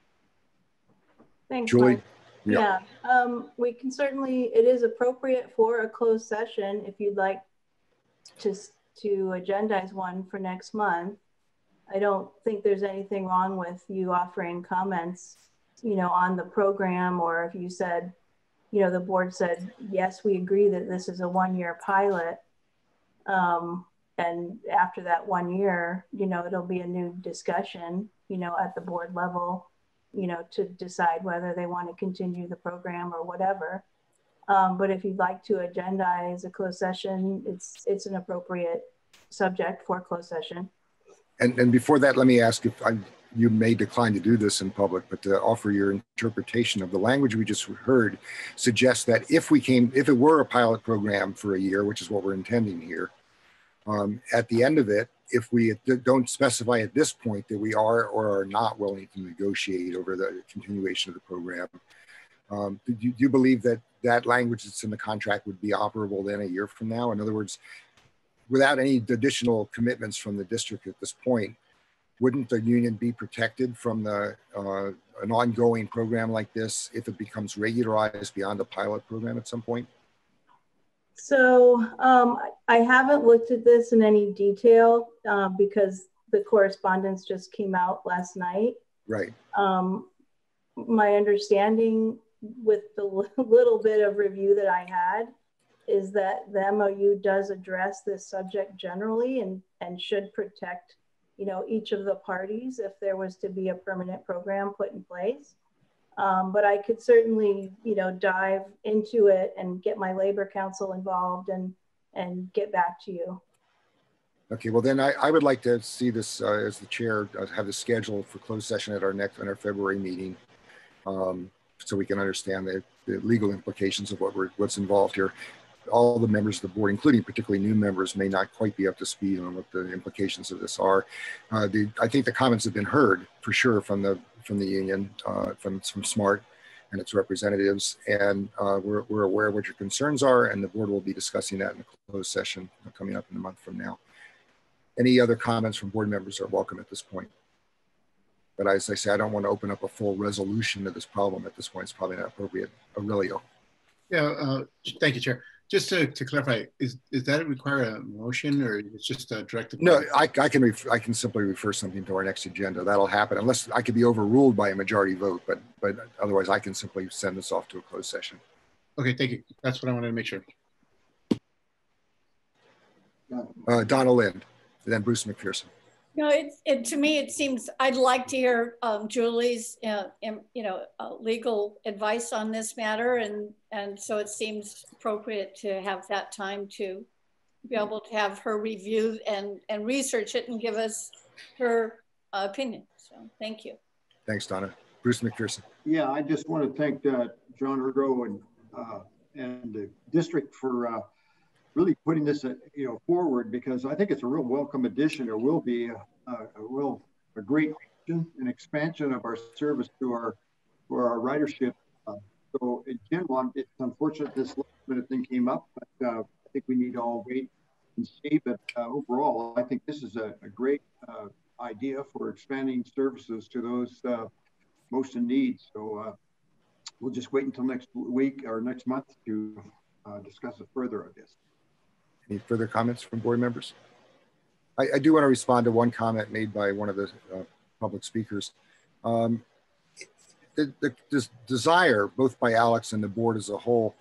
S5: Thanks,
S1: Julie.
S5: Mike.
S1: Yeah,
S5: yeah. Um, we can certainly, it is appropriate for a closed session if you'd like to, to agendize one for next month. I don't think there's anything wrong with you offering comments, you know, on the program, or if you said, you know, the board said, yes, we agree that this is a one-year pilot. Um, and after that one year, you know, it'll be a new discussion, you know, at the board level, you know, to decide whether they want to continue the program or whatever. Um, but if you'd like to agendize a closed session, it's it's an appropriate subject for closed session.
S1: And, and before that, let me ask if I, you may decline to do this in public, but to offer your interpretation of the language we just heard suggests that if we came, if it were a pilot program for a year, which is what we're intending here, um, at the end of it, if we don't specify at this point that we are or are not willing to negotiate over the continuation of the program, um, do, you, do you believe that that language that's in the contract would be operable then a year from now? In other words, without any additional commitments from the district at this point, wouldn't the union be protected from the, uh, an ongoing program like this if it becomes regularized beyond a pilot program at some point?
S5: So um, I haven't looked at this in any detail uh, because the correspondence just came out last night.
S1: Right.
S5: Um, my understanding with the little bit of review that I had is that the M O U does address this subject generally and, and should protect, you know, each of the parties if there was to be a permanent program put in place. Um, but I could certainly, you know, dive into it and get my labor council involved and and get back to you.
S1: Okay, well then I, I would like to see this uh, as the chair uh, have the schedule for closed session at our next, in our February meeting, um, so we can understand the, the legal implications of what we're, what's involved here. All the members of the board, including particularly new members, may not quite be up to speed on what the implications of this are. Uh, the, I think the comments have been heard for sure from the from the union, uh, from, from SMART and its representatives, and uh, we're, we're aware of what your concerns are, and the board will be discussing that in a closed session coming up in a month from now. Any other comments from board members are welcome at this point. But as I say, I don't want to open up a full resolution of this problem at this point. It's probably not appropriate. Aurelio.
S13: Yeah, uh, thank you, Chair. Just to, to clarify, is, is that require a motion or it's just a directive?
S1: No, I, I can ref, I can simply refer something to our next agenda. That'll happen unless I could be overruled by a majority vote, but but otherwise I can simply send this off to a closed session.
S13: Okay, thank you. That's what I wanted to make sure.
S1: Uh, Donna Lind, and then Bruce McPherson.
S10: No, it, it to me, it seems I'd like to hear um, Julie's, uh, um, you know, uh, legal advice on this matter. And, and so it seems appropriate to have that time to be able to have her review and, and research it and give us her uh, opinion. So thank you.
S1: Thanks, Donna. Bruce McPherson.
S9: Yeah, I just want to thank uh, John Urgo and, uh, and the district for uh, really putting this, uh, you know, forward, because I think it's a real welcome addition, or will be a, a, a real, a great an expansion of our service to our, for our ridership. Uh, so in general, it's unfortunate this last minute thing came up, but uh, I think we need to all wait and see. But uh, overall, I think this is a, a great uh, idea for expanding services to those uh, most in need. So uh, we'll just wait until next week or next month to uh, discuss it further, I guess.
S1: Any further comments from board members? I, I do want to respond to one comment made by one of the uh, public speakers. Um, the, the this desire, both by Alex and the board as a whole,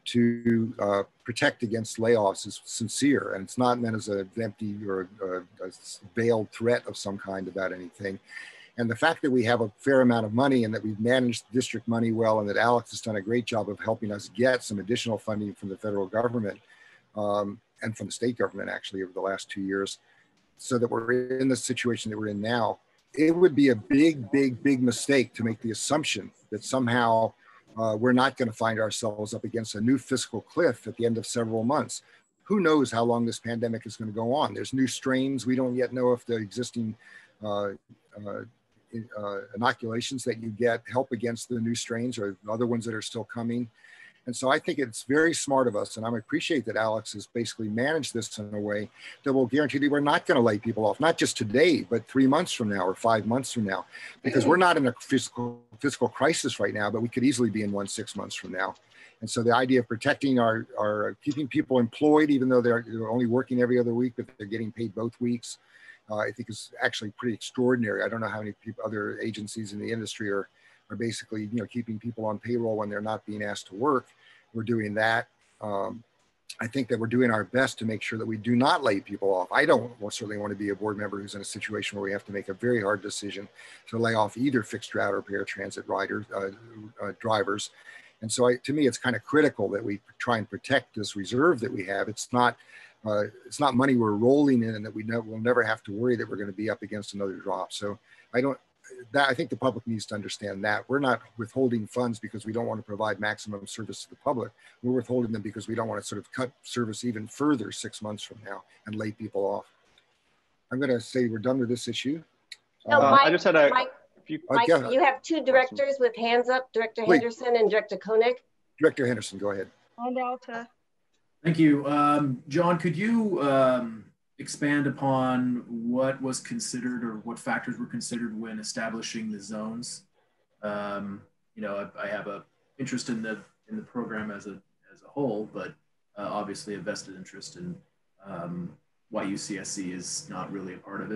S1: to uh, protect against layoffs is sincere, and it's not meant as an empty or a, a veiled threat of some kind about anything. And the fact that we have a fair amount of money and that we've managed district money well, and that Alex has done a great job of helping us get some additional funding from the federal government, um, and from the state government actually over the last two years, so that we're in the situation that we're in now, it would be a big, big, big mistake to make the assumption that somehow uh, we're not going to find ourselves up against a new fiscal cliff at the end of several months. Who knows how long this pandemic is going to go on? There's new strains. We don't yet know if the existing uh, uh, uh, inoculations that you get help against the new strains or other ones that are still coming. And so I think it's very smart of us, and I appreciate that Alex has basically managed this in a way that will guarantee that we're not going to lay people off, not just today, but three months from now or five months from now, because we're not in a fiscal fiscal crisis right now, but we could easily be in one six months from now. And so the idea of protecting our, our keeping people employed, even though they're, they're only working every other week, but they're getting paid both weeks, uh, I think is actually pretty extraordinary. I don't know how many people, other agencies in the industry are are basically, you know, keeping people on payroll when they're not being asked to work. We're doing that. Um, I think that we're doing our best to make sure that we do not lay people off. I don't certainly want to be a board member who's in a situation where we have to make a very hard decision to lay off either fixed route or paratransit riders, uh, uh, drivers. And so I, to me, it's kind of critical that we try and protect this reserve that we have. It's not, uh, it's not money we're rolling in and that we ne- we'll never have to worry that we're going to be up against another drop. So I don't, that I think the public needs to understand that we're not withholding funds because we don't want to provide maximum service to the public. We're withholding them because we don't want to sort of cut service even further six months from now and lay people off. I'm going to say we're done with this issue.
S2: No,
S1: uh,
S2: Mike,
S1: I just had a
S2: Mike,
S1: few.
S2: Mike,
S1: Uh, yeah.
S2: you have two directors with hands up, Director
S1: Please.
S2: Henderson and Director Koenig.
S1: Director Henderson, go ahead.
S2: And Alta.
S22: Thank you. Um, John, could you um, expand upon what was considered or what factors were considered when establishing the zones? Um, you know, I, I have a interest in the in the program as a as a whole, but uh, obviously a vested interest in um, why U C S C is not really a part of it.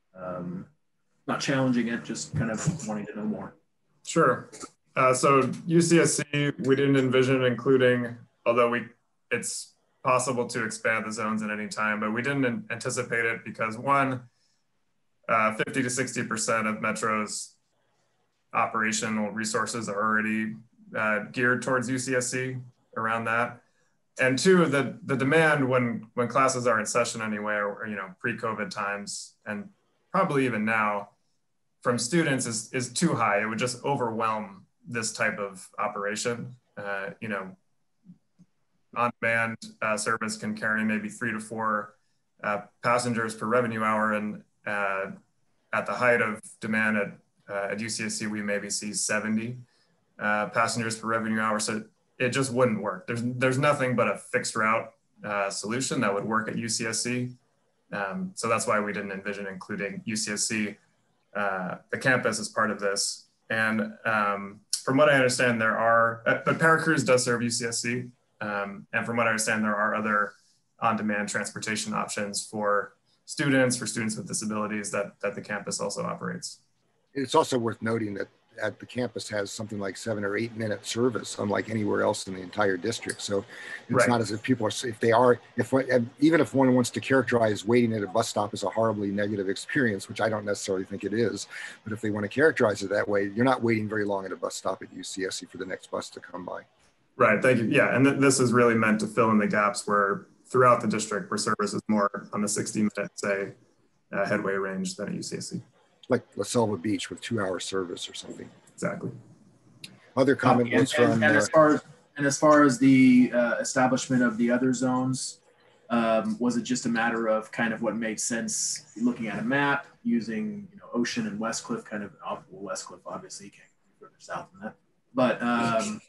S22: Um, not challenging it, just kind of wanting to know more.
S21: Sure. Uh, so U C S C, we didn't envision including, although we it's possible to expand the zones at any time, but we didn't anticipate it because one, uh, fifty to sixty percent of Metro's operational resources are already uh, geared towards U C S C around that. And two, the, the demand when, when classes are in session anyway, or, you know, pre-COVID times, and probably even now from students is, is too high. It would just overwhelm this type of operation. Uh, you know, on-demand uh, service can carry maybe three to four uh, passengers per revenue hour. And uh, at the height of demand at, uh, at U C S C, we maybe see seventy uh, passengers per revenue hour. So it just wouldn't work. There's, there's nothing but a fixed route uh, solution that would work at U C S C. Um, so that's why we didn't envision including U C S C. uh, the campus as part of this. And um, from what I understand, there are, uh, but Paracruz does serve U C S C. Um, and from what I understand, there are other on-demand transportation options for students, for students with disabilities that, that the campus also operates.
S1: It's also worth noting that at the campus has something like seven or eight minute service, unlike anywhere else in the entire district. So it's
S21: Right.
S1: not as if people are, if they are, if even if one wants to characterize waiting at a bus stop as a horribly negative experience, which I don't necessarily think it is, but if they want to characterize it that way, you're not waiting very long at a bus stop at U C S C for the next bus to come by.
S21: Right, thank you. Yeah, and th this is really meant to fill in the gaps where throughout the district where service is more on the sixty minute, say, uh, headway range than at U C S C.
S1: Like La Selva Beach with two hour service or something.
S21: Exactly.
S1: Other comment
S22: and,
S1: was
S22: and,
S1: from-
S22: and as far as, and as far as the uh, establishment of the other zones, um, was it just a matter of kind of what made sense looking at a map, using, you know, Ocean and Westcliff kind of, well, Westcliff obviously you can't go further south than that, but um,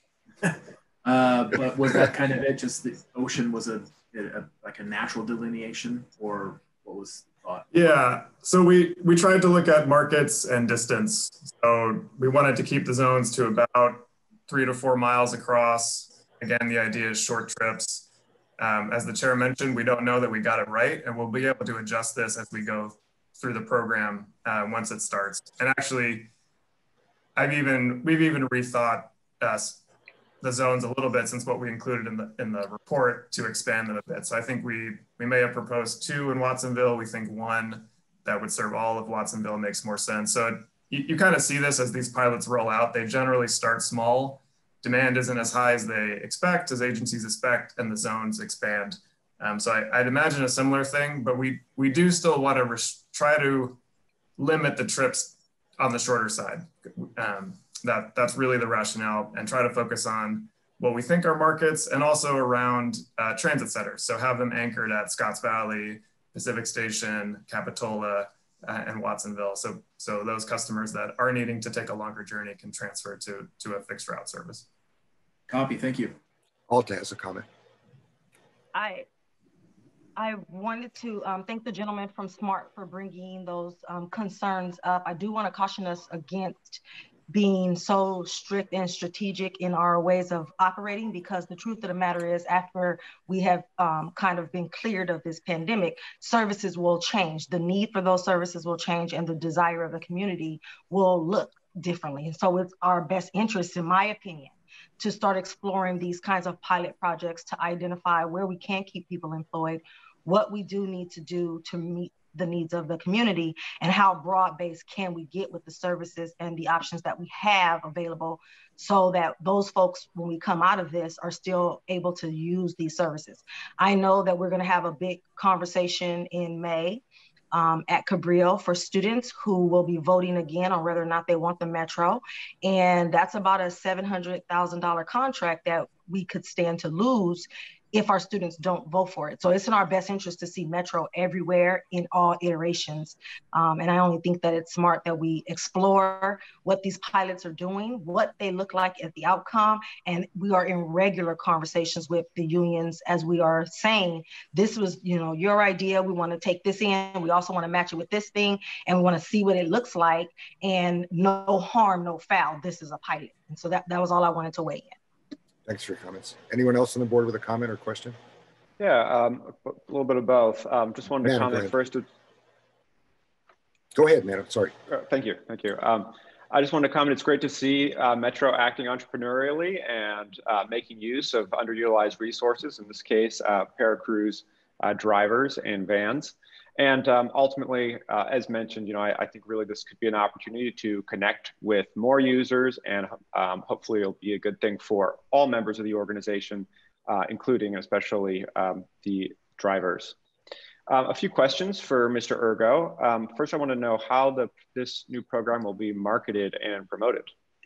S22: uh, but was that kind of it? Just the Ocean was a, a like a natural delineation, or what was thought?
S21: Yeah, so we, we tried to look at markets and distance. So we wanted to keep the zones to about three to four miles across. Again, the idea is short trips. Um, as the chair mentioned, we don't know that we got it right, and we'll be able to adjust this as we go through the program uh, once it starts. And actually, I've even, we've even rethought uh, the zones a little bit since what we included in the in the report to expand them a bit. So I think we we may have proposed two in Watsonville. We think one that would serve all of Watsonville makes more sense. So it, you, you kind of see this as these pilots roll out. They generally start small. Demand isn't as high as they expect, as agencies expect, and the zones expand. Um, so I, I'd imagine a similar thing, but we we do still want to try to limit the trips on the shorter side. Um, That, that's really the rationale, and try to focus on what we think are markets and also around uh, transit centers. So have them anchored at Scotts Valley, Pacific Station, Capitola, uh, and Watsonville. So, so those customers that are needing to take a longer journey can transfer to, to a fixed route service.
S22: Copy, thank you.
S1: Alta has a comment.
S11: I, I wanted to um, thank the gentleman from SMART for bringing those um, concerns up. I do want to caution us against being so strict and strategic in our ways of operating, because the truth of the matter is, after we have um, kind of been cleared of this pandemic, services will change. The need for those services will change, and the desire of the community will look differently. And so it's our best interest, in my opinion, to start exploring these kinds of pilot projects to identify where we can keep people employed, what we do need to do to meet the needs of the community, and how broad-based can we get with the services and the options that we have available, so that those folks, when we come out of this, are still able to use these services. I know that we're going to have a big conversation in May um, at Cabrillo for students who will be voting again on whether or not they want the Metro. And that's about a seven hundred thousand dollar contract that we could stand to lose if our students don't vote for it. So it's in our best interest to see Metro everywhere in all iterations. Um, and I only think that it's smart that we explore what these pilots are doing, what they look like at the outcome. And we are in regular conversations with the unions as we are saying, this was, you know, your idea. We want to take this in. We also want to match it with this thing. And we want to see what it looks like, and no harm, no foul. This is a pilot. And so that, that was all I wanted to weigh in.
S1: Thanks for your comments. Anyone else on the board with a comment or question?
S8: Yeah, um, a little bit of both. Um, just wanted to
S1: Madam,
S8: comment first. To...
S1: Go ahead, madam. Sorry.
S8: Uh, thank you. Thank you. Um, I just wanted to comment. It's great to see uh, Metro acting entrepreneurially and uh, making use of underutilized resources, in this case, uh, Paracruz uh, drivers and vans. And um, ultimately, uh, as mentioned, you know, I, I think really this could be an opportunity to connect with more users, and um, hopefully it'll be a good thing for all members of the organization, uh, including especially um, the drivers. Um, a few questions for Mister Urgo. Um, first, I want to know how the, this new program will be marketed and promoted.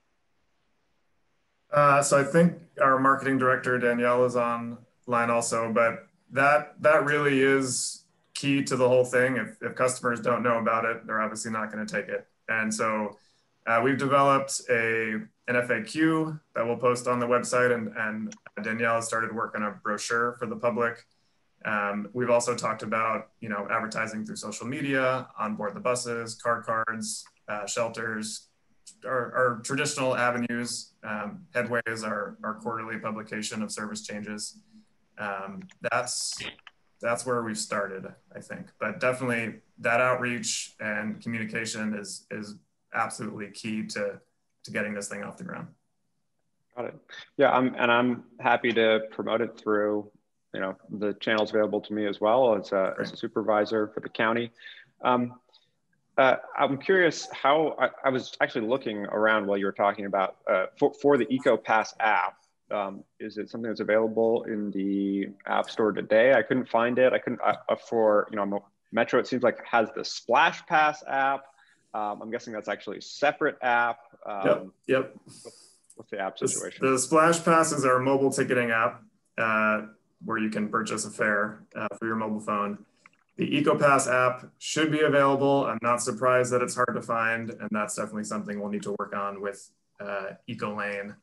S21: Uh, so I think our marketing director, Danielle, is online also, but that, that really is key to the whole thing. If, if customers don't know about it, they're obviously not going to take it. And so uh, we've developed a, an F A Q that we'll post on the website, and, and Danielle has started work on a brochure for the public. Um, we've also talked about, you know, advertising through social media, on board the buses, car cards, uh, shelters, our, our traditional avenues. Um, Headway is our, our quarterly publication of service changes. Um, that's, that's where we've started, I think. But definitely that outreach and communication is, is absolutely key to, to getting this thing off the ground.
S8: Got it. Yeah, I'm, and I'm happy to promote it through, you know, the channels available to me as well as a, as a supervisor for the county. Um, uh, I'm curious how, I, I was actually looking around while you were talking about, uh, for, for the EcoPass app. Um, is it something that's available in the App Store today? I couldn't find it. I couldn't, uh, for, you know, Metro, it seems like has the Splash Pass app. Um, I'm guessing that's actually a separate app. Um,
S21: yep, yep.
S8: What's the app situation?
S21: The, the Splash Pass is our mobile ticketing app uh, where you can purchase a fare uh, for your mobile phone. The EcoPass app should be available. I'm not surprised that it's hard to find, and that's definitely something we'll need to work on with uh, EcoLane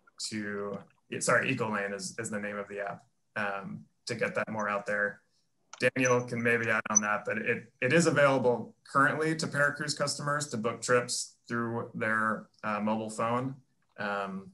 S21: to, sorry, EcoLane is, is the name of the app, um, to get that more out there. Daniel can maybe add on that, but it, it is available currently to Paracruz customers to book trips through their uh, mobile phone. Um,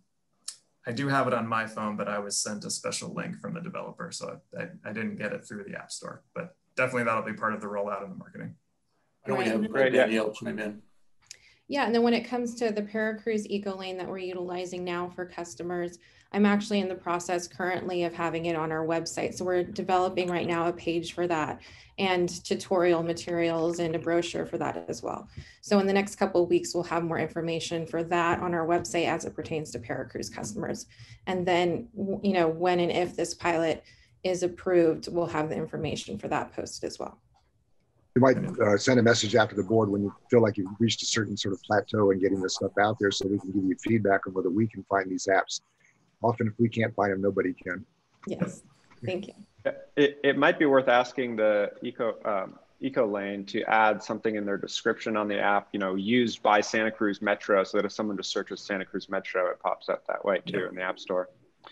S21: I do have it on my phone, but I was sent a special link from the developer, so I, I didn't get it through the App Store, but definitely that'll be part of the rollout of the marketing.
S4: Right. We have great Danielle chime in.
S6: Yeah, and then when it comes to the Paracruz EcoLane that we're utilizing now for customers, I'm actually in the process currently of having it on our website. So we're developing right now a page for that and tutorial materials and a brochure for that as well. So in the next couple of weeks, we'll have more information for that on our website as it pertains to Paracruz customers. And then, you know, when and if this pilot is approved, we'll have the information for that posted as well.
S1: You might uh, send a message after the board when you feel like you've reached a certain sort of plateau in getting this stuff out there, so we can give you feedback on whether we can find these apps. Often if we can't find them, nobody can.
S6: Yes, thank you.
S8: It, it might be worth asking the Eco, um, EcoLane to add something in their description on the app, you know, used by Santa Cruz Metro, so that if someone just searches Santa Cruz Metro, it pops up that way too, yeah, in the App Store.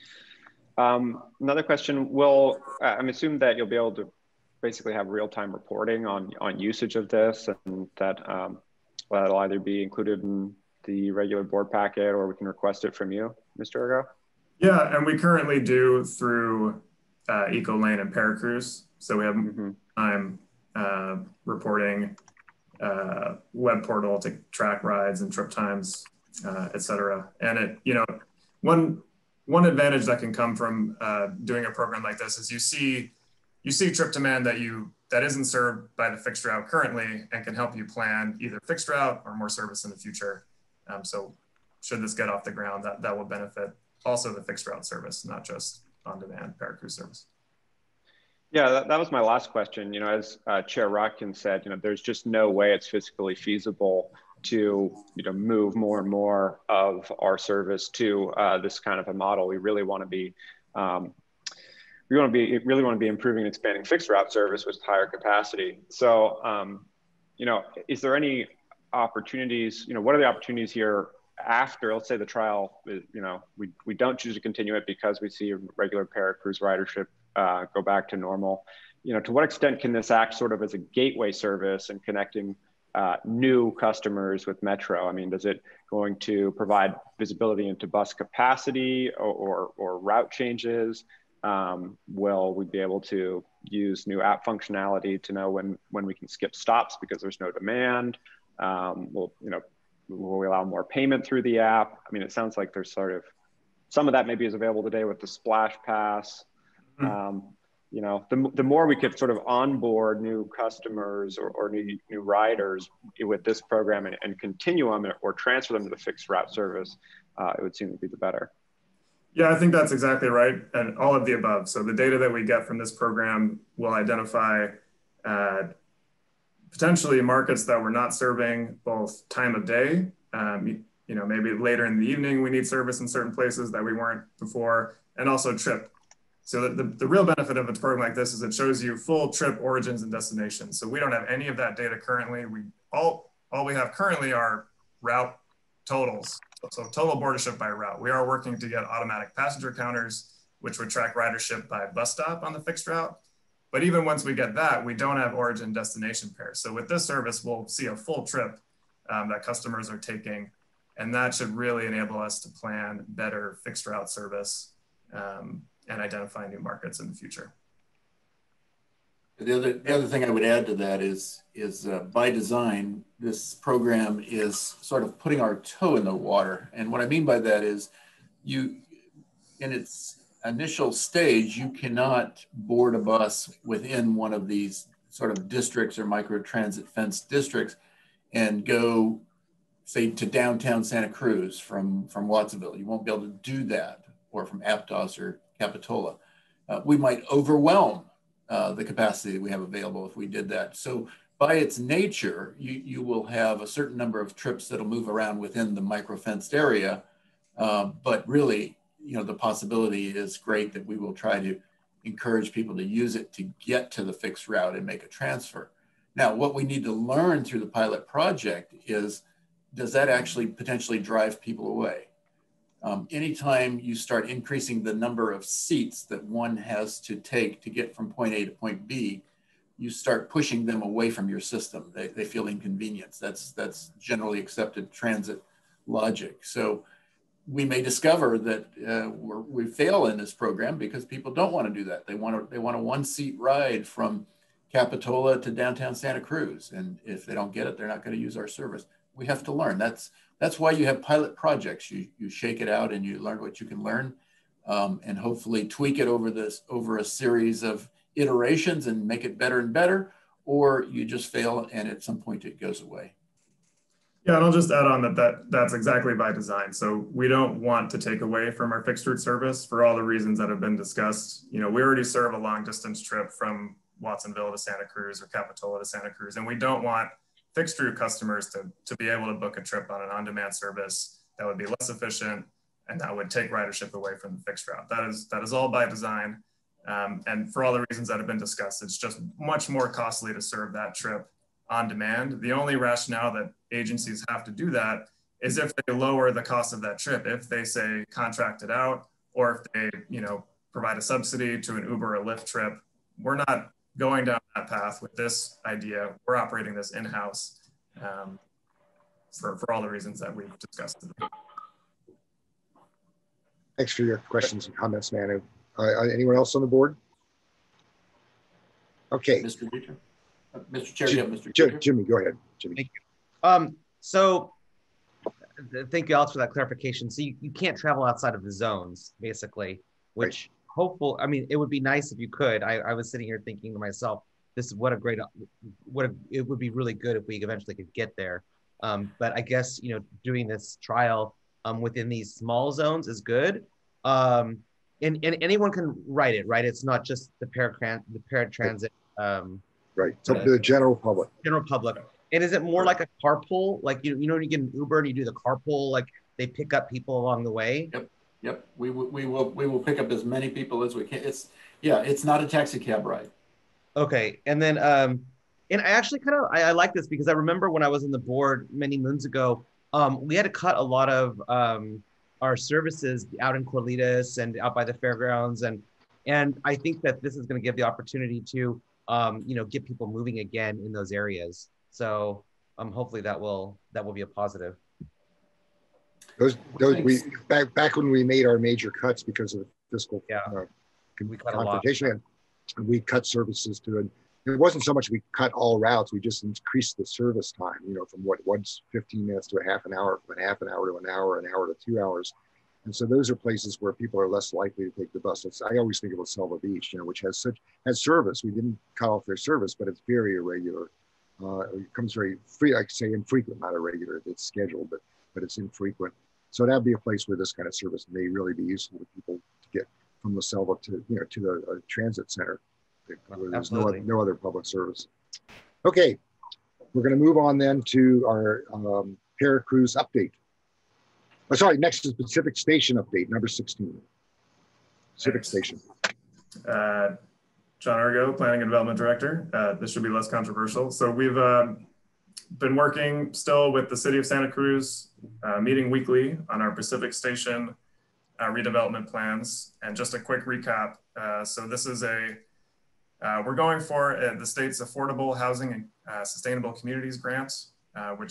S8: Um, another question, will, I'm assuming that you'll be able to basically have real-time reporting on, on usage of this, and that um, well, that'll either be included in the regular board packet or we can request it from you, Mister Ergo?
S21: Yeah, and we currently do through uh, EcoLane and Paracruz. So we have mm-hmm. time uh, reporting, uh, web portal to track rides and trip times, uh, et cetera. And it, you know, one, one advantage that can come from uh, doing a program like this is you see You see trip demand that you that isn't served by the fixed route currently, and can help you plan either fixed route or more service in the future. Um, so should this get off the ground, that, that will benefit also the fixed route service, not just on-demand Paracruz service.
S8: Yeah, that, that was my last question. You know, as uh, Chair Rotkin said, you know, there's just no way it's physically feasible to, you know, move more and more of our service to uh, this kind of a model. We really want to be um, We want to be really want to be improving and expanding fixed route service with higher capacity. So, um, you know, is there any opportunities? You know, what are the opportunities here after? Let's say the trial, you know, we we don't choose to continue it because we see regular Paracruz ridership uh, go back to normal. You know, to what extent can this act sort of as a gateway service and connecting uh, new customers with Metro? I mean, is it going to provide visibility into bus capacity or or, or route changes? Um, will we be able to use new app functionality to know when when we can skip stops because there's no demand? Um, will you know will we allow more payment through the app? I mean, it sounds like there's sort of some of that maybe is available today with the Splash Pass. Mm-hmm. um, you know, the the more we could sort of onboard new customers or, or new new riders with this program and, and continue them or transfer them to the fixed route service, uh, it would seem to be the better.
S21: Yeah, I think that's exactly right. And all of the above. So the data that we get from this program will identify uh, potentially markets that we're not serving, both time of day, um, you, you know, maybe later in the evening, we need service in certain places that we weren't before, and also trip. So the, the, the real benefit of a program like this is it shows you full trip origins and destinations. So we don't have any of that data currently. We all, all we have currently are route totals. So total boardership by route. We are working to get automatic passenger counters, which would track ridership by bus stop on the fixed route. But even once we get that, we don't have origin destination pairs. So with this service, we'll see a full trip um, that customers are taking. And that should really enable us to plan better fixed route service um, and identify new markets in the future.
S4: The other, the other thing I would add to that is, is uh, by design, this program is sort of putting our toe in the water. And what I mean by that is you, in its initial stage, you cannot board a bus within one of these sort of districts or microtransit fence districts and go, say, to downtown Santa Cruz from, from Watsonville. You won't be able to do that, or from Aptos or Capitola. Uh, we might overwhelm uh, the capacity that we have available if we did that. So by its nature, you, you will have a certain number of trips that'll move around within the micro-fenced area. Uh, but really, you know, the possibility is great that we will try to encourage people to use it to get to the fixed route and make a transfer. Now, what we need to learn through the pilot project is, does that actually potentially drive people away? Um, anytime you start increasing the number of seats that one has to take to get from point A to point B, you start pushing them away from your system. They, they feel inconvenience. That's, that's generally accepted transit logic. So we may discover that uh, we're, we fail in this program because people don't want to do that. They want to, they want a one seat ride from Capitola to downtown Santa Cruz. And if they don't get it, they're not going to use our service. We have to learn. That's, that's why you have pilot projects. You, you shake it out and you learn what you can learn, um, and hopefully tweak it over this, over a series of iterations and make it better and better, or you just fail and at some point it goes away.
S21: Yeah, and I'll just add on that, that that's exactly by design. So we don't want to take away from our fixed route service for all the reasons that have been discussed. You know, we already serve a long distance trip from Watsonville to Santa Cruz or Capitola to Santa Cruz, and we don't want fixed route customers to, to be able to book a trip on an on-demand service that would be less efficient and that would take ridership away from the fixed route. That is, that is all by design. Um, and for all the reasons that have been discussed, it's just much more costly to serve that trip on demand. The only rationale that agencies have to do that is if they lower the cost of that trip. If they say contract it out, or if they, you know, provide a subsidy to an Uber or Lyft trip. We're not going down that path with this idea. We're operating this in-house um, for, for all the reasons that we've discussed today.
S1: Thanks for your questions and comments, Manu. Uh, anyone else on the board? Okay.
S4: Mister Dieter. Uh, Mister Chair,
S1: Jim,
S4: yeah, Mister
S1: Jim, Jimmy, go ahead. Jimmy.
S7: Thank you. Um, so thank you, Alex, for that clarification. So you, you can't travel outside of the zones, basically, which right. hopeful, I mean, it would be nice if you could. I, I was sitting here thinking to myself, this is what a great, what a, it would be really good if we eventually could get there. Um, but I guess, you know, doing this trial um, within these small zones is good. Um, and, and anyone can write it, right? It's not just the paratransit, the paratransit. Um,
S1: right, so the general public.
S7: General public. And is it more like a carpool? Like, you, you know, when you get an Uber and you do the carpool, like they pick up people along the way?
S4: Yep, yep. We, we, will, we will pick up as many people as we can. It's, yeah, it's not a taxi cab ride.
S7: Okay, and then, um, and I actually kind of, I, I like this because I remember when I was on the board many moons ago, um, we had to cut a lot of um, our services out in Corlitas and out by the fairgrounds. And, and I think that this is gonna give the opportunity to, um, you know, get people moving again in those areas. So um, hopefully that will, that will be a positive.
S1: Those, those we, back, back when we made our major cuts because of the fiscal
S7: yeah.
S1: uh,
S7: we cut
S1: confrontation, and we cut services to it. It wasn't so much we cut all routes, we just increased the service time, you know, from what once fifteen minutes to a half an hour, from a half an hour to an hour, an hour to two hours. And so those are places where people are less likely to take the bus. It's, I always think of Selva Beach, you know, which has such, has service. We didn't cut off their service, but it's very irregular. Uh, it comes very free, I say infrequent, not irregular. It's scheduled, but, but it's infrequent. So that'd be a place where this kind of service may really be useful to people to get from La Selva to, you know, to the uh, transit center. Where there's no other, no other public service. Okay, we're going to move on then to our um, Paracruz update. Oh, sorry, next is Pacific Station update, number sixteen. Pacific Station.
S21: Uh, John Ergo, Planning and Development Director. Uh, this should be less controversial. So we've um, been working still with the City of Santa Cruz, uh, meeting weekly on our Pacific Station uh, redevelopment plans. And just a quick recap. Uh, so this is a Uh, we're going for uh, the state's Affordable Housing and uh, Sustainable Communities Grant, uh, which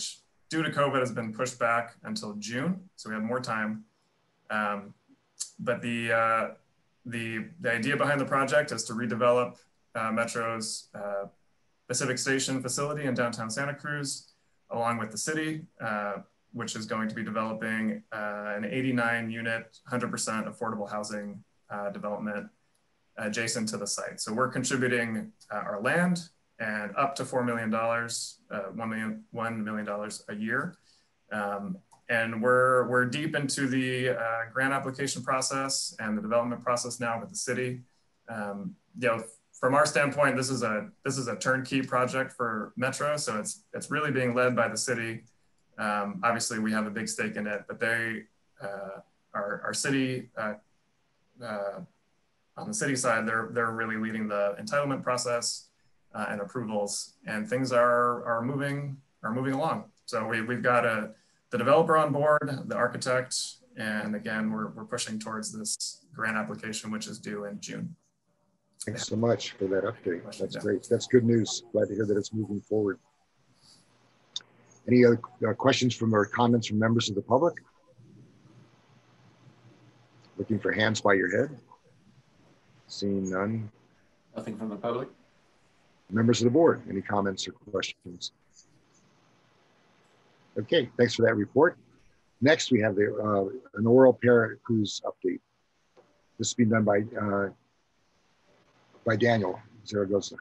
S21: due to COVID has been pushed back until June, so we have more time. Um, but the, uh, the, the idea behind the project is to redevelop uh, Metro's uh, Pacific Station facility in downtown Santa Cruz, along with the city, uh, which is going to be developing uh, an eighty-nine unit, one hundred percent affordable housing uh, development adjacent to the site. So we're contributing uh, our land and up to four million dollars, uh, one million, one million dollars a year. Um, and we're, we're deep into the uh, grant application process and the development process now with the city. Um, you know, from our standpoint, this is a, this is a turnkey project for Metro. So it's, it's really being led by the city. Um, obviously we have a big stake in it, but they, uh, our, our city, uh, uh, on the city side, they're, they're really leading the entitlement process uh, and approvals, and things are, are moving, are moving along. So we, we've got a, the developer on board, the architect, and again, we're, we're pushing towards this grant application, which is due in June.
S1: Thanks so much for that update. That's great. That's good news. Glad to hear that it's moving forward. Any other uh, questions from or comments from members of the public? Looking for hands by your head. Seeing none.
S4: Nothing from the public.
S1: Members of the board, any comments or questions? Okay, thanks for that report. Next, we have the uh, an oral Paracruz update. This is being done by uh, by Daniel Zaragoza.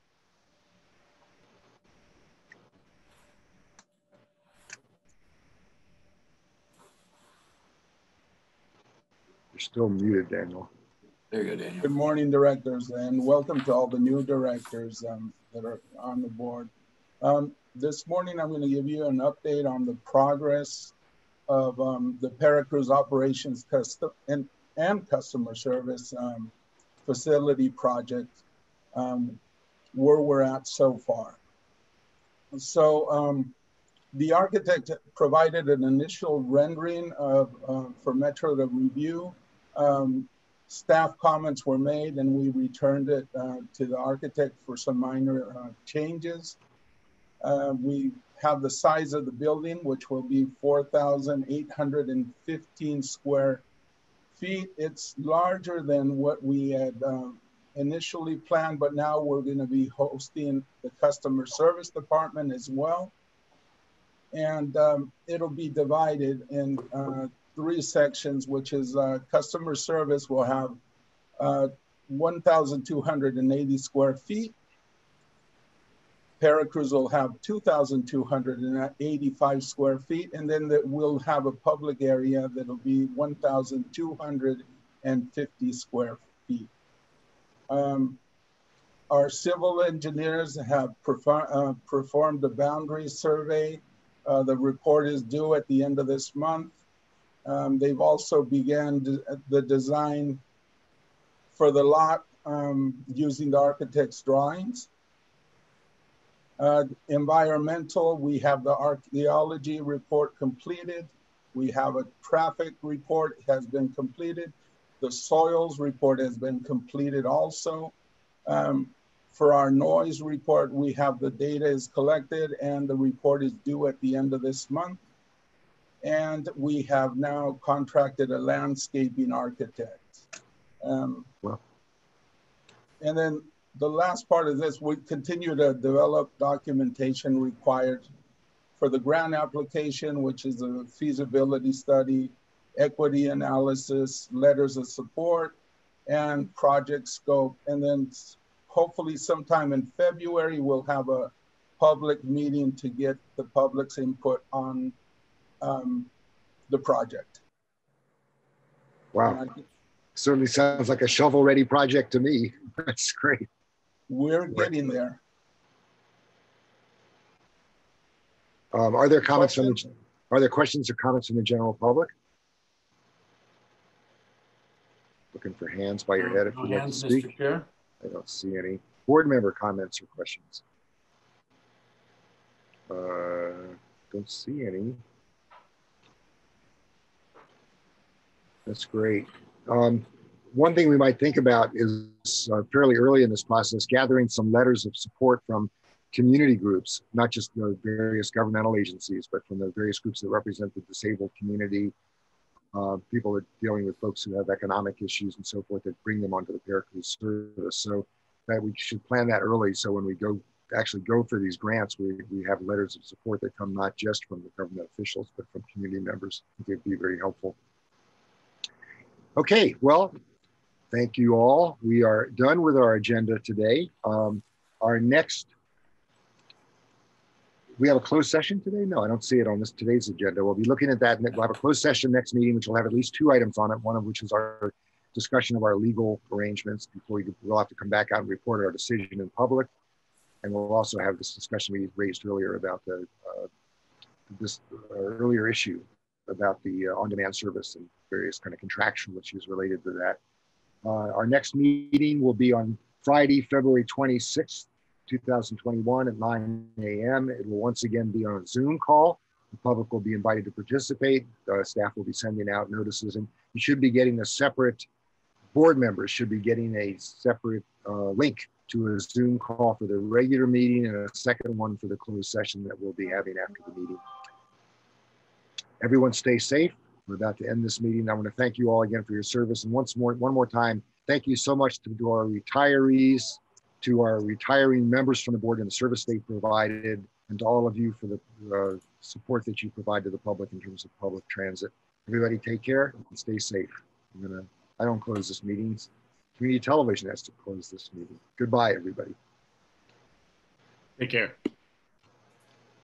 S1: You're still muted, Daniel.
S4: There you go, Daniel.
S16: Good morning, directors, and welcome to all the new directors um, that are on the board. Um, this morning, I'm going to give you an update on the progress of um, the Paracruz operations custom and, and customer service um, facility project, um, where we're at so far. So um, the architect provided an initial rendering of uh, for Metro to review. Um, Staff comments were made and we returned it uh, to the architect for some minor uh, changes. Uh, we have the size of the building, which will be four thousand eight hundred fifteen square feet. It's larger than what we had uh, initially planned, but now we're gonna be hosting the customer service department as well. And um, it'll be divided in uh, three sections, which is uh, customer service will have uh, one thousand two hundred eighty square feet. Paracruz will have two thousand two hundred eighty-five square feet, and then that we'll have a public area that'll be one thousand two hundred fifty square feet. Um, our civil engineers have perform, uh, performed the boundary survey. Uh, the report is due at the end of this month. Um, they've also began the design for the lot um, using the architect's drawings. Uh, environmental, we have the archaeology report completed. We have a traffic report has been completed. The soils report has been completed also. Um, for our noise report, we have the data is collected and the report is due at the end of this month. And we have now contracted a landscaping architect. Um,
S1: wow.
S16: And then the last part of this, we continue to develop documentation required for the grant application, which is a feasibility study, equity analysis, letters of support, and project scope. And then hopefully sometime in February, we'll have a public meeting to get the public's input on um, the project.
S1: Wow. Certainly sounds like a shovel-ready project to me. That's great.
S16: We're getting there.
S1: Um, are there comments from the, are there questions or comments from the general public? Looking for hands by your head if
S4: No
S1: you'd like
S4: hands,
S1: to speak.
S4: Mister Chair.
S1: I don't see any. Board member comments or questions? Uh, don't see any. That's great. Um, one thing we might think about is uh, fairly early in this process, gathering some letters of support from community groups, not just the various governmental agencies, but from the various groups that represent the disabled community, uh, people that are dealing with folks who have economic issues and so forth, that bring them onto the Paracruz service. So that we should plan that early, so when we go actually go for these grants, we, we have letters of support that come not just from the government officials, but from community members. I think it'd be very helpful. Okay, well, thank you all. We are done with our agenda today. Um, our next, we have a closed session today? No, I don't see it on this today's agenda. We'll be looking at that, and we'll have a closed session next meeting, which will have at least two items on it, one of which is our discussion of our legal arrangements before we, we'll have to come back out and report our decision in public. And we'll also have this discussion we raised earlier about the uh, this uh, earlier issue about the uh, on-demand service and various kind of contractual issues related to that. Uh, our next meeting will be on Friday, February twenty-sixth, two thousand twenty-one at nine A M It will once again be on a Zoom call. The public will be invited to participate. Uh, staff will be sending out notices, and you should be getting a separate, board members should be getting a separate uh, link to a Zoom call for the regular meeting and a second one for the closed session that we'll be having after the meeting. Everyone stay safe. We're about to end this meeting. I want to thank you all again for your service. And once more, one more time, thank you so much to, to our retirees, to our retiring members from the board and the service they provided, and to all of you for the uh, support that you provide to the public in terms of public transit. Everybody take care and stay safe. I'm gonna, I don't close this meeting. Community television has to close this meeting. Goodbye, everybody.
S22: Take care.